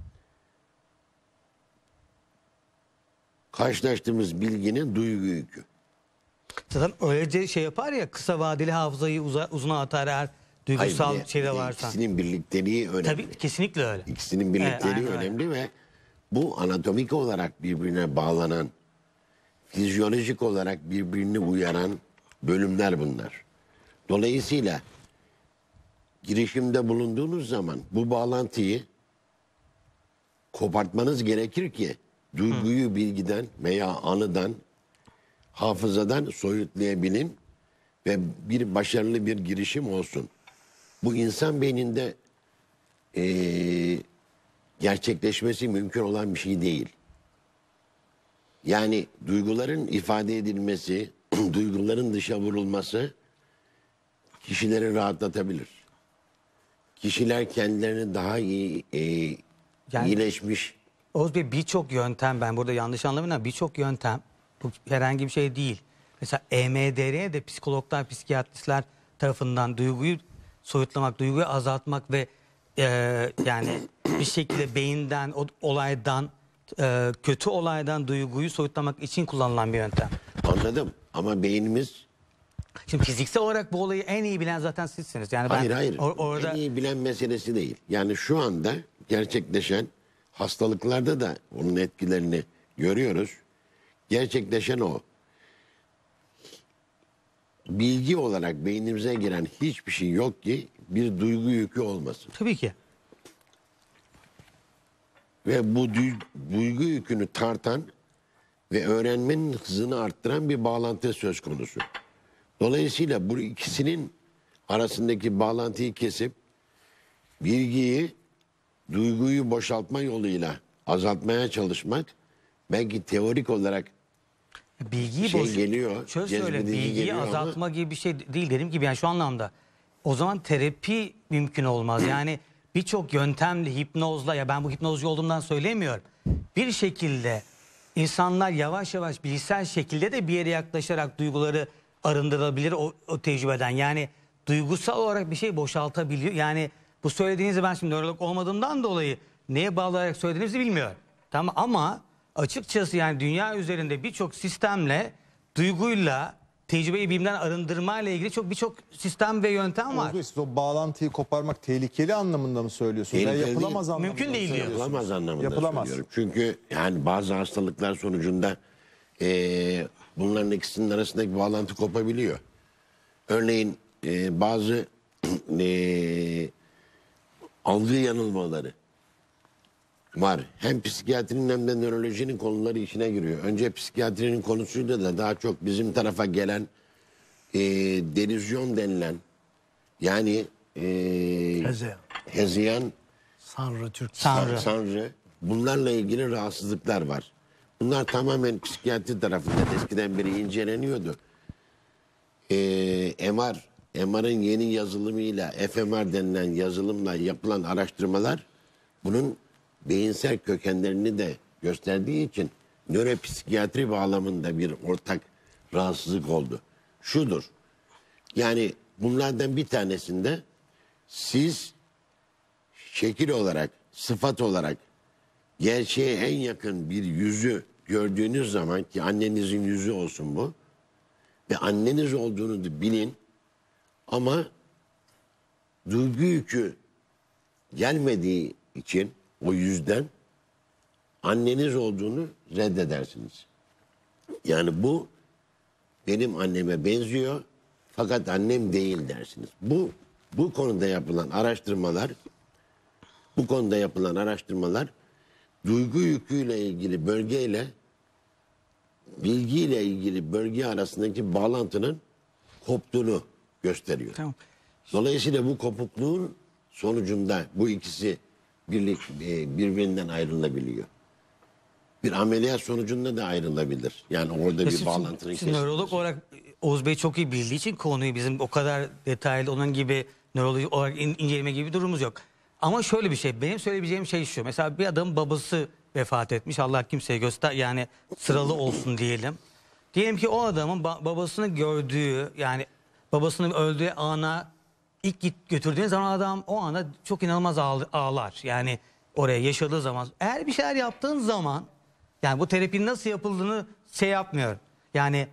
karşılaştığımız bilginin duygu yükü. Zaten öylece şey yapar ya, kısa vadeli hafızayı uza, uzuna atar eğer duygusal Hayır, bir de- şeyde bir de varsa. İkisinin birlikteliği önemli. Tabii kesinlikle öyle. İkisinin birlikteliği Evet, aynen öyle. önemli ve bu anatomik olarak birbirine bağlanan, fizyolojik olarak birbirini uyaran bölümler bunlar. Dolayısıyla girişimde bulunduğunuz zaman bu bağlantıyı kopartmanız gerekir ki duyguyu bilgiden veya anıdan, hafızadan soyutlayabilin ve bir başarılı bir girişim olsun. Bu insan beyninde eee, gerçekleşmesi mümkün olan bir şey değil. Yani duyguların ifade edilmesi, duyguların dışa vurulması kişileri rahatlatabilir. Kişiler kendilerini daha iyi, e, Yani- iyileşmiş. Oğuz Bey, birçok yöntem, ben burada yanlış anlamayın ama birçok yöntem, bu herhangi bir şey değil. Mesela E M D R de psikologlar, psikiyatristler tarafından duyguyu soyutlamak, duyguyu azaltmak ve e, yani bir şekilde beyinden, o olaydan, e, kötü olaydan duyguyu soyutlamak için kullanılan bir yöntem. Anladım ama beynimiz Şimdi fiziksel olarak bu olayı en iyi bilen zaten sizsiniz. Yani ben hayır hayır or- orada en iyi bilen meselesi değil. Yani şu anda gerçekleşen hastalıklarda da onun etkilerini görüyoruz. Gerçekleşen o. Bilgi olarak beynimize giren hiçbir şey yok ki bir duygu yükü olmasın. tabii ki. Ve bu duy- duygu yükünü tartan ve öğrenmenin hızını arttıran bir bağlantı söz konusu. Dolayısıyla bu ikisinin arasındaki bağlantıyı kesip bilgiyi, duyguyu boşaltma yoluyla azaltmaya çalışmak belki teorik olarak Bilgiyi şey boş- geliyor, Şöyle söyle, cezbedici bilgiyi geliyor ama- azaltma gibi bir şey değil, dediğim gibi yani şu anlamda. O zaman terapi mümkün olmaz. Yani birçok yöntemle, hipnozla, ya ben bu hipnozcu olduğumdan söylemiyorum. Bir şekilde insanlar yavaş yavaş bilişsel şekilde de bir yere yaklaşarak duyguları arındırabilir o, o tecrübeden. Yani duygusal olarak bir şey boşaltabiliyor. Yani bu söylediğinizi ben şimdi nörolog olmadığımdan dolayı neye bağlayarak söylediğinizi bilmiyorum. Tamam, ama açıkçası yani dünya üzerinde birçok sistemle, duyguyla, tecrübeyi bilimden arındırmayla ilgili çok birçok sistem ve yöntem var. Oğuz Bey, siz o bağlantıyı koparmak tehlikeli anlamında mı söylüyorsunuz? Yani Tehlikeli yapılamaz değil. anlamında Mümkün mı değil diyor. söylüyorsunuz? Yapılamaz anlamında Yapılamaz. söylüyorum. Çünkü yani bazı hastalıklar sonucunda eee, bunların ikisinin arasındaki bağlantı kopabiliyor. Örneğin eee, bazı eee, algı yanılmaları var. Hem psikiyatrinin hem de nörolojinin konuları içine giriyor. Önce psikiyatrinin konusuyla da daha çok bizim tarafa gelen eee delüzyon denilen, yani eee Hezeyan. hezeyan, Sanrı Türk. Tanrı. Sanrı, bunlarla ilgili rahatsızlıklar var. Bunlar tamamen psikiyatri tarafından eskiden beri inceleniyordu. Ee, M R, M R'ın yeni yazılımıyla F M R denilen yazılımla yapılan araştırmalar bunun beyinsel kökenlerini de gösterdiği için nöropsikiyatri bağlamında bir ortak rahatsızlık oldu. Şudur, yani bunlardan bir tanesinde siz şekil olarak, sıfat olarak gerçeğe en yakın bir yüzü gördüğünüz zaman, ki annenizin yüzü olsun bu, ve anneniz olduğunu da bilin, ama duygu yükü gelmediği için o yüzden anneniz olduğunu reddedersiniz. Yani bu benim anneme benziyor fakat annem değil dersiniz. Bu bu konuda yapılan araştırmalar bu konuda yapılan araştırmalar duygu yüküyle ilgili bölgeyle bilgiyle ilgili bölge arasındaki bağlantının koptuğunu gösteriyor. Tamam. Dolayısıyla bu kopukluğun sonucunda bu ikisi birlik e, birbirinden ayrılabiliyor. Bir ameliyat sonucunda da ayrılabilir. Yani orada bir Siz- bağlantının siz kesilmesi. nörolog olarak Oğuz Bey çok iyi bildiği için konuyu, bizim o kadar detaylı onun gibi nörolojik olarak in- inceleme gibi bir durumumuz yok. Ama şöyle bir şey, benim söyleyebileceğim şey şu. Mesela bir adamın babası vefat etmiş. Allah kimseye göster, yani sıralı olsun diyelim. Diyelim ki o adamın ba- babasını gördüğü, yani babasının öldüğü ana ilk git götürdüğün zaman adam o anda çok inanılmaz ağl- ağlar. Yani oraya yaşadığı zaman. Eğer bir şeyler yaptığın zaman, yani bu terapinin nasıl yapıldığını şey yapmıyorum. Yani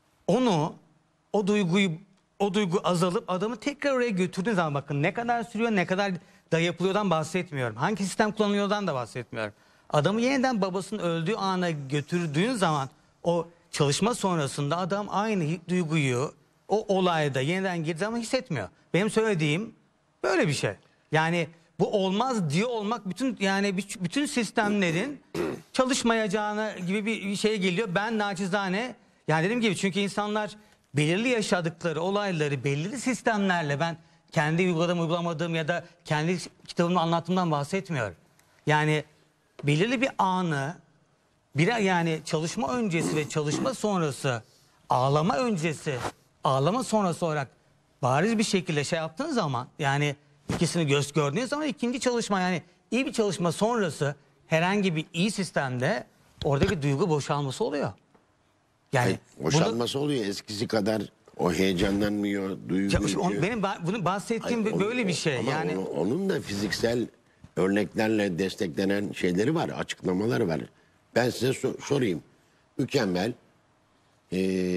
onu, o duyguyu, o duygu azalıp adamı tekrar oraya götürdüğün zaman, bakın ne kadar sürüyor, ne kadar da yapılıyordan bahsetmiyorum. Hangi sistem kullanılıyordan da bahsetmiyorum. Adamı yeniden babasının öldüğü ana götürdüğün zaman o çalışma sonrasında adam aynı hi- duyguyu o olayda yeniden girdiği zaman hissetmiyor. Benim söylediğim böyle bir şey. Yani bu olmaz diyor olmak bütün, yani büt- bütün sistemlerin çalışmayacağına gibi bir şey geliyor. Ben naçizane, yani dediğim gibi, çünkü insanlar belirli yaşadıkları olayları belirli sistemlerle, ben kendi uyguladığım uygulamadığım ya da kendi kitabımda anlattığımdan bahsetmiyorum. Yani belirli bir anı bir, yani çalışma öncesi ve çalışma sonrası, ağlama öncesi, ağlama sonrası olarak bariz bir şekilde şey yaptığın zaman, yani ikisini göz gördüğün zaman ikinci çalışma, yani iyi bir çalışma sonrası herhangi bir iyi sistemde orada bir duygu boşalması oluyor. Yani Hayır, boşalması oluyor. Eskisi kadar o heyecanlanmıyor, duygu bunu, ya, yükü- benim ba- bunu bahsettiğim Hayır, böyle onun- bir şey. ama Yani onu- onun da fiziksel örneklerle desteklenen şeyleri var, açıklamaları var. Ben size so- sorayım. Mükemmel ee,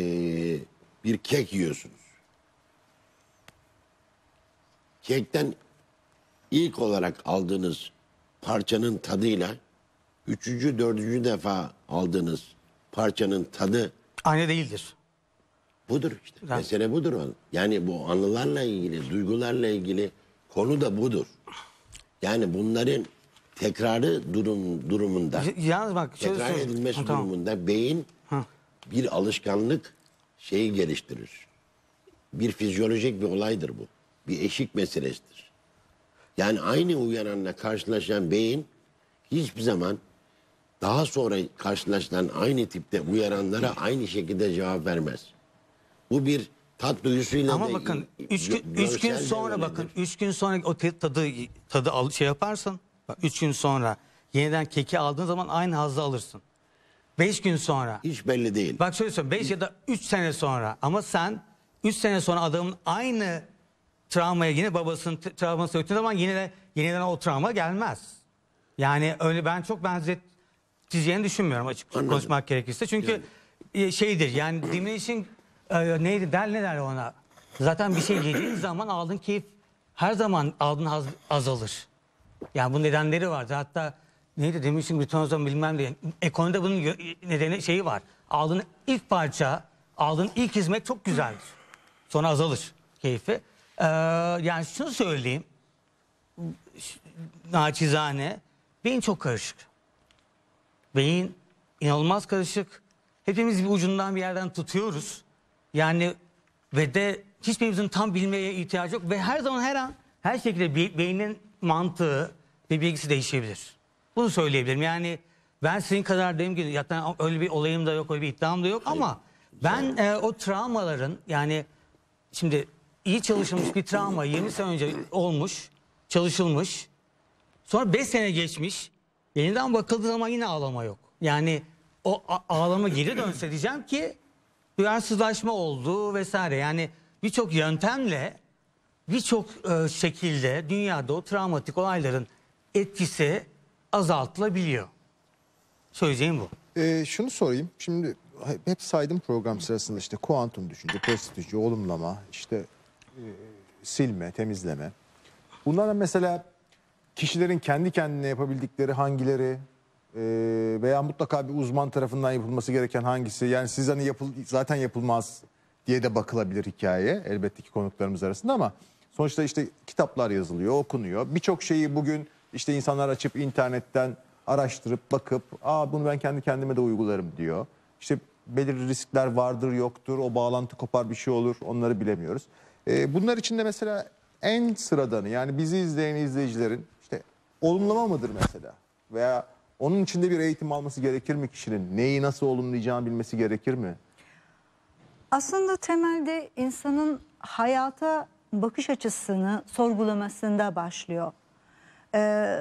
bir kek yiyorsunuz. Kekten ilk olarak aldığınız parçanın tadıyla üçüncü, dördüncü defa aldığınız parçanın tadı aynı değildir. budur işte. Yani- Mesele budur. o. Yani bu anılarla ilgili, duygularla ilgili konu da budur. Yani bunların tekrarı durum durumunda, Y- Yalnız bak şöyle tekrar söyleyeyim. edilmesi Ha, tamam. durumunda beyin Ha. bir alışkanlık şeyi geliştirir. Bir fizyolojik bir olaydır bu. Bir eşik meselesidir. Yani aynı uyaranla karşılaşan beyin hiçbir zaman daha sonra karşılaşılan aynı tipte uyaranlara aynı şekilde cevap vermez. Bu bir tat duyusuyla Ama da bakın üç gö- gün, üç gün görsel de sonra öyledir. bakın üç gün sonra o te- tadı tadı al, şey yaparsın. Bak, üç gün sonra yeniden keki aldığın zaman aynı hazzı alırsın. beş gün sonra. Hiç belli değil. Bak şöyle söyleyeyim, beş ya da üç sene sonra, ama sen üç sene sonra adamın aynı travmaya, yine babasının t- travması öttüğü zaman yine de yeniden o travma gelmez. Yani öyle, ben çok benzeteceğini düşünmüyorum açık Anladım. konuşmak gerekirse. Çünkü e, şeydir yani, diminishing e, neydi der ne der ona. Zaten bir şey yediğin zaman aldığın keyif her zaman aldığın haz azalır. Yani bu nedenleri vardı. Hatta neydi, diminishing returns'dan bilmem diye. Ekonomide bunun yö- nedeni şeyi var. Aldığın ilk parça, aldığın ilk hizmet çok güzeldir. Sonra azalır keyfi. Ee, yani şunu söyleyeyim. Naçizane. Beyin çok karışık. Beyin inanılmaz karışık. Hepimiz bir ucundan bir yerden tutuyoruz. Yani ve de hiçbirimizin tam bilmeye ihtiyacı yok. Ve her zaman her an her şekilde be- beynin mantığı ve bilgisi değişebilir. Bunu söyleyebilirim. Yani ben sizin kadar dediğim gibi zaten öyle bir olayım da yok, öyle bir iddiam da yok. Ama ben e, o travmaların, yani şimdi iyi çalışılmış bir travma yirmi sene önce olmuş, çalışılmış. Sonra beş sene geçmiş. Yeniden bakıldığı zaman yine ağlama yok. Yani o a- ağlama geri dönse diyeceğim ki duyarsızlaşma oldu vesaire. Yani birçok yöntemle, birçok e, şekilde dünyada o travmatik olayların etkisi azaltılabiliyor. Söyleyeceğim bu. Ee, şunu sorayım. Şimdi hep saydım program sırasında, işte kuantum düşünce, pozitif düşünce, olumlama, işte e, silme, temizleme. Bunlardan mesela kişilerin kendi kendine yapabildikleri hangileri e, veya mutlaka bir uzman tarafından yapılması gereken hangisi? Yani siz hani yapıl, zaten yapılmaz diye de bakılabilir hikaye elbette ki konuklarımız arasında, ama sonuçta işte kitaplar yazılıyor, okunuyor. Birçok şeyi bugün işte insanlar açıp internetten araştırıp bakıp, aa bunu ben kendi kendime de uygularım diyor. İşte belirli riskler vardır, yoktur, o bağlantı kopar, bir şey olur, onları bilemiyoruz. Ee, bunlar içinde mesela en sıradanı, yani bizi izleyen izleyicilerin işte olumlama mıdır mesela? Veya onun içinde bir eğitim alması gerekir mi kişinin? Neyi nasıl olumlayacağını bilmesi gerekir mi? Aslında temelde insanın hayata bakış açısını sorgulamasında başlıyor. Ee,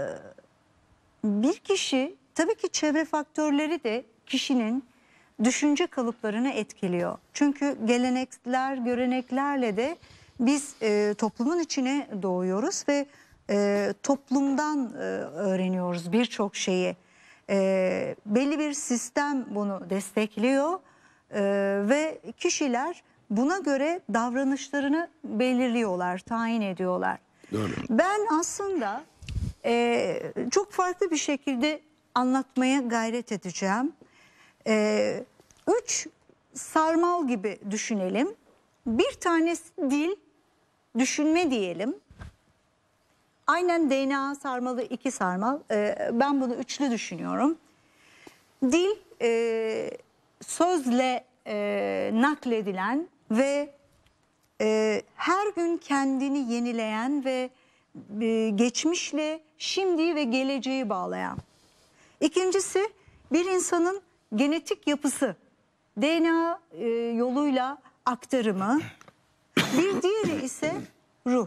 bir kişi, tabii ki çevre faktörleri de kişinin düşünce kalıplarını etkiliyor. Çünkü gelenekler, göreneklerle de biz e, toplumun içine doğuyoruz ve e, toplumdan e, öğreniyoruz birçok şeyi. E, belli bir sistem bunu destekliyor e, ve kişiler buna göre davranışlarını belirliyorlar, tayin ediyorlar. Doğru. Ben aslında e, çok farklı bir şekilde anlatmaya gayret edeceğim. E, üç sarmal gibi düşünelim. Bir tanesi dil, düşünme diyelim. Aynen D N A sarmalı, iki sarmal. E, ben bunu üçlü düşünüyorum. Dil e, sözle e, nakledilen ve e, her gün kendini yenileyen ve e, geçmişle şimdiyi ve geleceği bağlayan. İkincisi, bir insanın genetik yapısı, D N A e, yoluyla aktarımı. Bir diğeri ise ruh.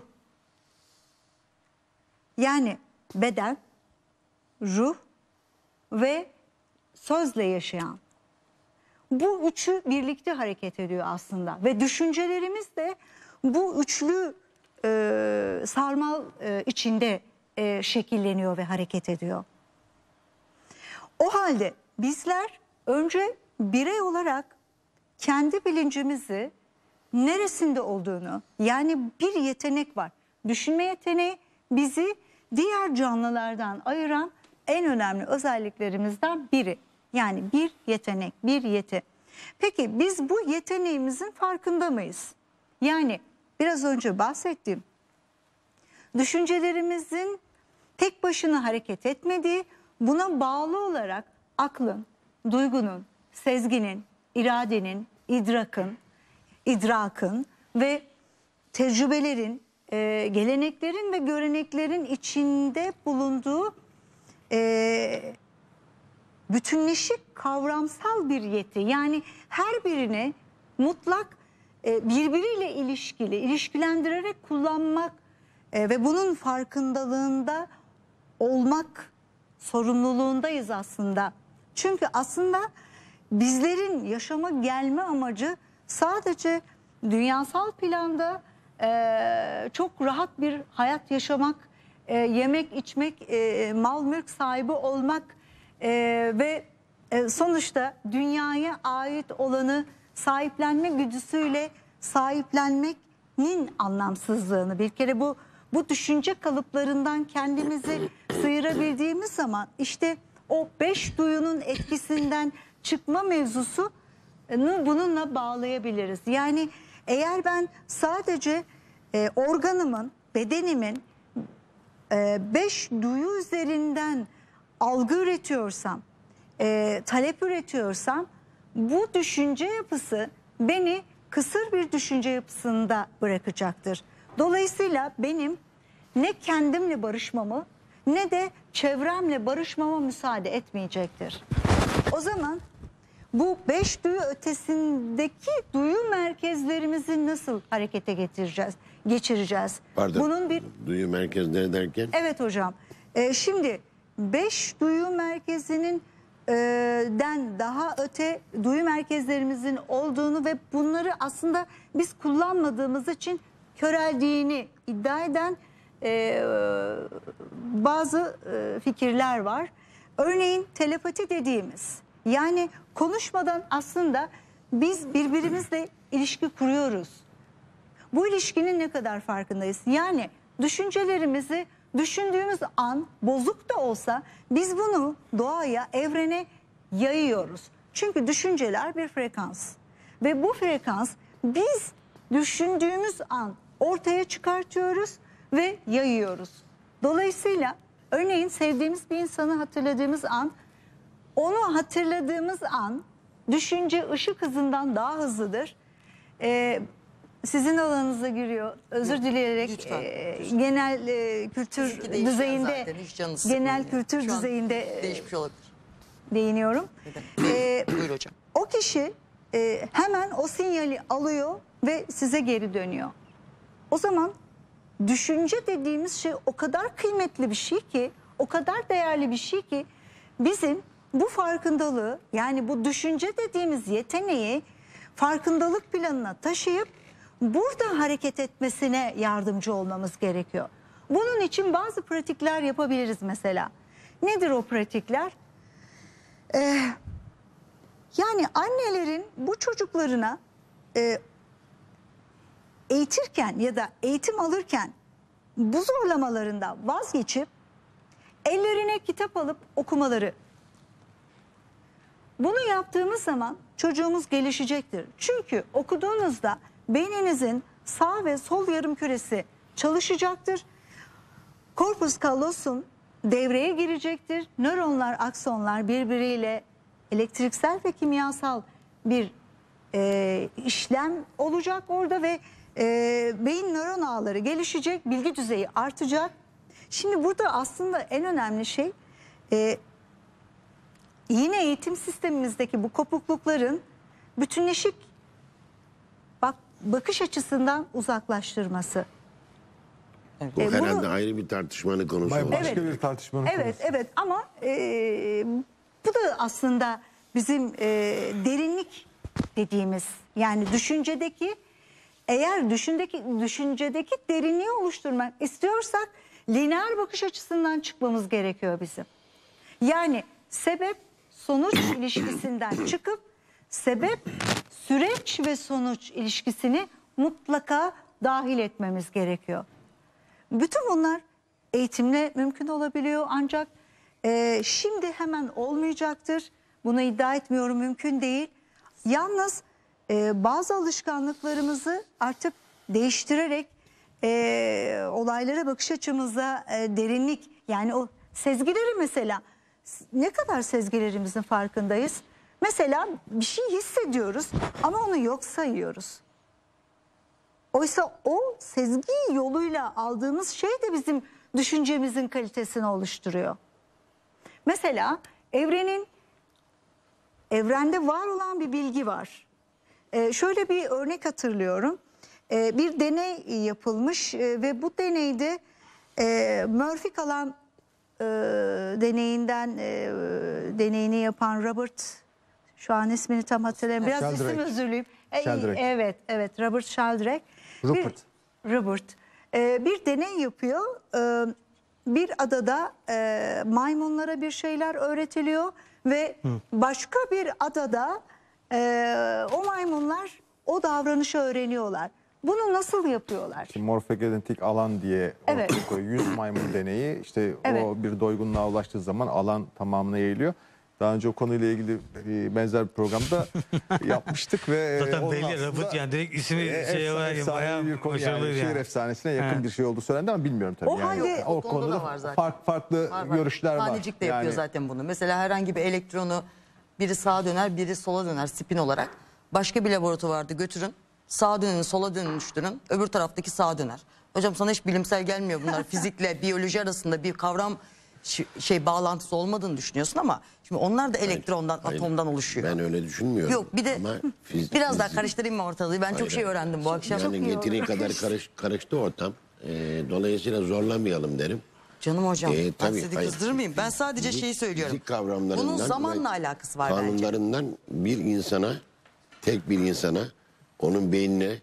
Yani beden, ruh ve sözle yaşayan. Bu üçü birlikte hareket ediyor aslında ve düşüncelerimiz de bu üçlü e, sarmal e, içinde e, şekilleniyor ve hareket ediyor. O halde bizler önce birey olarak kendi bilincimizi neresinde olduğunu, yani bir yetenek var. Düşünme yeteneği bizi diğer canlılardan ayıran en önemli özelliklerimizden biri. Yani bir yetenek, bir yeti. Peki biz bu yeteneğimizin farkında mıyız? Yani biraz önce bahsettiğim düşüncelerimizin tek başına hareket etmediği, buna bağlı olarak aklın, duygunun, sezginin, iradenin, idrakın, idrakın ve tecrübelerin, e, geleneklerin ve göreneklerin içinde bulunduğu e, bütünleşik kavramsal bir yeti. Yani her birini mutlak e, birbiriyle ilişkili, ilişkilendirerek kullanmak e, ve bunun farkındalığında olmak sorumluluğundayız aslında. Çünkü aslında bizlerin yaşama gelme amacı sadece dünyasal planda e, çok rahat bir hayat yaşamak, e, yemek, içmek, e, mal mülk sahibi olmak e, ve e, sonuçta dünyaya ait olanı sahiplenme güdüsüyle sahiplenmenin anlamsızlığını, bir kere bu bu düşünce kalıplarından kendimizi sıyırabildiğimiz zaman işte o beş duyunun etkisinden çıkma mevzusunu bununla bağlayabiliriz. Yani eğer ben sadece e, organımın, bedenimin e, beş duyu üzerinden algı üretiyorsam, e, talep üretiyorsam, bu düşünce yapısı beni kısır bir düşünce yapısında bırakacaktır. Dolayısıyla benim ne kendimle barışmamı ne de çevremle barışmama müsaade etmeyecektir. O zaman bu beş duyu ötesindeki duyu merkezlerimizi nasıl harekete getireceğiz, geçireceğiz? Pardon. Bunun bir Duyu merkezleri derken? Evet hocam. Ee, şimdi beş duyu merkezinin e, den daha öte duyu merkezlerimizin olduğunu ve bunları aslında biz kullanmadığımız için köreldiğini iddia eden e, bazı e, fikirler var. Örneğin telepati dediğimiz, yani konuşmadan aslında biz birbirimizle ilişki kuruyoruz. Bu ilişkinin ne kadar farkındayız? Yani düşüncelerimizi düşündüğümüz an bozuk da olsa biz bunu doğaya, evrene yayıyoruz. Çünkü düşünceler bir frekans ve bu frekans biz düşündüğümüz an ortaya çıkartıyoruz ve yayıyoruz. Dolayısıyla örneğin sevdiğimiz bir insanı hatırladığımız an, onu hatırladığımız an düşünce ışık hızından daha hızlıdır. Ee, sizin alanınıza giriyor. Özür dileyerek Lütfen, e, lütfen. genel e, kültür Sizinki değişiyor düzeyinde zaten, hiç canınız sıkılmıyor. genel kültür Şu an düzeyinde e, değişmiş olabilir. değiniyorum. Ee, Buyur hocam. o kişi e, hemen o sinyali alıyor ve size geri dönüyor. O zaman düşünce dediğimiz şey o kadar kıymetli bir şey ki, o kadar değerli bir şey ki bizim bu farkındalığı, yani bu düşünce dediğimiz yeteneği farkındalık planına taşıyıp burada hareket etmesine yardımcı olmamız gerekiyor. Bunun için bazı pratikler yapabiliriz mesela. Nedir o pratikler? Ee, yani annelerin bu çocuklarına e, eğitirken ya da eğitim alırken bu zorlamalarından vazgeçip ellerine kitap alıp okumaları. Bunu yaptığımız zaman çocuğumuz gelişecektir. Çünkü okuduğunuzda beyninizin sağ ve sol yarımküresi çalışacaktır. Korpus callosum devreye girecektir. Nöronlar, aksonlar birbiriyle elektriksel ve kimyasal bir e, işlem olacak orada ve e, beyin nöron ağları gelişecek, bilgi düzeyi artacak. Şimdi burada aslında en önemli şey e, yine eğitim sistemimizdeki bu kopuklukların bütünleşik bak, bakış açısından uzaklaştırması. Bu E, bunu- herhalde ayrı bir tartışmanın konusu Bay- olacak. Başka bir tartışmanın Evet, konusu. evet ama e, bu da aslında bizim e, derinlik dediğimiz, yani düşüncedeki, eğer düşündeki, düşüncedeki derinliği oluşturmak istiyorsak lineer bakış açısından çıkmamız gerekiyor bizim. Yani sebep sonuç ilişkisinden çıkıp sebep süreç ve sonuç ilişkisini mutlaka dahil etmemiz gerekiyor. Bütün bunlar eğitimle mümkün olabiliyor ancak e, şimdi hemen olmayacaktır. Bunu iddia etmiyorum, mümkün değil. Yalnız e, bazı alışkanlıklarımızı artık değiştirerek e, olaylara bakış açımıza e, derinlik, yani o sezgileri mesela ne kadar sezgilerimizin farkındayız? Mesela bir şey hissediyoruz ama onu yok sayıyoruz. Oysa o sezgi yoluyla aldığımız şey de bizim düşüncemizin kalitesini oluşturuyor. Mesela evrenin evrende var olan bir bilgi var. Ee, şöyle bir örnek hatırlıyorum. Ee, bir deney yapılmış e, ve bu deneyde e, Murphy kalan e, deneyinden e, deneyini yapan Robert Şu an ismini tam hatırlamıyorum. Biraz Sheldrake. isim özürlüyüm. E, Sheldrake. Evet, evet. Robert Sheldrake. Rupert. Bir, Robert. Ee, bir deney yapıyor. Ee, bir adada e, maymunlara bir şeyler öğretiliyor ve başka bir adada e, o maymunlar o davranışı öğreniyorlar. Bunu nasıl yapıyorlar? Morfogenetik alan diye Evet. ortaya koyuyor. yüz maymun deneyi işte Evet. o bir doygunluğa ulaştığı zaman alan tamamına yayılıyor. Daha önce o konuyla ilgili e, benzer bir programda yapmıştık ve Zaten onun belli aslında, Robert yani direkt ismi e, şey efsane- olarak efsane bayağı bir konu yani, başarılıydı şehir yani. efsanesine yakın He. bir şey olduğu söylendi ama bilmiyorum tabii. O yani. halde- Yok, o konuda da var zaten. fark, farklı Var, var. görüşler var. Tanecik de yapıyor Yani zaten bunu. Mesela herhangi bir elektronu biri sağa döner, biri sola döner spin olarak. Başka bir laboratuvarda götürün. Sağa döneni sola dönüştürün. Öbür taraftaki sağa döner. Hocam sana hiç bilimsel gelmiyor bunlar. Fizikle biyoloji arasında bir kavram ş- şey bağlantısı olmadığını düşünüyorsun ama şimdi onlar da elektrondan, Hayır, atomdan oluşuyor. Ben öyle düşünmüyorum. Yok bir de Ama fiz- biraz daha fizik- karıştırayım mı ortalığı? Ben çok Hayır, şey hayır. öğrendim bu akşam. Yani yeteri kadar karış, karıştı ortam. Ee, dolayısıyla zorlamayalım derim. Canım hocam Ee, ben tabii, sizi hayır. kızdırmayayım. Ben sadece Fizik- şeyi söylüyorum. fizik kavramlarından Bunun ve zamanla alakası var bence. Kanunlarından bir insana, tek bir insana, onun beynine,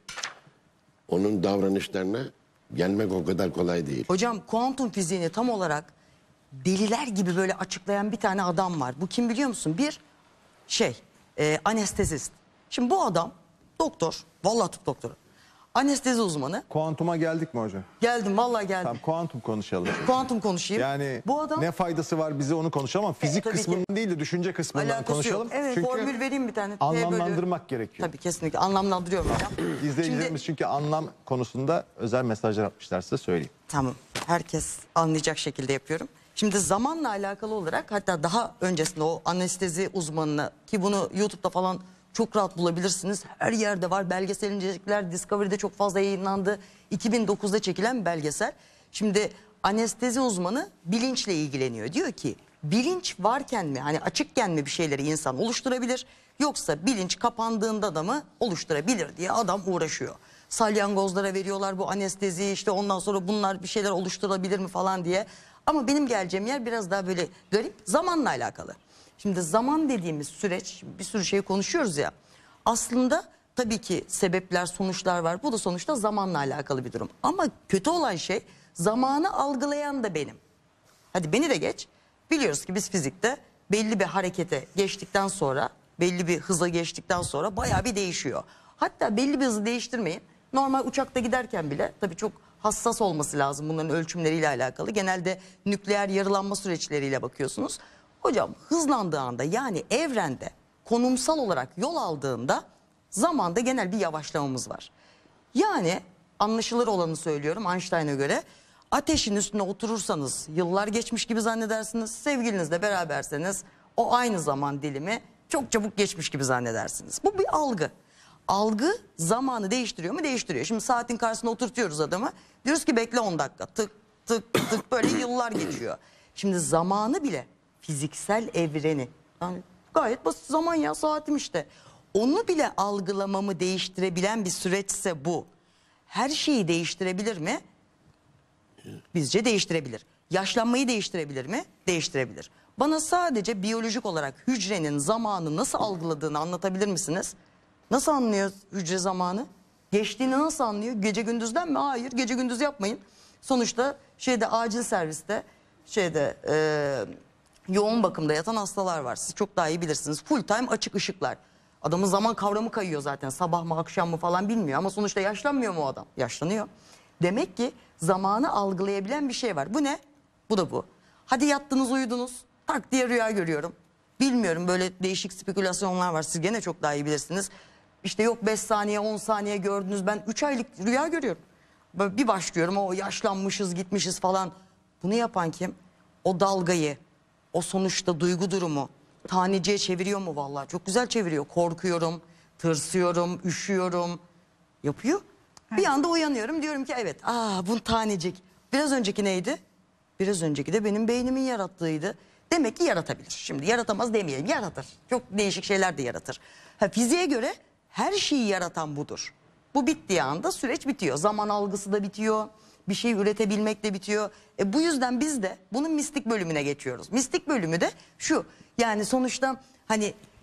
onun davranışlarına gelmek o kadar kolay değil. Hocam kuantum fiziğini tam olarak deliler gibi böyle açıklayan bir tane adam var. Bu kim biliyor musun? Bir şey e, anestezist. Şimdi bu adam doktor. Vallahi tıp doktoru. Anestezi uzmanı. kuantuma geldik mi hocam? Geldim vallahi geldim. Tamam, kuantum konuşalım. Kuantum konuşayım. Yani bu adam ne faydası var bize onu konuşalım ama fizik tabii ki. kısmının değil de düşünce kısmından alakası konuşalım. yok. Evet, Çünkü formül vereyim bir tane. T bölü- anlamlandırmak gerekiyor. Tabii kesinlikle anlamlandırıyorum hocam. İzleyicilerimiz Şimdi- çünkü anlam konusunda özel mesajlar atmışlar, size söyleyeyim. Tamam. Herkes anlayacak şekilde yapıyorum. Şimdi zamanla alakalı olarak hatta daha öncesinde o anestezi uzmanını ki bunu YouTube'da falan çok rahat bulabilirsiniz. Her yerde var. Belgesel incelikler Discovery'de çok fazla yayınlandı. iki bin dokuzda çekilen bir belgesel. Şimdi anestezi uzmanı bilinçle ilgileniyor. Diyor ki bilinç varken mi hani açıkken mi bir şeyleri insan oluşturabilir yoksa bilinç kapandığında da mı oluşturabilir diye adam uğraşıyor. Salyangozlara veriyorlar bu anesteziyi işte ondan sonra bunlar bir şeyler oluşturabilir mi falan diye. Ama benim geleceğim yer biraz daha böyle garip zamanla alakalı. Şimdi zaman dediğimiz süreç bir sürü şey konuşuyoruz ya aslında tabii ki sebepler sonuçlar var bu da sonuçta zamanla alakalı bir durum. Ama kötü olan şey zamanı algılayan da benim. Hadi beni de geç biliyoruz ki biz fizikte belli bir harekete geçtikten sonra belli bir hıza geçtikten sonra bayağı bir değişiyor. Hatta belli bir hızı değiştirmeyin. Normal uçakta giderken bile tabii çok hassas olması lazım bunların ölçümleriyle alakalı. Genelde nükleer yarılanma süreçleriyle bakıyorsunuz. Hocam hızlandığı anda yani evrende konumsal olarak yol aldığında zamanda genel bir yavaşlamamız var. Yani anlaşılır olanı söylüyorum Einstein'a göre ateşin üstüne oturursanız yıllar geçmiş gibi zannedersiniz. Sevgilinizle beraberseniz o aynı zaman dilimi çok çabuk geçmiş gibi zannedersiniz. Bu bir algı. Algı zamanı değiştiriyor mu? Değiştiriyor. Şimdi saatin karşısına oturtuyoruz adamı. Diyoruz ki bekle on dakika. Tık tık tık böyle yıllar geçiyor. Şimdi zamanı bile fiziksel evreni. Yani gayet basit zaman ya saatim işte. Onu bile algılamamı değiştirebilen bir süreçse bu. Her şeyi değiştirebilir mi? Bizce değiştirebilir. Yaşlanmayı değiştirebilir mi? Değiştirebilir. Bana sadece biyolojik olarak hücrenin zamanı nasıl algıladığını anlatabilir misiniz? Nasıl anlıyor hücre zamanı? Geçtiğini nasıl anlıyor? Gece gündüzden mi? Hayır, gece gündüz yapmayın. Sonuçta şeyde acil serviste şeyde e, yoğun bakımda yatan hastalar var. Siz çok daha iyi bilirsiniz. Full time açık ışıklar. Adamın zaman kavramı kayıyor zaten. Sabah mı akşam mı falan bilmiyor ama sonuçta yaşlanmıyor mu o adam? Yaşlanıyor. Demek ki zamanı algılayabilen bir şey var. Bu ne? Bu da bu. Hadi yattınız uyudunuz. Tak diye rüya görüyorum. Bilmiyorum böyle değişik spekülasyonlar var. Siz gene çok daha iyi bilirsiniz. İşte yok beş saniye on saniye gördünüz. Ben üç aylık rüya görüyorum. Böyle bir başlıyorum o yaşlanmışız gitmişiz falan. Bunu yapan kim? O dalgayı, o sonuçta duygu durumu taneciye çeviriyor mu vallahi? Çok güzel çeviriyor. Korkuyorum, tırsıyorum, üşüyorum. Yapıyor. Bir anda uyanıyorum diyorum ki evet aa bu tanecik. Biraz önceki neydi? Biraz önceki de benim beynimin yarattığıydı. Demek ki yaratabilir. Şimdi yaratamaz demeyelim yaratır. Çok değişik şeyler de yaratır. Ha, fiziğe göre her şeyi yaratan budur. Bu bittiği anda süreç bitiyor. Zaman algısı da bitiyor. Bir şey üretebilmek de bitiyor. E, bu yüzden biz de bunun mistik bölümüne geçiyoruz. Mistik bölümü de şu. Yani sonuçta hani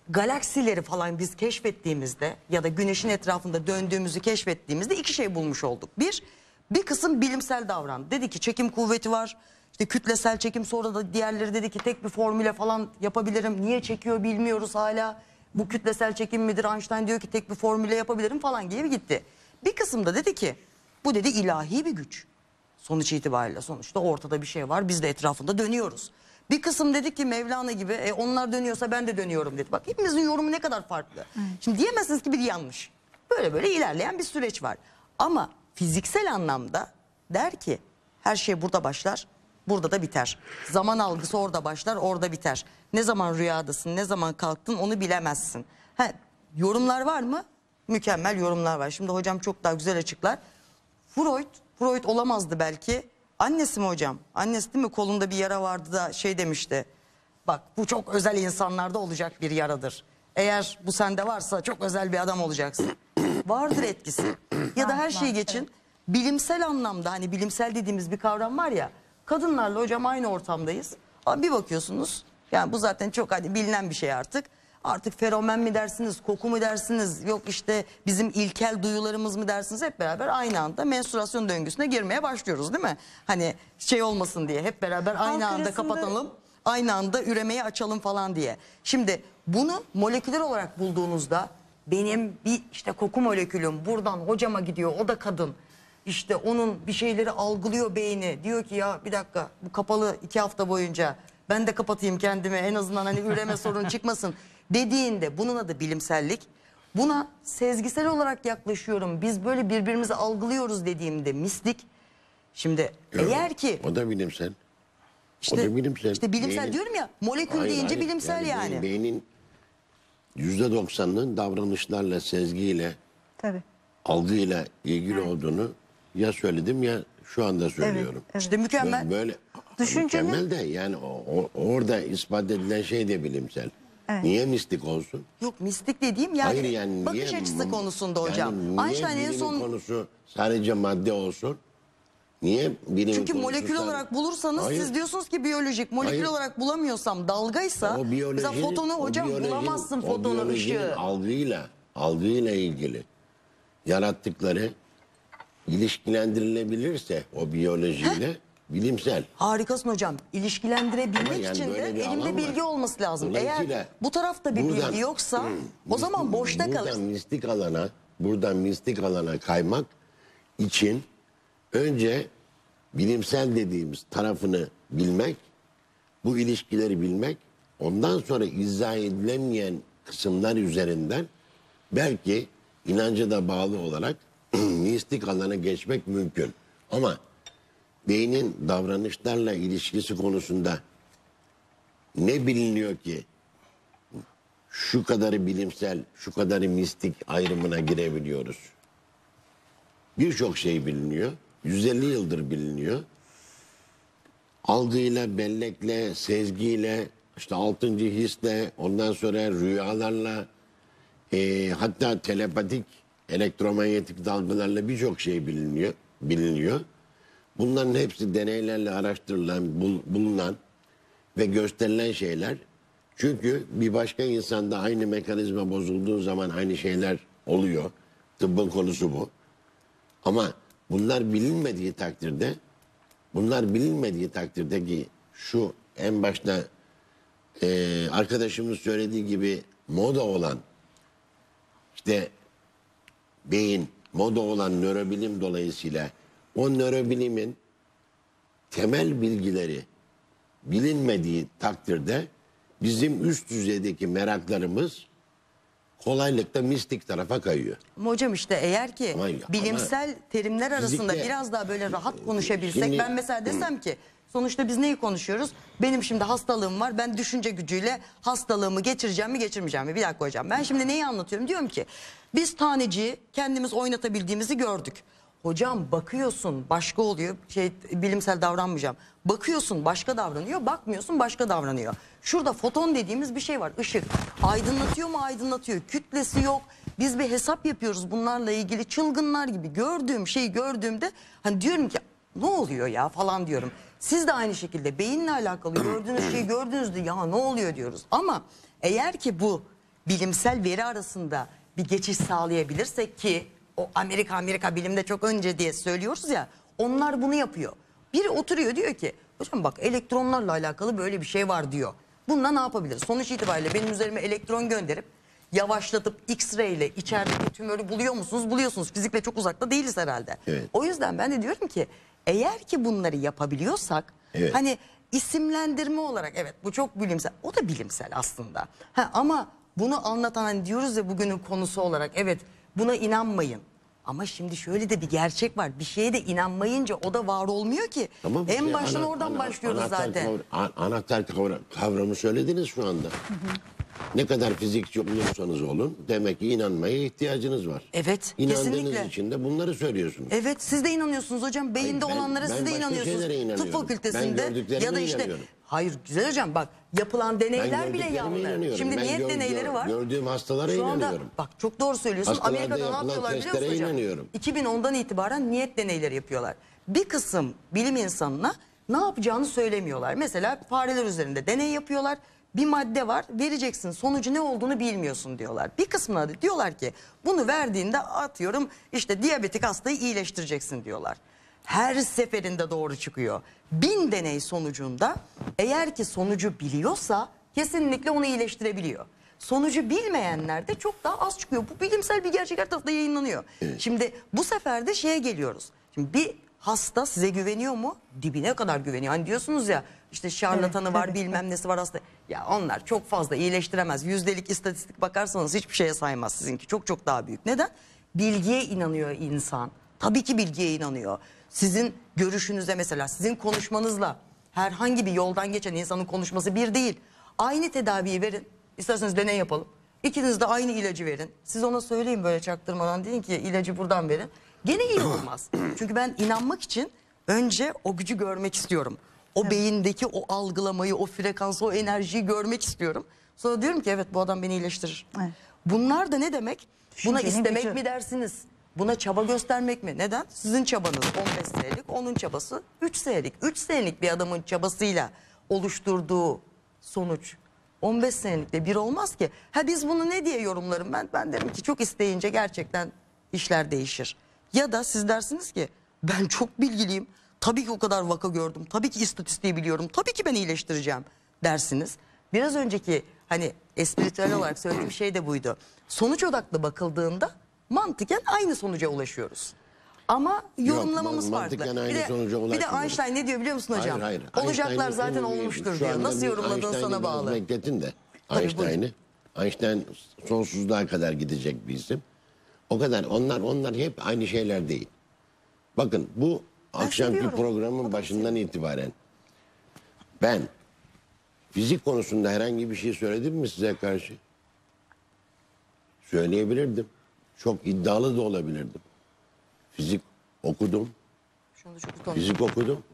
galaksileri falan biz keşfettiğimizde ya da güneşin etrafında döndüğümüzü keşfettiğimizde iki şey bulmuş olduk. Bir, bir kısım bilimsel davrandı. Dedi ki çekim kuvveti var. İşte kütlesel çekim, sonra da diğerleri dedi ki tek bir formüle falan yapabilirim. Niye çekiyor bilmiyoruz hala. Bu kütlesel çekim midir? Einstein diyor ki tek bir formüle yapabilirim falan gibi gitti. Bir kısım da dedi ki bu dedi ilahi bir güç. Sonuç itibariyle sonuçta ortada bir şey var. Biz de etrafında dönüyoruz. Bir kısım dedi ki Mevlana gibi e, onlar dönüyorsa ben de dönüyorum dedi. Bak hepimizin yorumu ne kadar farklı. Evet. Şimdi diyemezsiniz ki biri yanlış. Böyle böyle ilerleyen bir süreç var. Ama fiziksel anlamda der ki her şey burada başlar, burada da biter. Zaman algısı orada başlar, orada biter. Ne zaman rüyadasın, ne zaman kalktın onu bilemezsin. Ha, yorumlar var mı? Mükemmel yorumlar var. Şimdi hocam çok daha güzel açıklar. Freud, Freud olamazdı belki. Annesi mi hocam? Annesi değil mi? Kolunda bir yara vardı da şey demişti. Bak bu çok özel insanlarda olacak bir yaradır. Eğer bu sende varsa çok özel bir adam olacaksın. Vardır etkisi. Ya da her şeyi geçin. Bilimsel anlamda hani bilimsel dediğimiz bir kavram var ya. Kadınlarla hocam aynı ortamdayız. Ama bir bakıyorsunuz. Yani bu zaten çok hadi bilinen bir şey artık. Artık feromen mi dersiniz, koku mu dersiniz, yok işte bizim ilkel duyularımız mı dersiniz, hep beraber aynı anda menstruasyon döngüsüne girmeye başlıyoruz değil mi? Hani şey olmasın diye hep beraber aynı Halk anda arasında... kapatalım, aynı anda üremeyi açalım falan diye. Şimdi bunu moleküler olarak bulduğunuzda benim bir işte koku molekülüm buradan hocama gidiyor, o da kadın. İşte onun bir şeyleri algılıyor beyni, diyor ki ya bir dakika bu kapalı iki hafta boyunca ben de kapatayım kendimi en azından hani üreme sorun çıkmasın dediğinde bunun adı bilimsellik. Buna sezgisel olarak yaklaşıyorum, biz böyle birbirimizi algılıyoruz dediğimde mistik. Şimdi Yok, eğer ki o da bilimsel. işte, o da bilimsel. işte bilimsel Beynin- diyorum ya, molekül Hayır, deyince hayır. bilimsel yani. beyin- Beynin yüzde doksanının davranışlarla, sezgiyle, Tabii. algıyla ilgili olduğunu ya söyledim ya şu anda söylüyorum. evet. İşte mükemmel. Böyle, böyle Düşüncenin- mükemmel de yani o, o- orada ispat edilen şey de bilimsel. Evet. Niye mistik olsun? Yok mistik dediğim yani, Hayır yani bakış niye, açısı konusunda hocam. Yani niye Einstein en bilimin son konusu sadece madde olsun? Niye bilimin çünkü konusu molekül sadece- olarak bulursanız Hayır. siz diyorsunuz ki biyolojik, molekül Hayır. olarak bulamıyorsam dalgaysa O biyolojinin- mesela fotonu o hocam biyolojinin- bulamazsın o fotonu, biyolojinin ışığı. algıyla, algıyla ilgili yarattıkları ilişkilendirilebilirse o biyolojiyle bilimsel. Harikasın hocam. İlişkilendirebilmek Ama yani için de böyle bir alan elimde var. bilgi olması lazım. Dolayısıyla Eğer bu tarafta bir buradan- bilgi yoksa Hı, o zaman mistik- boşta buradan kalır. mistik alana, buradan mistik alana kaymak için önce bilimsel dediğimiz tarafını bilmek, bu ilişkileri bilmek, ondan sonra izah edilemeyen kısımlar üzerinden belki inanca da bağlı olarak mistik alana geçmek mümkün. Ama beynin davranışlarla ilişkisi konusunda ne biliniyor ki şu kadarı bilimsel, şu kadarı mistik ayrımına girebiliyoruz? Birçok şey biliniyor. yüz elli yıldır biliniyor. Algıyla, bellekle, sezgiyle, işte altıncı hisle, ondan sonra rüyalarla, e, hatta telepatik, elektromanyetik dalgalarla birçok şey biliniyor. biliniyor. Bunların hepsi deneylerle araştırılan, bul- bulunan ve gösterilen şeyler. Çünkü bir başka insanda aynı mekanizma bozulduğu zaman aynı şeyler oluyor. Tıbbın konusu bu. Ama bunlar bilinmediği takdirde, bunlar bilinmediği takdirde ki şu en başta e, arkadaşımız söylediği gibi moda olan işte beyin, moda olan nörobilim dolayısıyla o nörobilimin temel bilgileri bilinmediği takdirde bizim üst düzeydeki meraklarımız kolaylıkla mistik tarafa kayıyor. Ama hocam işte eğer ki Ama- bilimsel terimler arasında fizikte- biraz daha böyle rahat konuşabilsek, Şimdi- ben mesela desem ki sonuçta biz neyi konuşuyoruz? Benim şimdi hastalığım var, ben düşünce gücüyle hastalığımı geçireceğim mi geçirmeyeceğim mi? Bir dakika hocam, ben şimdi neyi anlatıyorum? Diyorum ki biz taneciyi kendimiz oynatabildiğimizi gördük. Hocam bakıyorsun başka oluyor, şey bilimsel davranmayacağım. Bakıyorsun başka davranıyor, bakmıyorsun başka davranıyor. Şurada foton dediğimiz bir şey var, ışık. Aydınlatıyor mu? Aydınlatıyor. Kütlesi yok. Biz bir hesap yapıyoruz bunlarla ilgili, çılgınlar gibi. Gördüğüm şeyi gördüğümde hani diyorum ki ne oluyor ya falan diyorum. Siz de aynı şekilde beyinle alakalı gördüğünüz şeyi gördüğünüzde ya ne oluyor diyoruz. Ama eğer ki bu bilimsel veri arasında bir geçiş sağlayabilirsek ki o Amerika Amerika bilimde çok önce diye söylüyoruz ya, onlar bunu yapıyor. Biri oturuyor diyor ki hocam bak elektronlarla alakalı böyle bir şey var diyor. Bununla ne yapabiliriz? Sonuç itibariyle benim üzerime elektron gönderip yavaşlatıp X-ray ile içerideki tümörü buluyor musunuz? Buluyorsunuz. Fizikle çok uzakta değiliz herhalde. Evet. O yüzden ben de diyorum ki eğer ki bunları yapabiliyorsak Evet. hani isimlendirme olarak evet bu çok bilimsel. O da bilimsel aslında. Ha, ama bunu anlatan hani diyoruz ya bugünün konusu olarak evet buna inanmayın. Ama şimdi şöyle de bir gerçek var. Bir şeye de inanmayınca o da var olmuyor ki. Tamam, en işte baştan ana- oradan ana- başlıyoruz anahtar zaten. kavra- an- anahtar kavra- kavramı söylediniz şu anda. Ne kadar fizikçi olursanız olun demek ki inanmaya ihtiyacınız var. Evet, İnandığınız kesinlikle. için de bunları söylüyorsunuz. Evet siz de inanıyorsunuz hocam. Beyinde Hayır, ben- olanlara ben siz de başka inanıyorsunuz. şeylere inanıyorum. Tıp fakültesinde Ben gördüklerime ya da işte inanıyorum. hayır güzel hocam bak yapılan deneyler bile gördüklerime yanlış. inanıyorum. Şimdi Ben niyet gör- deneyleri gör- var. gördüğüm hastalara Şu anda inanıyorum. bak çok doğru söylüyorsun. Hastalarda Amerika'da ne yapılan yapıyorlar biliyor musun testlere hocam? inanıyorum. iki bin ondan itibaren niyet deneyleri yapıyorlar. Bir kısım bilim insanına ne yapacağını söylemiyorlar. Mesela fareler üzerinde deney yapıyorlar. Bir madde var vereceksin sonucu ne olduğunu bilmiyorsun diyorlar. Bir kısmına da diyorlar ki bunu verdiğinde atıyorum işte diyabetik hastayı iyileştireceksin diyorlar. Her seferinde doğru çıkıyor. Bin deney sonucunda eğer ki sonucu biliyorsa kesinlikle onu iyileştirebiliyor. Sonucu bilmeyenler de çok daha az çıkıyor. Bu bilimsel bir gerçek her tarafta yayınlanıyor. Şimdi bu sefer de şeye geliyoruz. Şimdi bir hasta size güveniyor mu? Dibine kadar güveniyor. Hani diyorsunuz ya işte şarlatanı Evet, var tabii. bilmem nesi var hasta. Ya onlar çok fazla iyileştiremez. Yüzdelik istatistik bakarsanız hiçbir şeye saymaz sizinki. Çok çok daha büyük. Neden? Bilgiye inanıyor insan. Tabii ki bilgiye inanıyor. Sizin görüşünüze mesela sizin konuşmanızla herhangi bir yoldan geçen insanın konuşması bir değil. Aynı tedaviyi verin. İsterseniz deney yapalım. İkiniz de aynı ilacı verin. Siz ona söyleyin böyle çaktırmadan deyin ki ilacı buradan verin. Gene iyi olmaz. Çünkü ben inanmak için önce o gücü görmek istiyorum. O beyindeki o algılamayı, o frekansı, o enerjiyi görmek istiyorum. Sonra diyorum ki evet bu adam beni iyileştirir. Evet. Bunlar da ne demek? Buna Düşüncenin istemek gücü. mi dersiniz? Buna çaba göstermek mi? Neden? Sizin çabanız on beş senelik, onun çabası üç senelik. üç senelik bir adamın çabasıyla oluşturduğu sonuç on beş senelikte bir olmaz ki. Ha biz bunu ne diye yorumlarım ben? Ben derim ki çok isteyince gerçekten işler değişir. Ya da siz dersiniz ki ben çok bilgiliyim. Tabii ki o kadar vaka gördüm. Tabii ki istatistiği biliyorum. Tabii ki ben iyileştireceğim dersiniz. Biraz önceki hani espritüel olarak söylediğim şey de buydu. Sonuç odaklı bakıldığında mantıken aynı sonuca ulaşıyoruz. Ama yorumlamamız farklı. mantıken aynı Bir de, sonuca bir de ulaşmıyoruz. Einstein ne diyor biliyor musun hocam? Hayır, hayır. Olacaklar Einstein'ı zaten en- olmuştur şu diyor. anda Nasıl bir yorumladığın Einstein'ı sana biraz bağlı. bekletin de. Tabii, Einstein'ı. Einstein sonsuzluğa kadar gidecek bir isim. O kadar. Onlar onlar hep aynı şeyler değil. Bakın bu akşamki seviyorum. programın başından itibaren ben fizik konusunda herhangi bir şey söyledim mi size karşı? Söyleyebilirdim. Çok iddialı da olabilirdim. Fizik okudum. Şu anda çok utanıyorum. Fizik okudum.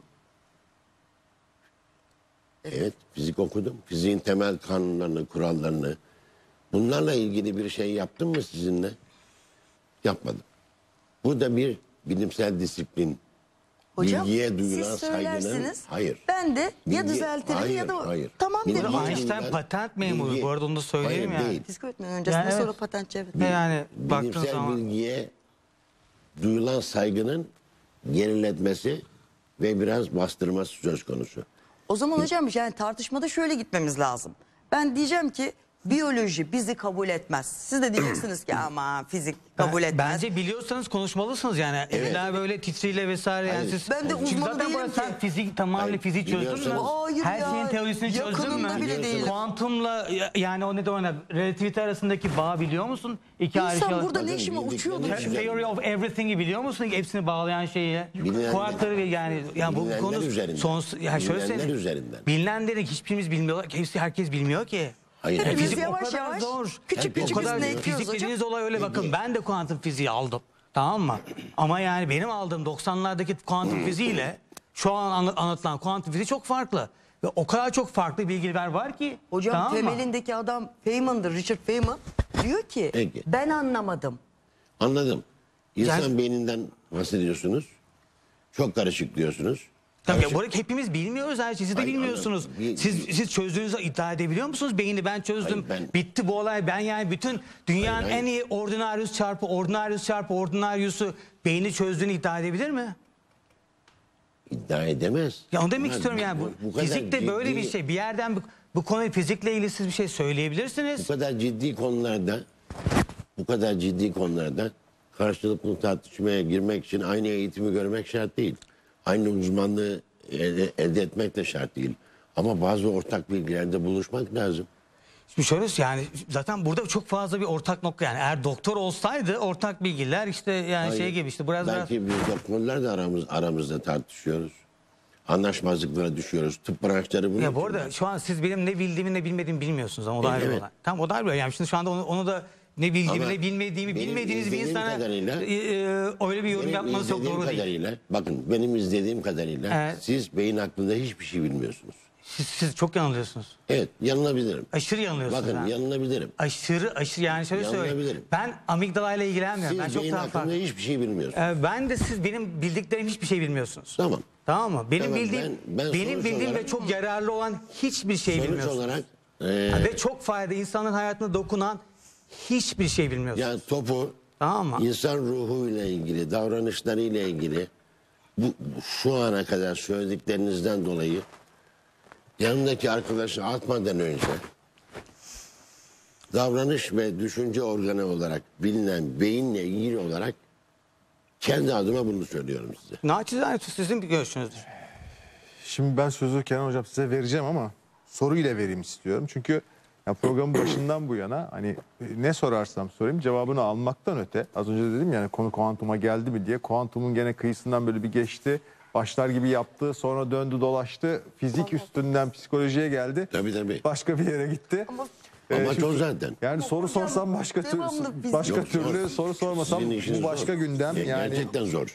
Evet, fizik okudum. Fiziğin temel kanunlarını, kurallarını. Bunlarla ilgili bir şey yaptım mı sizinle? Yapmadım. Bu da bir bilimsel disiplin. Hocam Bilgiye duyulan siz saygının... söylersiniz. Hayır. Ben de ya Bilgi- düzeltirim hayır, ya da hayır. tamam Bilgi derim. Einstein duyulan patent memuru, bu arada onu da söyleyeyim Hayır, yani. değil. Fizik öğretmeni öncesinde Yani evet. sonra patentçi evet. Ve yani baktığın Bilimsel zaman bilgiye duyulan saygının geriletmesi ve biraz bastırması söz konusu. O zaman hocam yani tartışmada şöyle gitmemiz lazım. Ben diyeceğim ki biyoloji bizi kabul etmez. Siz de diyeceksiniz ki ama fizik kabul Ben- etmez. Bence biliyorsanız konuşmalısınız yani. Eller böyle titriyle vesaire yani Hayır. siz. Ben de Çünkü uzmanı zaten değilim bu- sen ki. fizik tamamıyla Hayır, fizik çözdün mü? biliyorsunuz. Hayır Her ya, şeyin teorisini çözdün yakınında mü? bile değilim. Kuantumla ya- yani o ne de ona relativite arasındaki bağ biliyor musun? İki ayrı şey. İnsan burada Bakın, ne işime uçuyordu. bildikleriniz Te- Theory of everything'i biliyor musun? Hepsini bağlayan şeyi. Bilinenler- Kuarkları yani yani bu bilinenler konu üzerinden. sons ya şöyle Bilinenler söyleyeyim. üzerinden. Bilinenleri hiçbirimiz bilmiyor. Hepsi herkes bilmiyor ki. Hayır. Hepimiz Fizik o yavaş kadar yavaş zor. küçük Herkes küçük O kadar üstüne bilmiyor. ekliyoruz fizik hocam. dediğiniz olay öyle bakın ben de kuantum fiziği aldım. Tamam mı? Ama yani benim aldığım doksanlardaki kuantum fiziğiyle şu an anla- anlatılan kuantum fiziği çok farklı. Ve o kadar çok farklı bilgiler var ki. Hocam tamam mı? temelindeki adam Feynman'dır, Richard Feynman. Diyor ki Peki. ben anlamadım. Anladım. İnsan Yani- beyninden bahsediyorsunuz. Çok karışık diyorsunuz. Tabii Her ya, bu arada hepimiz bilmiyoruz her şeyi. Siz de Hayır, bilmiyorsunuz. anladım. Bir- Siz siz çözdüğünüzü iddia edebiliyor musunuz? Beyni ben çözdüm. Hayır, ben- Bitti bu olay. Ben yani bütün dünyanın Hayır, hayır. en iyi ordinaryus çarpı ordinaryus çarpı ordinaryusu beyni çözdüğünü iddia edebilir mi? iddia edemez. Ya onu demek Ama istiyorum yani. Bu, bu kadar fizik de böyle ciddi- bir şey. Bir yerden bu, bu konuyu fizikle ilgili siz bir şey Bu söyleyebilirsiniz. kadar ciddi konularda bu kadar ciddi konularda karşılıklı tartışmaya girmek için aynı eğitimi görmek şart değil. Aynı uzmanlığı elde, elde etmek de şart değil. Ama bazı ortak bilgilerde buluşmak lazım. Şimdi şöyle yani zaten burada çok fazla bir ortak nokta yani eğer doktor olsaydı ortak bilgiler işte yani şey Hayır, gibi işte biraz daha belki biz doktorlar da aramız, aramızda tartışıyoruz. Anlaşmazlıklara düşüyoruz. Tıp branşları bunu ya bu için. arada şu an siz benim ne bildiğimi ne bilmediğimi bilmiyorsunuz ama o da ayrı bir Evet. olay. Tamam o da ayrı bir olay. Yani şimdi şu anda onu, onu da ne bildiğimi Ama ne bilmediğimi benim bilmediğiniz bir izlediğim insana kadarıyla- e, e, öyle bir yorum Benim yapmanız çok izlediğim doğru değil. kadarıyla, bakın benim izlediğim kadarıyla Evet. siz beyin hakkında hiçbir şey bilmiyorsunuz. Siz, siz çok yanılıyorsunuz. Evet, yanılabilirim. Aşırı yanılıyorsunuz. Bakın ha. yanılabilirim. Aşırı aşırı yani şöyle söyleyeyim. Yanılabilirim. Ben amigdala ile ilgilenmiyorum. Siz Ben çok beyin daha hakkında farklı. hiçbir şey bilmiyorsunuz. Ee, ben de siz benim bildiklerim hiçbir şey bilmiyorsunuz. Tamam. Tamam mı? Benim Tamam, bildiğim, ben- ben benim sonuç bildiğim olarak- ve çok yararlı olan hiçbir şey Sonuç bilmiyorsunuz. olarak e, Ve çok fayda insanların hayatına dokunan hiçbir şey bilmiyorsunuz. ya topu Tamam mı? insan ruhuyla ilgili, davranışlarıyla ilgili bu, bu şu ana kadar söylediklerinizden dolayı yanındaki arkadaşı atmadan önce davranış ve düşünce organı olarak bilinen beyinle ilgili olarak kendi adıma bunu söylüyorum size. Naçizane sizin bir görüşünüzdür. Şimdi ben sözü Kenan Hocam size vereceğim ama soruyla vereyim istiyorum. Çünkü ya programın başından bu yana hani ne sorarsam sorayım cevabını almaktan öte. Az önce dedim yani konu kuantuma geldi mi diye. Kuantumun gene kıyısından böyle bir geçti. Başlar gibi yaptı. Sonra döndü dolaştı. Fizik üstünden psikolojiye geldi. Tabii tabii. Başka bir yere gitti. Ee, Amaç şimdi- o zaten. Yani soru sorsam başka türlü devamlı fizik- başka Yok, türlü zor. soru sormasam Sizin işiniz bu başka zor. gündem Ge- yani Gerçekten zor.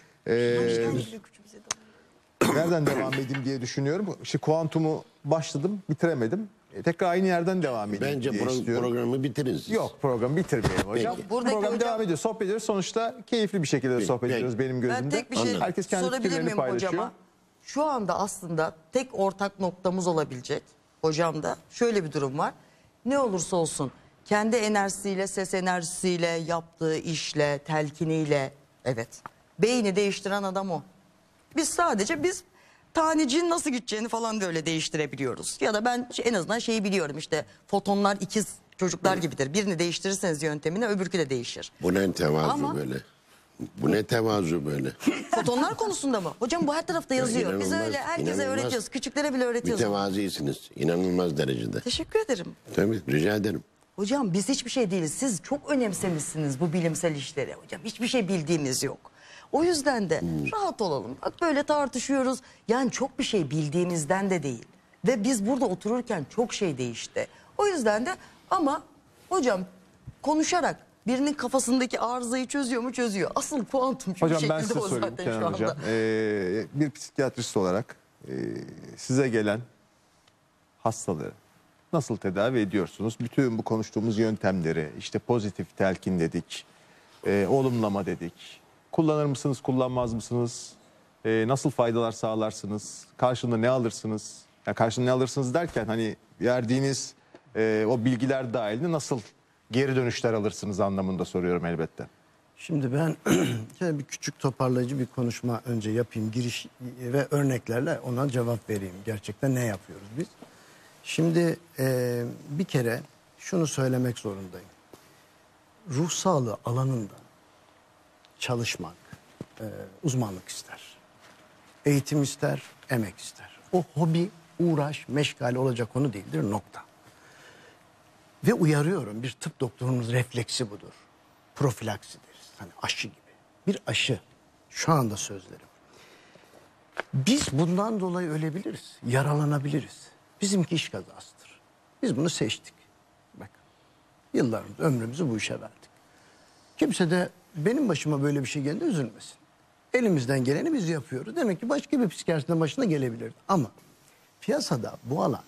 nereden devam edeyim diye düşünüyorum. İşte kuantumu başladım, bitiremedim. E, tekrar aynı yerden devam edeyim Bence diye pro- istiyorum. programı bitirin siz. Yok program bitirmeyelim hocam. Peki. Buradaki Program hocam- devam ediyor. Sohbet ediyoruz. Sonuçta keyifli bir şekilde de Peki, sohbet peki. ediyoruz benim gözümde. Ben tek bir şey Anladım. Herkes kendi sorabilir fikirlerini miyim paylaşıyor. hocama? Şu anda aslında tek ortak noktamız olabilecek hocamda şöyle bir durum var. Ne olursa olsun kendi enerjisiyle, ses enerjisiyle, yaptığı işle, telkiniyle evet beyni değiştiren adam o. Biz sadece biz tanecinin nasıl gideceğini falan da öyle değiştirebiliyoruz. Ya da ben en azından şeyi biliyorum işte fotonlar ikiz çocuklar gibidir. Birini değiştirirseniz yöntemini öbürkü de değişir. Bu ne tevazu Ama- böyle? Bu ne tevazu böyle? Fotonlar konusunda mı? Hocam bu her tarafta yazıyor. Biz inanılmaz, öyle herkese inanılmaz. öğretiyoruz. Küçüklere bile öğretiyoruz. Mütevazısınız. İnanılmaz derecede. Teşekkür ederim. Tabii rica ederim. Hocam biz hiçbir şey değiliz. Siz çok önemsemişsiniz bu bilimsel işleri hocam. Hiçbir şey bildiğimiz yok. O yüzden de rahat olalım. Bak böyle tartışıyoruz. Yani çok bir şey bildiğimizden de değil. Ve biz burada otururken çok şey değişti. O yüzden de ama hocam konuşarak birinin kafasındaki arızayı çözüyor mu çözüyor. Asıl kuantum çünkü Hocam ben şekilde size o sorayım zaten Kenan şu Hocam. anda. Ee, bir psikiyatrist olarak e, size gelen hastaları nasıl tedavi ediyorsunuz? Bütün bu konuştuğumuz yöntemleri işte pozitif telkin dedik, e, olumlama dedik. Kullanır mısınız, kullanmaz mısınız? E, nasıl faydalar sağlarsınız? Karşılığında ne alırsınız? Yani karşılığında ne alırsınız derken hani verdiğiniz e, o bilgiler dahilinde nasıl geri dönüşler alırsınız anlamında soruyorum elbette. Şimdi ben şöyle bir küçük toparlayıcı bir konuşma önce yapayım. Giriş ve örneklerle ona cevap vereyim. Gerçekten ne yapıyoruz biz? Şimdi e, bir kere şunu söylemek zorundayım. Ruh sağlığı alanında çalışmak e, uzmanlık ister. Eğitim ister, emek ister. O hobi, uğraş, meşgale olacak konu değildir nokta. Ve uyarıyorum bir tıp doktorunun refleksi budur. Profilaksi deriz. Hani aşı gibi. Bir aşı. Şu anda sözlerim. Biz bundan dolayı ölebiliriz. Yaralanabiliriz. Bizimki iş kazasıdır. Biz bunu seçtik. Bakın. Yıllarımız, ömrümüzü bu işe verdik. Kimse de benim başıma böyle bir şey geldi üzülmesin. Elimizden geleni biz yapıyoruz. Demek ki başka bir psikiyatristinin başına gelebilirdi. Ama piyasada bu alanda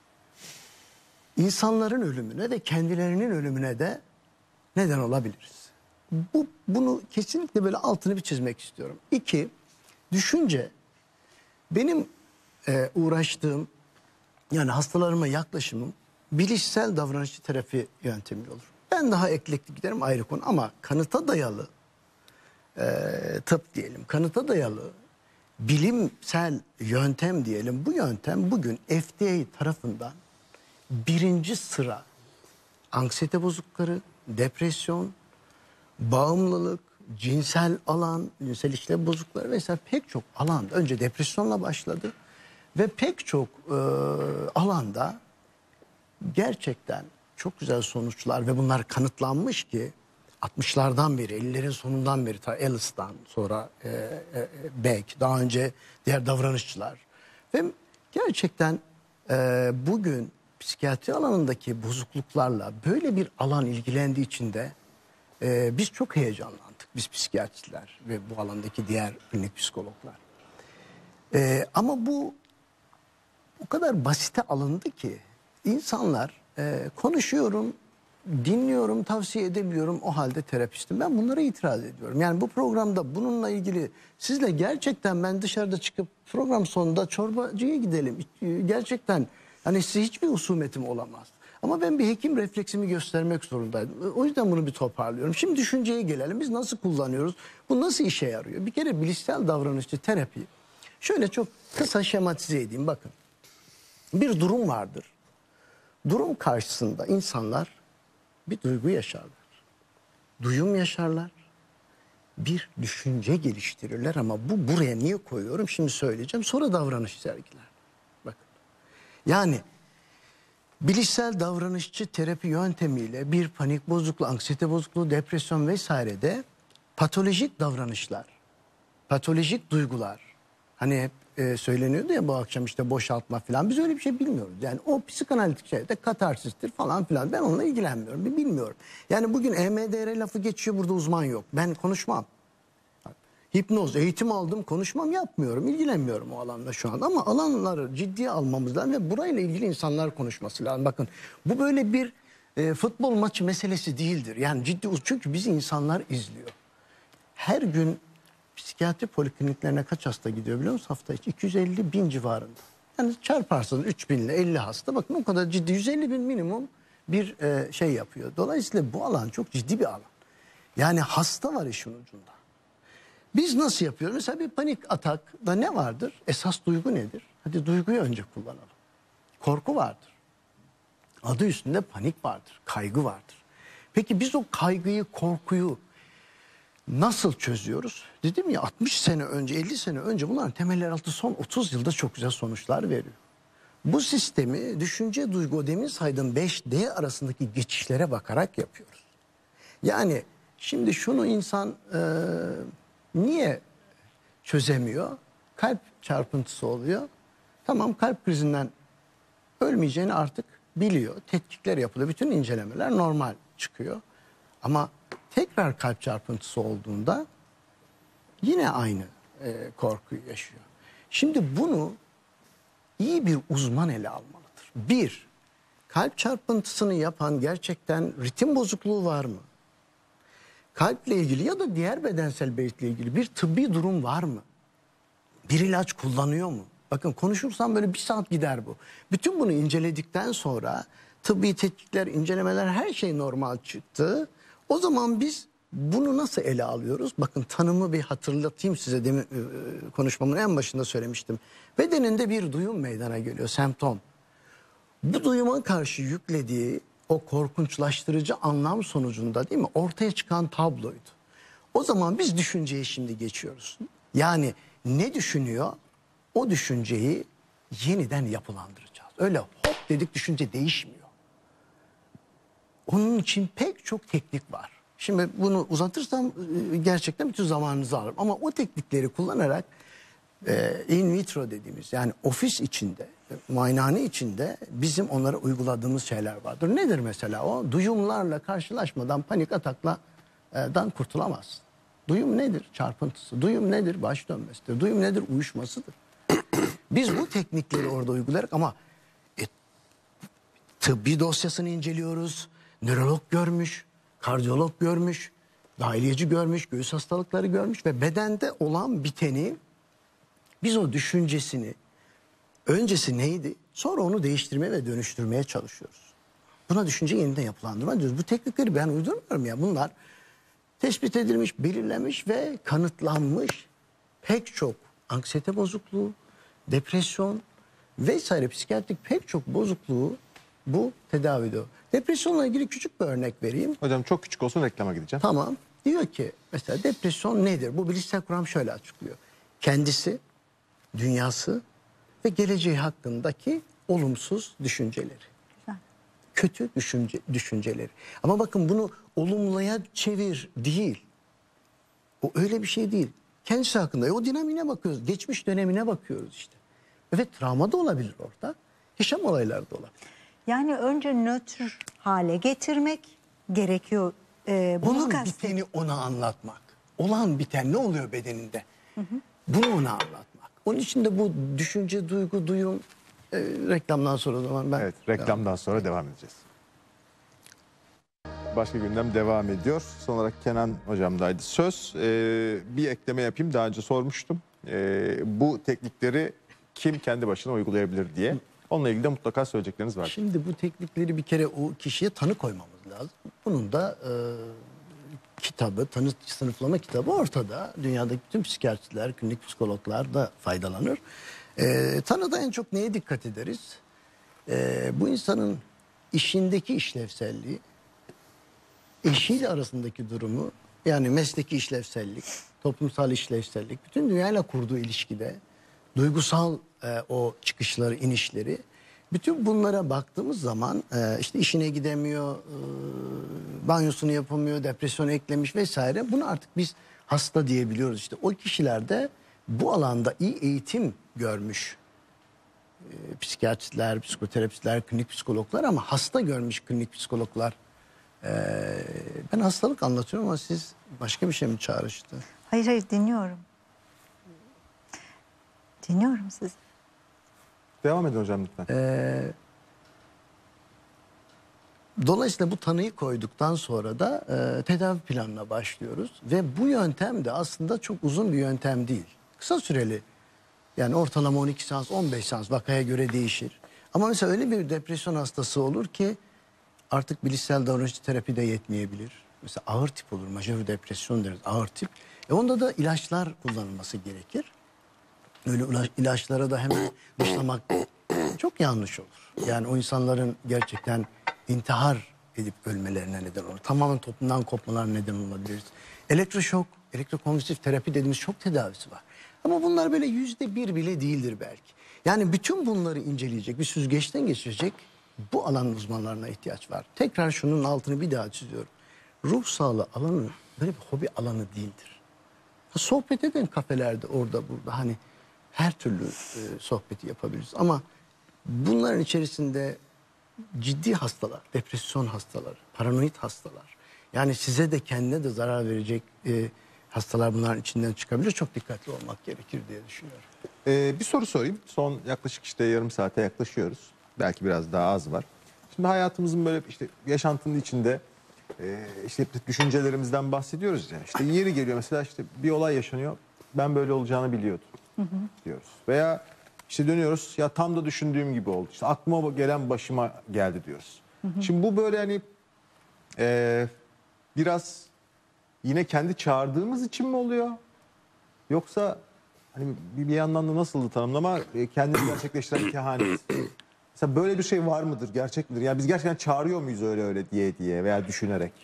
insanların ölümüne ve kendilerinin ölümüne de neden olabiliriz. Bu, bunu kesinlikle böyle altını bir çizmek istiyorum. İki, düşünce Benim e, uğraştığım, yani hastalarıma yaklaşımım bilişsel davranışçı terapi yöntemi olur. Ben daha eklektik giderim, ayrı konu, ama kanıta dayalı e, tıp diyelim, kanıta dayalı bilimsel yöntem diyelim. Bu yöntem bugün F D A tarafından birinci sıra anksiyete bozuklukları, depresyon, bağımlılık, cinsel alan, cinsel işlev bozuklukları vesaire pek çok alanda, önce depresyonla başladı ve pek çok e, alanda gerçekten çok güzel sonuçlar ve bunlar kanıtlanmış ki altmışlardan beri, ellilerin sonundan beri, ta Ellis'tan sonra e, e, Beck, daha önce diğer davranışçılar ve gerçekten e, bugün psikiyatri alanındaki bozukluklarla böyle bir alan ilgilendiği için de e, biz çok heyecanlandık, biz psikiyatristler ve bu alandaki diğer klinik psikologlar. E, ama bu o kadar basite alındı ki insanlar e, konuşuyorum, dinliyorum, tavsiye edebiliyorum, o halde terapistim. Ben bunlara itiraz ediyorum. Yani bu programda bununla ilgili sizle gerçekten ben dışarıda çıkıp program sonunda çorbacıya gidelim. Gerçekten hani size hiçbir husumetim olamaz. Ama ben bir hekim refleksimi göstermek zorundaydım. O yüzden bunu bir toparlıyorum. Şimdi düşünceye gelelim. Biz nasıl kullanıyoruz? Bu nasıl işe yarıyor? Bir kere bilişsel davranışçı terapi. Şöyle çok kısa şematize edeyim, bakın. Bir durum vardır. Durum karşısında insanlar bir duygu yaşarlar. Duyum yaşarlar. Bir düşünce geliştirirler, ama bu buraya niye koyuyorum? Şimdi söyleyeceğim. Sonra davranış sergiler. Bakın. Yani bilişsel davranışçı terapi yöntemiyle bir panik bozukluğu, anksiyete bozukluğu, depresyon vesairede patolojik davranışlar, patolojik duygular, hani hep e, söyleniyordu ya bu akşam işte boşaltma falan, biz öyle bir şey bilmiyoruz. Yani o psikanalitik şeyde katarsistir falan filan, ben onunla ilgilenmiyorum, bilmiyorum. Yani bugün E M D R lafı geçiyor, burada uzman yok, ben konuşmam. Hipnoz, eğitim aldım, konuşmam, yapmıyorum, ilgilenmiyorum o alanda şu an. Ama alanları ciddiye almamız lazım ve burayla ilgili insanlar konuşması lazım. Bakın, bu böyle bir e, futbol maçı meselesi değildir. Yani ciddi, çünkü bizi insanlar izliyor. Her gün psikiyatri polikliniklerine kaç hasta gidiyor biliyor musunuz? Hafta içi iki yüz elli bin civarında. Yani çarparsanız üç bin ile elli hasta, bakın o kadar ciddi, yüz elli bin minimum bir e, şey yapıyor. Dolayısıyla bu alan çok ciddi bir alan. Yani hasta var işin ucunda. Biz nasıl yapıyoruz? Mesela bir panik atakta ne vardır? Esas duygu nedir? Hadi duyguyu önce kullanalım. Korku vardır. Adı üstünde panik vardır, kaygı vardır. Peki biz o kaygıyı, korkuyu nasıl çözüyoruz? Dedim ya, altmış sene önce, elli sene önce bunların temeller altı son otuz yılda çok güzel sonuçlar veriyor. Bu sistemi düşünce, duygu, o demin saydığım beş D arasındaki geçişlere bakarak yapıyoruz. Yani şimdi şunu insan e, niye çözemiyor? Kalp çarpıntısı oluyor. Tamam, kalp krizinden ölmeyeceğini artık biliyor. Tetkikler yapılıyor. Bütün incelemeler normal çıkıyor. Ama tekrar kalp çarpıntısı olduğunda yine aynı e, korkuyu yaşıyor. Şimdi bunu iyi bir uzman ele almalıdır. Bir, kalp çarpıntısını yapan gerçekten ritim bozukluğu var mı? Kalple ilgili ya da diğer bedensel belirtiyle ilgili bir tıbbi durum var mı? Bir ilaç kullanıyor mu? Bakın, konuşursam böyle bir saat gider bu. Bütün bunu inceledikten sonra tıbbi tetkikler, incelemeler, her şey normal çıktı. O zaman biz bunu nasıl ele alıyoruz? Bakın, tanımı bir hatırlatayım size, demin konuşmamın en başında söylemiştim. Bedeninde bir duyum meydana geliyor, semptom. Bu duyuma karşı yüklediği o korkunçlaştırıcı anlam sonucunda, değil mi, ortaya çıkan tabloydu. O zaman biz düşünceye şimdi geçiyoruz. Yani ne düşünüyor? O düşünceyi yeniden yapılandıracağız. Öyle hop dedik düşünce değişmiyor. Onun için pek çok teknik var. Şimdi bunu uzatırsam gerçekten bütün zamanınızı alırım. Ama o teknikleri kullanarak e, in vitro dediğimiz, yani ofis içinde, muayenehane içinde bizim onlara uyguladığımız şeyler vardır. Nedir mesela o? Duyumlarla karşılaşmadan panik atakla e, dan kurtulamazsın. Duyum nedir? Çarpıntısı. Duyum nedir? Baş dönmesidir. Duyum nedir? Uyuşmasıdır. Biz bu teknikleri orada uygulayarak, ama e, tıbbi dosyasını inceliyoruz. Nörolog görmüş, kardiyolog görmüş, dahiliyeci görmüş, göğüs hastalıkları görmüş ve bedende olan biteni Biz o düşüncesini, öncesi neydi? Sonra onu değiştirmeye ve dönüştürmeye çalışıyoruz. Buna düşünce yeniden yapılandırma diyoruz. Bu teknikleri ben uydurmuyorum ya. Bunlar tespit edilmiş, belirlenmiş ve kanıtlanmış pek çok anksiyete bozukluğu, depresyon vesaire psikiyatrik pek çok bozukluğu bu tedavi ediyor. Depresyonla ilgili küçük bir örnek vereyim. Hocam çok küçük olsun, reklama gideceğim. Tamam. Diyor ki mesela depresyon nedir? Bu bilişsel kuram şöyle açıklıyor. Kendisi, dünyası ve geleceği hakkındaki olumsuz düşünceleri. Güzel. Kötü düşünce, düşünceleri. Ama bakın bunu olumluya çevir değil. O öyle bir şey değil. Kendisi hakkında. E o dinamine bakıyoruz. Geçmiş dönemine bakıyoruz işte. Evet, travma da olabilir orada. Yaşam olayları da olabilir. Yani önce nötr hale getirmek gerekiyor. Ee, bunu Olan kastet. biteni ona anlatmak. Olan biten ne oluyor bedeninde? Hı hı. Bunu ona anlatmak. Onun için de bu düşünce, duygu, duyum e, reklamdan sonra o zaman ben... Evet, reklamdan sonra devam edeceğiz. Başka gündem devam ediyor. Son olarak Kenan hocamdaydı söz. Ee, bir ekleme yapayım. Daha önce sormuştum. Ee, bu teknikleri kim kendi başına uygulayabilir diye. Onunla ilgili de mutlaka söyleyecekleriniz var. Şimdi bu teknikleri bir kere o kişiye tanı koymamız lazım. Bunun da e, kitabı, tanı sınıflama kitabı ortada. Dünyadaki tüm psikiyatristler, klinik psikologlar da faydalanır. E, tanıda en çok neye dikkat ederiz? E, bu insanın işindeki işlevselliği, eşiyle arasındaki durumu, yani mesleki işlevsellik, toplumsal işlevsellik, bütün dünyayla kurduğu ilişkide duygusal e, o çıkışları, inişleri, bütün bunlara baktığımız zaman e, işte işine gidemiyor, e, banyosunu yapamıyor, depresyon eklemiş vesaire. Bunu artık biz hasta diyebiliyoruz. İşte o kişilerde bu alanda iyi eğitim görmüş e, psikiyatristler, psikoterapistler, klinik psikologlar, ama hasta görmüş klinik psikologlar. E, ben hastalık anlatıyorum ama siz başka bir şey mi çağrıştı? Hayır hayır, dinliyorum. Dinliyorum sizi. Devam edin hocam lütfen. Ee, dolayısıyla bu tanıyı koyduktan sonra da e, tedavi planına başlıyoruz. Ve bu yöntem de aslında çok uzun bir yöntem değil. Kısa süreli. Yani ortalama on iki seans, on beş seans, vakaya göre değişir. Ama mesela öyle bir depresyon hastası olur ki artık bilişsel davranışçı terapi de yetmeyebilir. Mesela ağır tip olur, majör depresyon deriz, ağır tip. E onda da ilaçlar kullanılması gerekir. Öyle ilaçlara da hemen dışlamak çok yanlış olur. Yani o insanların gerçekten intihar edip ölmelerine neden olur. Tamamen toplumdan kopmalarına neden olabilir. Elektroşok, elektrokonvulsif terapi dediğimiz çok tedavisi var. Ama bunlar böyle yüzde bir bile değildir belki. Yani bütün bunları inceleyecek, bir süzgeçten geçirecek bu alanın uzmanlarına ihtiyaç var. Tekrar şunun altını bir daha çiziyorum. Ruh sağlığı alanı böyle bir hobi alanı değildir. Sohbet edin kafelerde, orada burada, hani her türlü e, sohbeti yapabiliriz. Ama bunların içerisinde ciddi hastalar, depresyon hastaları, paranoid hastalar, yani size de kendine de zarar verecek e, hastalar bunların içinden çıkabilir. Çok dikkatli olmak gerekir diye düşünüyorum. Ee, bir soru sorayım. Son yaklaşık işte yarım saate yaklaşıyoruz. Belki biraz daha az var. Şimdi hayatımızın böyle işte yaşantının içinde e, işte düşüncelerimizden bahsediyoruz ya. İşte yeri geliyor mesela, işte bir olay yaşanıyor. Ben böyle olacağını biliyordum diyoruz. Veya işte dönüyoruz, ya tam da düşündüğüm gibi oldu. İşte aklıma gelen başıma geldi diyoruz. Şimdi bu böyle hani e, biraz yine kendi çağırdığımız için mi oluyor? Yoksa hani bir, bir yandan da nasıldı tanımlama? E, kendini gerçekleştiren kehanet. Mesela böyle bir şey var mıdır? Gerçek midir? Yani biz gerçekten çağırıyor muyuz öyle öyle diye diye veya düşünerek?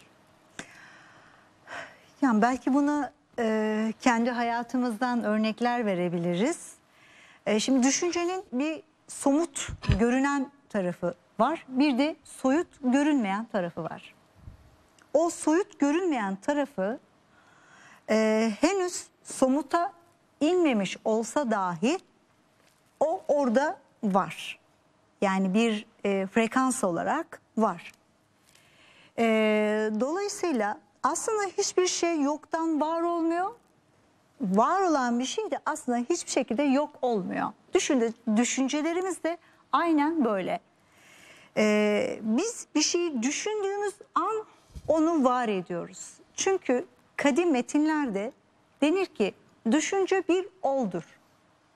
Yani belki buna e, kendi hayatımızdan örnekler verebiliriz. E, şimdi düşüncenin bir somut görünen tarafı var. Bir de soyut görünmeyen tarafı var. O soyut görünmeyen tarafı e, henüz somuta inmemiş olsa dahi o orada var. Yani bir e, frekans olarak var. E, dolayısıyla aslında hiçbir şey yoktan var olmuyor. Var olan bir şey de aslında hiçbir şekilde yok olmuyor. Düşünce, düşüncelerimiz de aynen böyle. E, biz bir şeyi düşündüğümüz an onu var ediyoruz. Çünkü kadim metinlerde denir ki düşünce bir oldur.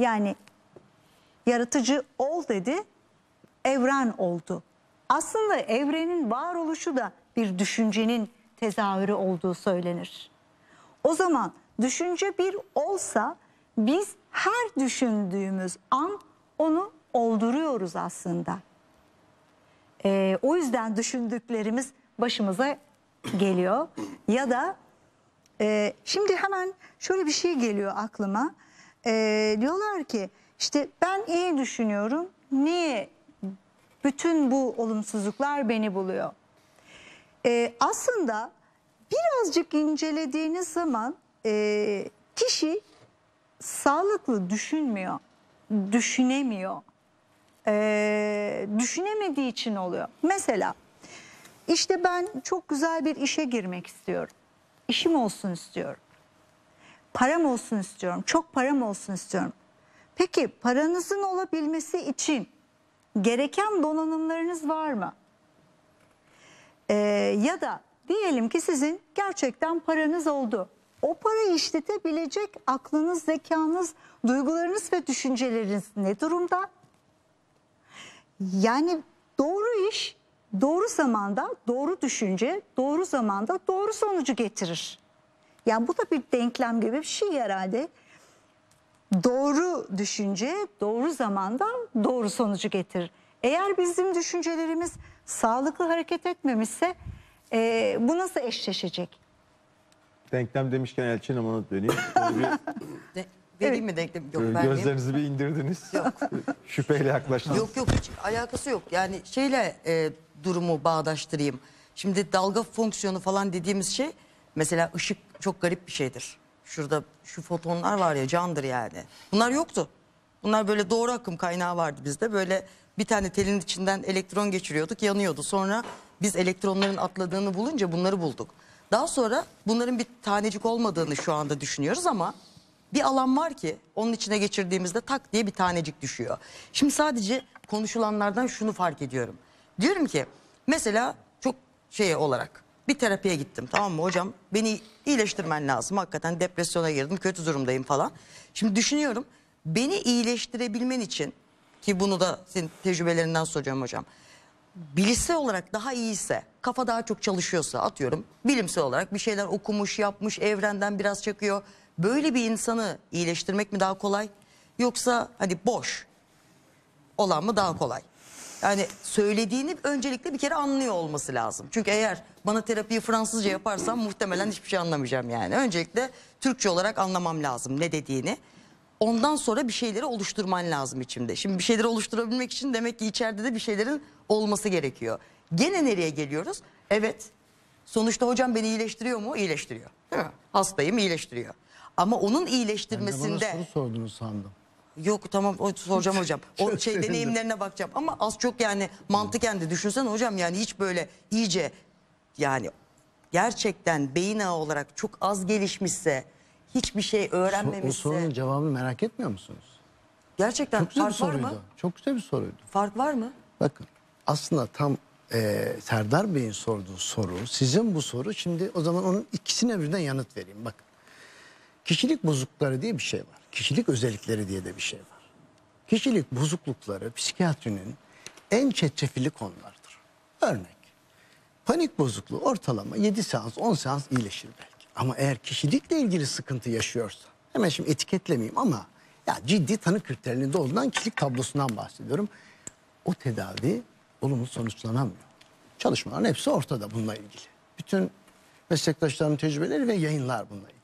Yani yaratıcı ol dedi, evren oldu. Aslında evrenin varoluşu da bir düşüncenin tezahürü olduğu söylenir. O zaman düşünce bir olsa biz her düşündüğümüz an onu olduruyoruz aslında. Ee, o yüzden düşündüklerimiz başımıza geliyor. Ya da e, şimdi hemen şöyle bir şey geliyor aklıma. Ee, diyorlar ki işte ben iyi düşünüyorum. Niye bütün bu olumsuzluklar beni buluyor? Ee, aslında birazcık incelediğiniz zaman e, kişi sağlıklı düşünmüyor, düşünemiyor. Ee, düşünemediği için oluyor. Mesela işte ben çok güzel bir işe girmek istiyorum. İşim olsun istiyorum. Param olsun istiyorum. Çok param olsun istiyorum. Peki paranızın olabilmesi için gereken donanımlarınız var mı? Ee, ya da diyelim ki sizin gerçekten paranız oldu. O parayı işletebilecek aklınız, zekanız, duygularınız ve düşünceleriniz ne durumda? Yani doğru iş, doğru zamanda, doğru düşünce, doğru zamanda doğru sonucu getirir. Yani bu da bir denklem gibi bir şey herhalde. Doğru düşünce, doğru zamanda doğru sonucu getirir. Eğer bizim düşüncelerimiz sağlıklı hareket etmemişse e, bu nasıl eşleşecek? Denklem demişken Elçin Hanım'a döneyim. Şöyle bir, De, vereyim mi denklem? Yok vermeyeyim. gözlerinizi bir indirdiniz. Yok. Şüpheyle yaklaştınız. Yok yok hiç alakası yok. Yani şeyle e, durumu bağdaştırayım. Şimdi dalga fonksiyonu falan dediğimiz şey mesela ışık çok garip bir şeydir. Şurada şu fotonlar var ya candır yani. Bunlar yoktu. Bunlar böyle doğru akım kaynağı vardı bizde. Böyle bir tane telin içinden elektron geçiriyorduk, yanıyordu. Sonra biz elektronların atladığını bulunca bunları bulduk. Daha sonra bunların bir tanecik olmadığını şu anda düşünüyoruz ama bir alan var ki onun içine geçirdiğimizde tak diye bir tanecik düşüyor. Şimdi sadece konuşulanlardan şunu fark ediyorum. Diyorum ki mesela çok şey olarak bir terapiye gittim, tamam mı hocam, beni iyileştirmen lazım, hakikaten depresyona girdim, kötü durumdayım falan. Şimdi düşünüyorum, beni iyileştirebilmen için, ki bunu da senin tecrübelerinden soracağım hocam, bilişsel olarak daha iyiyse, kafa daha çok çalışıyorsa, atıyorum bilimsel olarak bir şeyler okumuş, yapmış, evrenden biraz çakıyor, böyle bir insanı iyileştirmek mi daha kolay, yoksa hani boş olan mı daha kolay? Yani söylediğini öncelikle bir kere anlıyor olması lazım. Çünkü eğer bana terapiyi Fransızca yaparsam muhtemelen hiçbir şey anlamayacağım yani. Öncelikle Türkçe olarak anlamam lazım ne dediğini. Ondan sonra bir şeyleri oluşturman lazım içimde. Şimdi bir şeyleri oluşturabilmek için demek ki içeride de bir şeylerin olması gerekiyor. Gene nereye geliyoruz? Evet, sonuçta hocam beni iyileştiriyor mu? İyileştiriyor. Değil mi? Hastayım, iyileştiriyor. Ama onun Ben de iyileştirmesinde... bana soru sordunuz sandım. Yok tamam o soracağım hocam. O Çok şey sevindim. deneyimlerine bakacağım ama az çok yani mantıken de düşünsene hocam, yani hiç böyle iyice yani gerçekten beyin ağı olarak çok az gelişmişse, hiçbir şey O öğrenmemişse sorunun cevabını merak etmiyor musunuz? gerçekten Çok güzel bir fark var soruydu. mı? Çok güzel bir soruydu. Fark var mı? Bakın aslında tam e, Serdar Bey'in sorduğu soru, sizin bu soru, şimdi o zaman onun ikisine birden yanıt vereyim. Bakın, kişilik bozuklukları diye bir şey var. Kişilik özellikleri diye de bir şey var. Kişilik bozuklukları psikiyatrinin en çetrefilli konulardır. Örnek, panik bozukluğu ortalama yedi seans on seans iyileşir belki. Ama eğer kişilikle ilgili sıkıntı yaşıyorsa, hemen şimdi etiketlemeyeyim ama ya ciddi tanı kriterlerinde olduğundan kişilik tablosundan bahsediyorum. O tedavi olumlu sonuçlanamıyor. Çalışmaların hepsi ortada bununla ilgili. Bütün meslektaşlarımın tecrübeleri ve yayınlar bununla ilgili.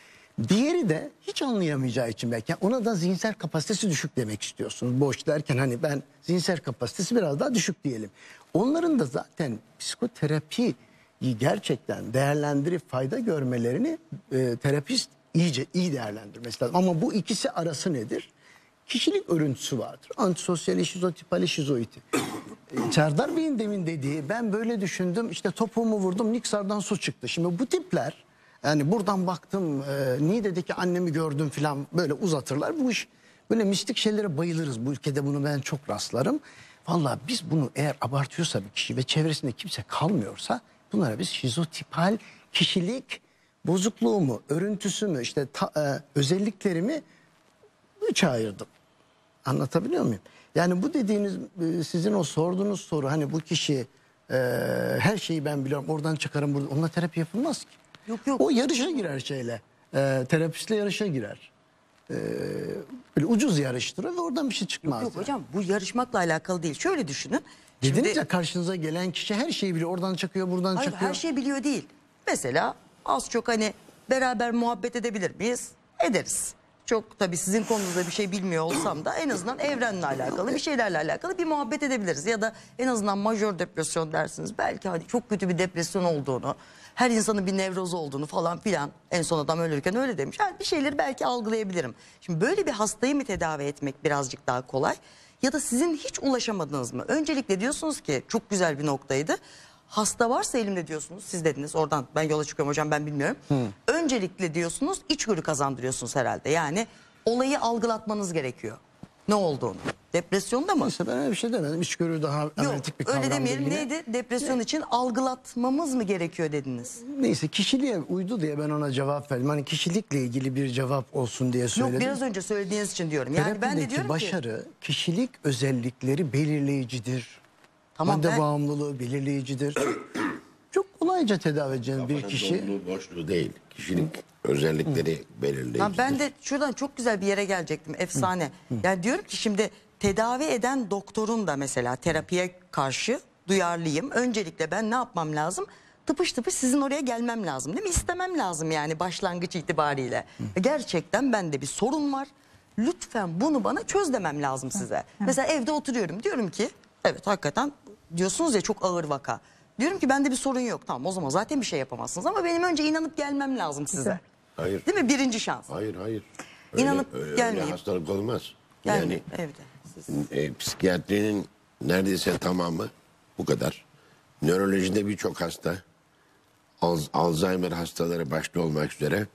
Diğeri de hiç anlayamayacağı için belki, yani ona da zihinsel kapasitesi düşük demek istiyorsunuz. Boş derken hani ben zihinsel kapasitesi biraz daha düşük diyelim. Onların da zaten psikoterapiyi gerçekten değerlendirip fayda görmelerini e, terapist iyice iyi değerlendirmesi lazım. Ama bu ikisi arası nedir? Kişilik örüntüsü vardır. Antisosyal, şizotipali, şizoidi. E, Serdar Bey'in demin dediği, ben böyle düşündüm, işte topuğumu vurdum, Niksar'dan su çıktı. Şimdi bu tipler, yani buradan baktım, e, Niğde'deki annemi gördüm falan, böyle uzatırlar. Bu iş, böyle mistik şeylere bayılırız. Bu ülkede bunu ben çok rastlarım. Vallahi biz bunu eğer abartıyorsa bir kişi ve çevresinde kimse kalmıyorsa, bunlara biz şizotipal kişilik bozukluğu mu, örüntüsü mü, işte ta, e, özellikleri mi üçe ayırdım. Anlatabiliyor muyum? Yani bu dediğiniz e, sizin o sorduğunuz soru hani bu kişi e, her şeyi ben biliyorum oradan çıkarım burada. Onunla terapi yapılmaz ki. Yok, yok. O yarışa girer şeyle. E, terapistle yarışa girer. E, böyle ucuz yarıştırır ve oradan bir şey çıkmaz. Yok yani. hocam, bu yarışmakla alakalı değil. Şöyle düşünün. Dediniz Şimdi- ya karşınıza gelen kişi her şeyi biliyor. Oradan çıkıyor buradan Hayır, çıkıyor. her şeyi biliyor değil. Mesela az çok hani beraber muhabbet edebilir miyiz? Ederiz. Çok tabii sizin konunuzda bir şey bilmiyor olsam da en azından evrenle alakalı bir şeylerle alakalı bir muhabbet edebiliriz. Ya da en azından majör depresyon dersiniz. Belki hani çok kötü bir depresyon olduğunu, her insanın bir nevrozu olduğunu falan filan. En son adam ölürken öyle demiş. Yani bir şeyleri belki algılayabilirim. Şimdi böyle bir hastayı mı tedavi etmek birazcık daha kolay? Ya da sizin hiç ulaşamadınız mı? Öncelikle diyorsunuz ki çok güzel bir noktaydı. Hasta varsa elimde diyorsunuz. Siz dediniz oradan ben yola çıkıyorum hocam ben bilmiyorum. Öncelikle diyorsunuz içgörü kazandırıyorsunuz herhalde. Yani olayı algılatmanız gerekiyor. Ne olduğunu. Depresyonda mı? Neyse ben öyle bir şey demedim. İçgörü daha Yok analitik bir kavramdır öyle demeyelim. yine. Neydi? Depresyon için algılatmamız mı gerekiyor dediniz? Neyse kişiliğe uydu diye ben ona cevap verdim. Hani kişilikle ilgili bir cevap olsun diye söyledim. Yok biraz önce söylediğiniz için diyorum. Yani ben de Terapideki diyorum ki. başarı kişilik özellikleri belirleyicidir. Tamam, Madde ben- bağımlılığı belirleyicidir. Çok kolayca tedavi edeceğiniz bir Kafanın kişi. doluluğu, boşluğu değil. Kişilik özellikleri belirleyici. Ha, ben de şuradan çok güzel bir yere gelecektim. Efsane. Yani diyorum ki şimdi tedavi eden doktorun da mesela terapiye karşı duyarlıyım. Öncelikle ben ne yapmam lazım? Tıpış tıpış sizin oraya gelmem lazım değil mi? İstemem lazım yani başlangıç itibariyle. Gerçekten bende bir sorun var. Lütfen bunu bana çöz demem lazım size. Mesela evde oturuyorum diyorum ki evet hakikaten diyorsunuz ya çok ağır vaka. Diyorum ki bende bir sorun yok. Tamam o zaman zaten bir şey yapamazsınız ama benim önce inanıp gelmem lazım size. Güzel. Hayır. Değil mi? Birinci şans. Hayır hayır. İnanıp öyle, öyle gelmeyip. hastalık olmaz. Yani, Yani evde. Siz. e, psikiyatrinin neredeyse tamamı bu kadar. Nörolojide birçok hasta, Al- Alzheimer hastaları başta olmak üzere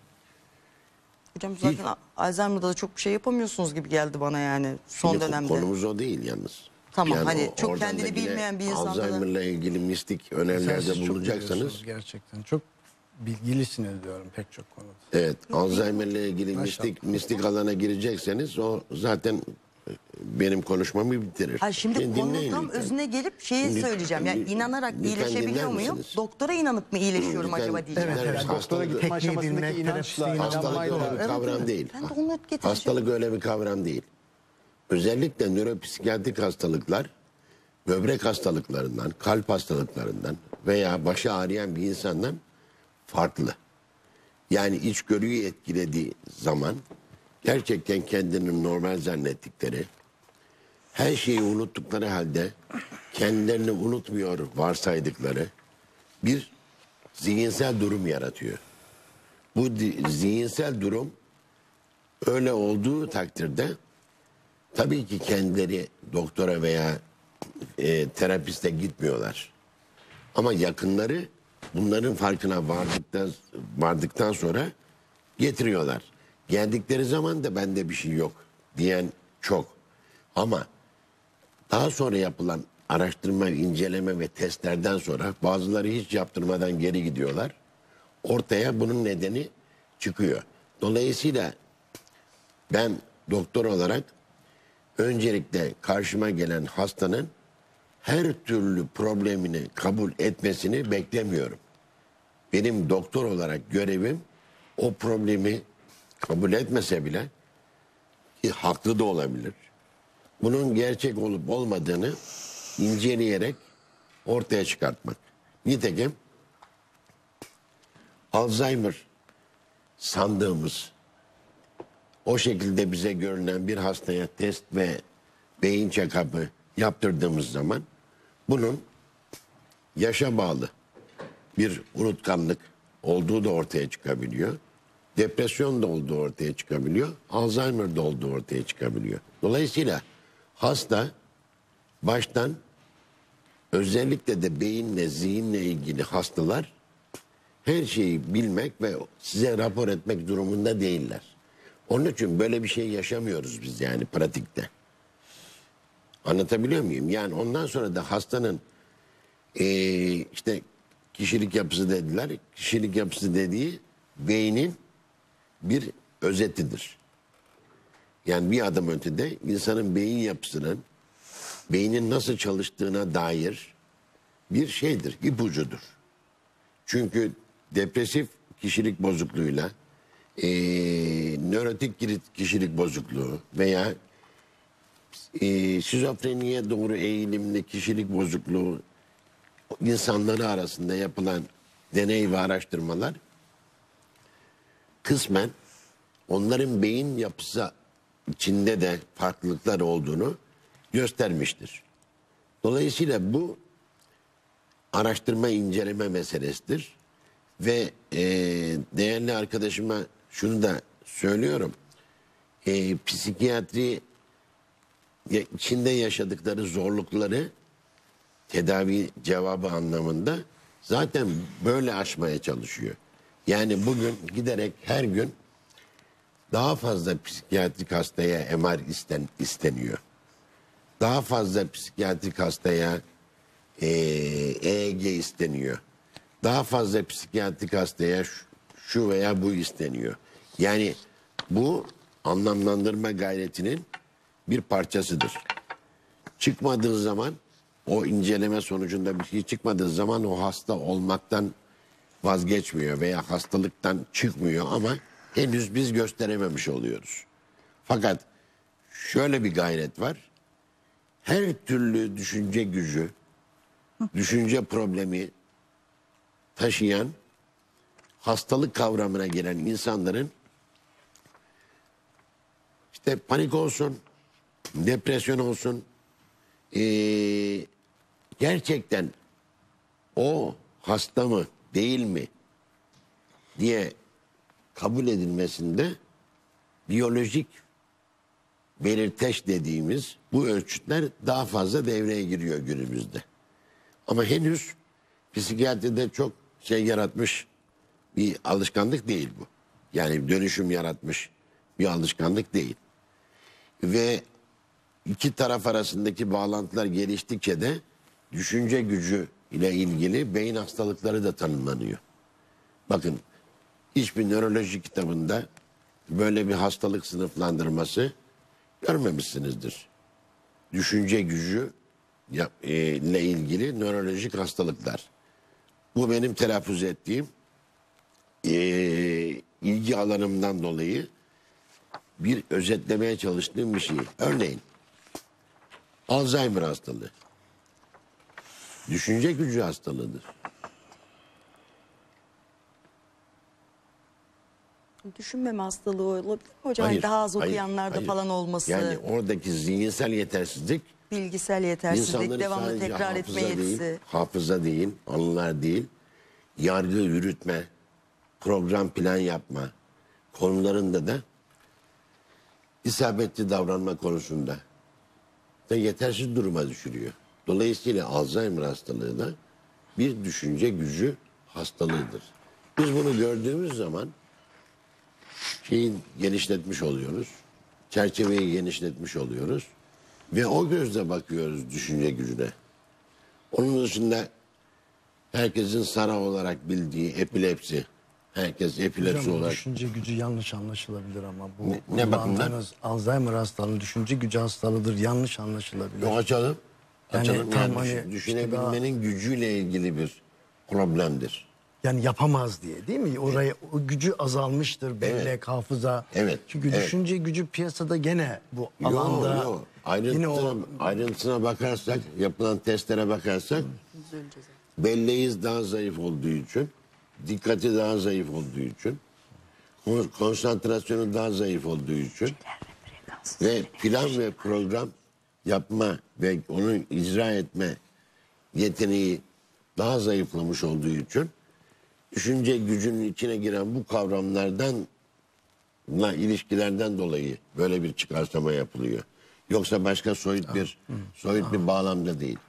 Hocam zaten Alzheimer'da da çok bir şey yapamıyorsunuz gibi geldi bana yani son Şimdi dönemde. konumuz o değil yalnız. Tamam, hani o- çok oradan kendini da yine bilmeyen bir insanda da- Alzheimer'la ilgili mistik önerilerde Siz çok bulunacaksanız biliyorsunuz gerçekten. Çok bilgilisiniz diyorum pek çok konuda. evet Alzheimer'la ilgili Maşallah. mistik mistik alana girecekseniz o zaten e, benim konuşmamı bitirir. Ay şimdi Şimdi konunun dinleyin tam lütfen. özüne gelip şeyi Lütfen- söyleyeceğim. Yani lütfen inanarak dinler iyileşebiliyor muyum? misiniz? Doktora inanıp mı iyileşiyorum Lütfen- acaba diyeceğim. Evet, Evet, evet. Doktora hastalık- gitme Tekniği aşamasındaki bilmek, inançla, terapisti Hastalık inanmayla. öyle bir Evet, kavram evet. değil. Ben de onu getireceğim. Hastalık öyle bir kavram değil. Özellikle nöropsikiyatrik hastalıklar böbrek hastalıklarından, kalp hastalıklarından veya başı ağrıyan bir insandan farklı. Yani içgörüyü etkilediği zaman gerçekten kendini normal zannettikleri, her şeyi unuttukları halde kendilerini unutmuyor varsaydıkları bir zihinsel durum yaratıyor. Bu di- zihinsel durum öyle olduğu takdirde tabii ki kendileri doktora veya e, terapiste gitmiyorlar. Ama yakınları bunların farkına vardıktan, vardıktan sonra getiriyorlar. Geldikleri zaman da bende bir şey yok diyen çok. Ama daha sonra yapılan araştırma, inceleme ve testlerden sonra bazıları hiç yaptırmadan geri gidiyorlar. Ortaya bunun nedeni çıkıyor. Dolayısıyla ben doktor olarak öncelikle karşıma gelen hastanın her türlü problemini kabul etmesini beklemiyorum. Benim doktor olarak görevim o problemi kabul etmese bile ki haklı da olabilir. Bunun gerçek olup olmadığını inceleyerek ortaya çıkartmak. Nitekim Alzheimer sandığımız o şekilde bize görünen bir hastaya test ve beyin check-up'ı yaptırdığımız zaman bunun yaşa bağlı bir unutkanlık olduğu da ortaya çıkabiliyor. Depresyon da olduğu ortaya çıkabiliyor. Alzheimer da olduğu ortaya çıkabiliyor. Dolayısıyla hasta baştan özellikle de beyinle, zihinle ilgili hastalar her şeyi bilmek ve size rapor etmek durumunda değiller. Onun için böyle bir şey yaşamıyoruz biz yani pratikte. Anlatabiliyor muyum? Yani ondan sonra da hastanın eee, işte kişilik yapısı dediler. Kişilik yapısı dediği beynin bir özetidir. Yani bir adım ötede insanın beyin yapısının, beynin nasıl çalıştığına dair bir şeydir, ipucudur. Çünkü depresif kişilik bozukluğuyla e, nörotik kişilik bozukluğu veya e, şizofreniye doğru eğilimli kişilik bozukluğu insanları arasında yapılan deney ve araştırmalar kısmen onların beyin yapısı içinde de farklılıklar olduğunu göstermiştir. Dolayısıyla bu araştırma inceleme meselesidir. Ve e, değerli arkadaşıma şunu da söylüyorum. E, psikiyatri içinde yaşadıkları zorlukları tedavi cevabı anlamında zaten böyle aşmaya çalışıyor. Yani bugün giderek her gün daha fazla psikiyatrik hastaya M R isten, isteniyor. Daha fazla psikiyatrik hastaya e, E E G isteniyor. Daha fazla psikiyatrik hastaya şu, şu veya bu isteniyor. Yani bu anlamlandırma gayretinin bir parçasıdır. Çıkmadığı zaman, o inceleme sonucunda bir şey çıkmadığı zaman o hasta olmaktan vazgeçmiyor veya hastalıktan çıkmıyor ama henüz biz gösterememiş oluyoruz. Fakat şöyle bir gayret var. Her türlü düşünce gücü, düşünce problemi taşıyan, hastalık kavramına giren insanların işte panik olsun, depresyon olsun, ee, gerçekten o hasta mı değil mi diye kabul edilmesinde biyolojik belirteç dediğimiz bu ölçütler daha fazla devreye giriyor günümüzde. Ama henüz psikiyatride çok şey yaratmış bir alışkanlık değil bu. Yani dönüşüm yaratmış bir alışkanlık değil. Ve iki taraf arasındaki bağlantılar geliştikçe de düşünce gücü ile ilgili beyin hastalıkları da tanımlanıyor. Bakın hiçbir nöroloji kitabında böyle bir hastalık sınıflandırması görmemişsinizdir. Düşünce gücü ile ilgili nörolojik hastalıklar. Bu benim telaffuz ettiğim e, ilgi alanımdan dolayı bir özetlemeye çalıştığım bir şey. Örneğin Alzheimer hastalığı düşünce gücü hastalığıdır. Düşünmeme hastalığı olabilir mi hocam? Hayır, Daha az hayır, okuyanlarda hayır. falan olması, Yani oradaki zihinsel yetersizlik bilgisel yetersizlik, insanları devamlı sadece tekrar etme hafıza yetisi. değil, hafıza değil, anılar değil, yargı yürütme, program plan yapma konularında da isabetli davranma konusunda da yetersiz duruma düşürüyor. Dolayısıyla Alzheimer hastalığı da bir düşünce gücü hastalığıdır. Biz bunu gördüğümüz zaman şeyi genişletmiş oluyoruz. Çerçeveyi genişletmiş oluyoruz. Ve o gözle bakıyoruz düşünce gücüne. Onun dışında herkesin SARA olarak bildiği epilepsi. Herkes epilepsi Hocam, olarak. düşünce gücü yanlış anlaşılabilir ama bu Ne- ne bakımdan? kullandığınız Alzheimer hastalığının düşünce gücü hastalığıdır, yanlış anlaşılabilir. Yok açalım. Yani Açalım. tam Yani, hani düşün- işte düşünebilmenin gücüyle ilgili bir problemdir. Yani yapamaz diye değil mi? Oraya o gücü azalmıştır, bellek, Evet. hafıza. Evet, Çünkü evet. düşünce gücü piyasada gene bu Yok alanda yok. yine Ayrıntısına, o ayrıntısına bakarsak, yapılan testlere bakarsak belleğiz daha zayıf olduğu için, dikkati daha zayıf olduğu için, kon- konsantrasyonu daha zayıf olduğu için ve plan ve program yapma ve onu icra etme yeteneği daha zayıflamış olduğu için düşünce gücünün içine giren bu kavramlardan ilişkilerden dolayı böyle bir çıkarsama yapılıyor. Yoksa başka soyut bir soyut bir bağlamda değil.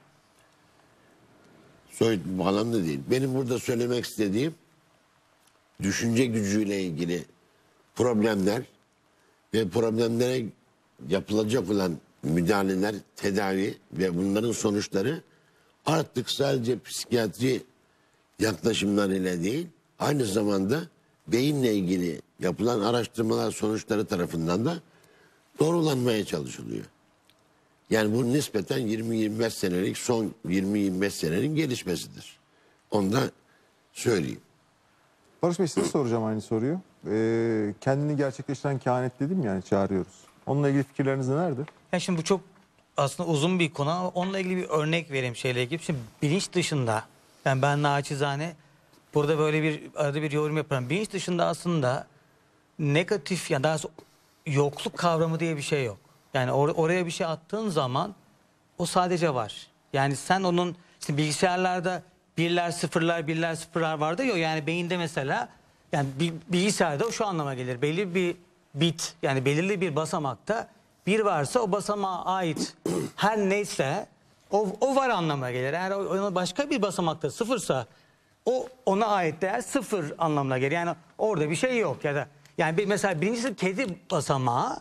Soyut bir bağlamda değil. Benim burada söylemek istediğim düşünce gücüyle ilgili problemler ve problemlere yapılacak olan müdahaleler, tedavi ve bunların sonuçları artık sadece psikiyatri yaklaşımlarıyla değil, aynı zamanda beyinle ilgili yapılan araştırmalar sonuçları tarafından da doğrulanmaya çalışılıyor. Yani bu nispeten yirmi yirmi beş senelik, son yirmi yirmi beş senenin gelişmesidir. Onu da söyleyeyim. Barış Bey, size soracağım aynı soruyu. Ee, kendini gerçekleştiren kehanet dedim yani, çağırıyoruz. Onunla ilgili fikirleriniz nelerdir? Ya şimdi bu çok aslında uzun bir konu ama onunla ilgili bir örnek vereyim şeyle ilgili. Şimdi bilinç dışında, yani ben naçizane burada böyle bir arada bir yorum yaparım. Bilinç dışında aslında negatif, yani daha sonra yokluk kavramı diye bir şey yok. Yani or- oraya bir şey attığın zaman o sadece var. Yani sen onun işte bilgisayarlarda birler sıfırlar birler sıfırlar vardı ya, yani beyinde mesela, yani bir bilgisayarda o şu anlama gelir. Belli bir bit, yani belirli bir basamakta bir varsa o basamağa ait her neyse o, o var anlamına gelir. Eğer o başka bir basamakta sıfırsa o ona ait değer sıfır anlamına gelir. Yani orada bir şey yok ya da yani bir, mesela birincisi kedi basamağı,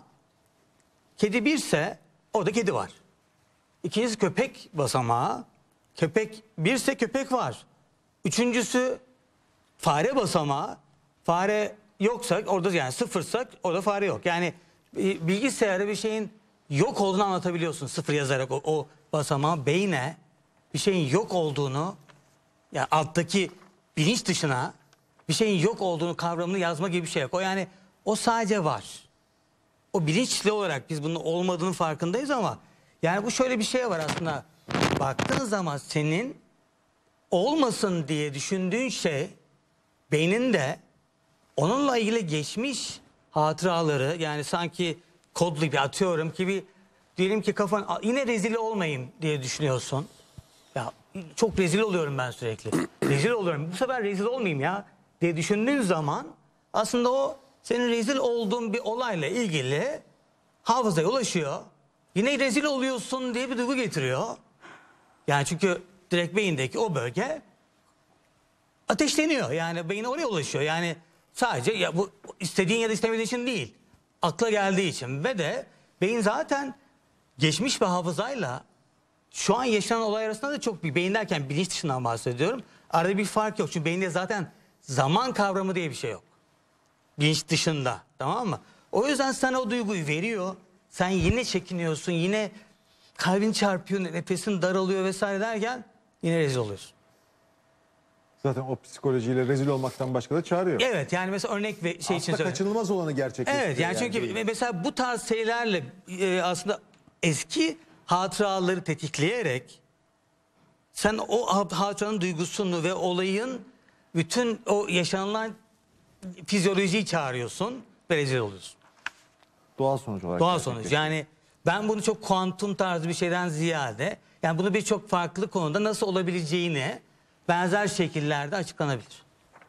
kedi birse orada kedi var. İkincisi köpek basamağı, köpek birse köpek var. Üçüncüsü fare basamağı, fare yoksa orada, yani sıfırsak orada fare yok. Yani bilgisayarda bir şeyin yok olduğunu anlatabiliyorsun sıfır yazarak o, o basamağı. Beyne bir şeyin yok olduğunu, yani alttaki bilinç dışına bir şeyin yok olduğunu kavramını yazma gibi bir şey yok. O yani o sadece var. O bilinçli olarak biz bunun olmadığının farkındayız ama yani bu şöyle bir şey var aslında. Baktığın zaman senin olmasın diye düşündüğün şey beyninde onunla ilgili geçmiş hatıraları, yani sanki kodlu bir, atıyorum ki bir, diyelim ki kafan yine rezil olmayayım diye düşünüyorsun. Ya çok rezil oluyorum ben sürekli. Rezil oluyorum. Bu sefer rezil olmayayım ya diye düşündüğün zaman aslında o senin rezil olduğun bir olayla ilgili hafızaya ulaşıyor. Yine rezil oluyorsun diye bir duygu getiriyor. Yani çünkü direkt beyindeki o bölge ateşleniyor. Yani beyin oraya ulaşıyor. Yani sadece ya bu istediğin ya da istemediğin için değil. Akla geldiği için ve de beyin zaten geçmiş bir hafızayla şu an yaşanan olay arasında da çok bir, beyin derken bilinç dışından bahsediyorum. Arada bir fark yok. Çünkü beyinde zaten zaman kavramı diye bir şey yok. Bilinç dışında, tamam mı? O yüzden sana o duyguyu veriyor. Sen yine çekiniyorsun, yine kalbin çarpıyor, nefesin daralıyor vesaire derken yine rezil oluyorsun. Zaten o psikolojiyle rezil olmaktan başka da çağırıyor. Evet, yani mesela örnek ve şey için Aslında söyleyeyim. kaçınılmaz olanı gerçekleştiriyor. Evet, yani çünkü değil. mesela bu tarz şeylerle e, aslında eski hatıraları tetikleyerek sen o hatıranın duygusunu ve olayın bütün o yaşanılan fizyolojiyi çağırıyorsun ve rezil oluyorsun. Doğal sonuç olarak. Doğal sonuç. gerçekleşiyor. Yani ben bunu çok kuantum tarzı bir şeyden ziyade, yani bunu birçok farklı konuda nasıl olabileceğini benzer şekillerde açıklanabilir.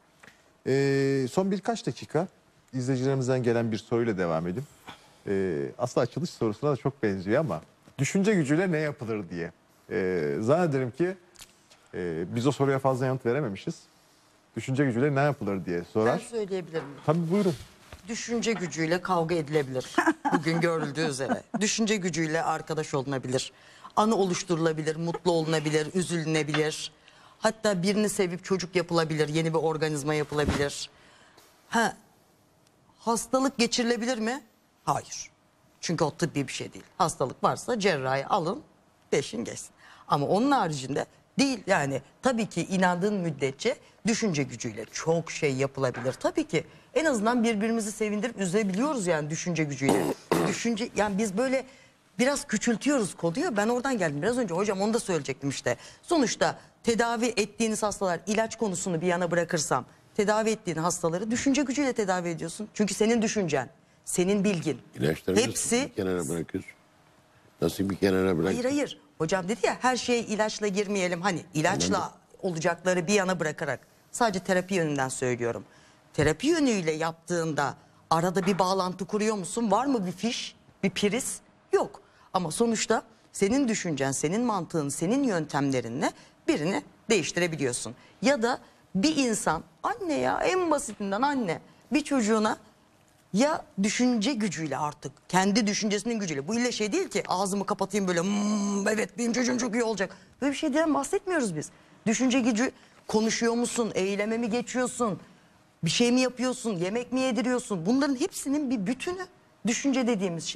Ee, son birkaç dakika izleyicilerimizden gelen bir soruyla devam edeyim. Ee, aslında açılış sorusuna da çok benziyor ama düşünce gücüyle ne yapılır diye. Ee, zannederim ki e, biz o soruya fazla yanıt verememişiz. Düşünce gücüyle ne yapılır diye Ben sorar. söyleyebilirim. Tabii, buyurun. Düşünce gücüyle kavga edilebilir. Bugün görüldüğü üzere. Düşünce gücüyle arkadaş olunabilir. Anı oluşturulabilir, mutlu olunabilir, üzülünebilir. Hatta birini sevip çocuk yapılabilir, yeni bir organizma yapılabilir. Ha, hastalık geçirilebilir mi? Hayır. Çünkü o tıbbi bir şey değil. Hastalık varsa cerrahi alın, peşin geçsin. Ama onun haricinde değil yani. Tabii ki inandığın müddetçe düşünce gücüyle çok şey yapılabilir. Tabii ki en azından birbirimizi sevindirip üzebiliyoruz yani düşünce gücüyle. Düşünce, yani biz böyle biraz küçültüyoruz konuyu. Ben oradan geldim biraz önce, hocam onu da söyleyecektim işte. Sonuçta tedavi ettiğiniz hastalar, ilaç konusunu bir yana bırakırsam, tedavi ettiğin hastaları düşünce gücüyle tedavi ediyorsun. Çünkü senin düşüncen, senin bilgin. İlaçları hepsi nasıl bir kenara bırakıyorsun? Nasıl bir kenara bırakıyorsun? hayır hayır. Hocam dedi ya, her şeye ilaçla girmeyelim. Hani ilaçla olacakları bir yana bırakarak, sadece terapi yönünden söylüyorum. Terapi yönüyle yaptığında arada bir bağlantı kuruyor musun? Var mı bir fiş, bir priz? Yok. Ama sonuçta senin düşüncen, senin mantığın, senin yöntemlerinle birini değiştirebiliyorsun. Ya da bir insan, anne ya en basitinden anne, bir çocuğuna ya düşünce gücüyle, artık kendi düşüncesinin gücüyle, bu ille şey değil ki ağzımı kapatayım böyle mmm, evet benim çocuğum çok iyi olacak, böyle bir şeyden bahsetmiyoruz biz. Düşünce gücü, konuşuyor musun, eyleme mi geçiyorsun, bir şey mi yapıyorsun, yemek mi yediriyorsun, bunların hepsinin bir bütünü düşünce dediğimiz şey.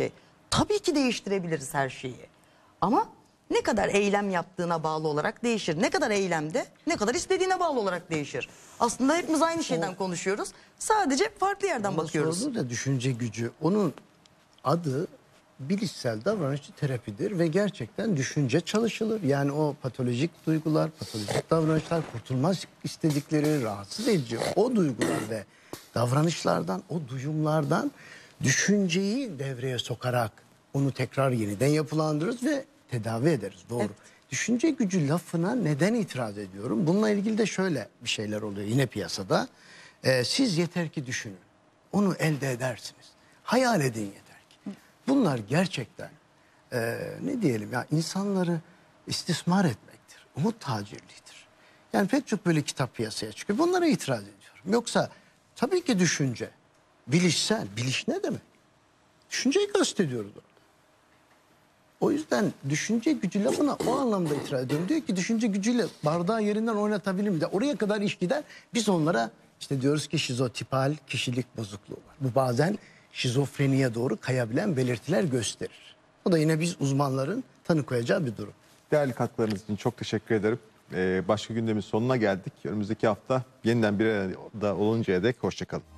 Tabii ki değiştirebiliriz her şeyi. Ama ne kadar eylem yaptığına bağlı olarak değişir. Ne kadar eylemde, ne kadar istediğine bağlı olarak değişir. Aslında hepimiz aynı şeyden konuşuyoruz. Sadece farklı yerden Ama bakıyoruz. sorulur da düşünce gücü. Onun adı bilişsel davranışçı terapidir ve gerçekten düşünce çalışılır. Yani o patolojik duygular, patolojik davranışlar, kurtulmak istedikleri rahatsız edici o duygular ve davranışlardan, o duyumlardan düşünceyi devreye sokarak onu tekrar yeniden yapılandırırız ve tedavi ederiz. Doğru. Evet. Düşünce gücü lafına neden itiraz ediyorum? Bununla ilgili de şöyle bir şeyler oluyor yine piyasada. Ee, siz yeter ki düşünün. Onu elde edersiniz. Hayal edin yeter ki. Bunlar gerçekten e, ne diyelim ya insanları istismar etmektir. Umut tacirliğidir. Yani pek çok böyle kitap piyasaya çıkıyor. Bunlara itiraz ediyorum. Yoksa tabii ki düşünce, bilişsel, biliş ne demek? Düşünceyi kastediyoruz orada. O yüzden düşünce gücü lafına o anlamda itiraz ediyorum. Diyor ki düşünce gücüyle bardağı yerinden oynatabilir mi? De oraya kadar iş gider. Biz onlara işte diyoruz ki şizotipal kişilik bozukluğu var. Bu bazen şizofreniye doğru kayabilen belirtiler gösterir. O da yine biz uzmanların tanı koyacağı bir durum. Değerli katkılarınız için çok teşekkür ederim. Ee, başka gündemin sonuna geldik. Önümüzdeki hafta yeniden bir arada oluncaya dek hoşçakalın.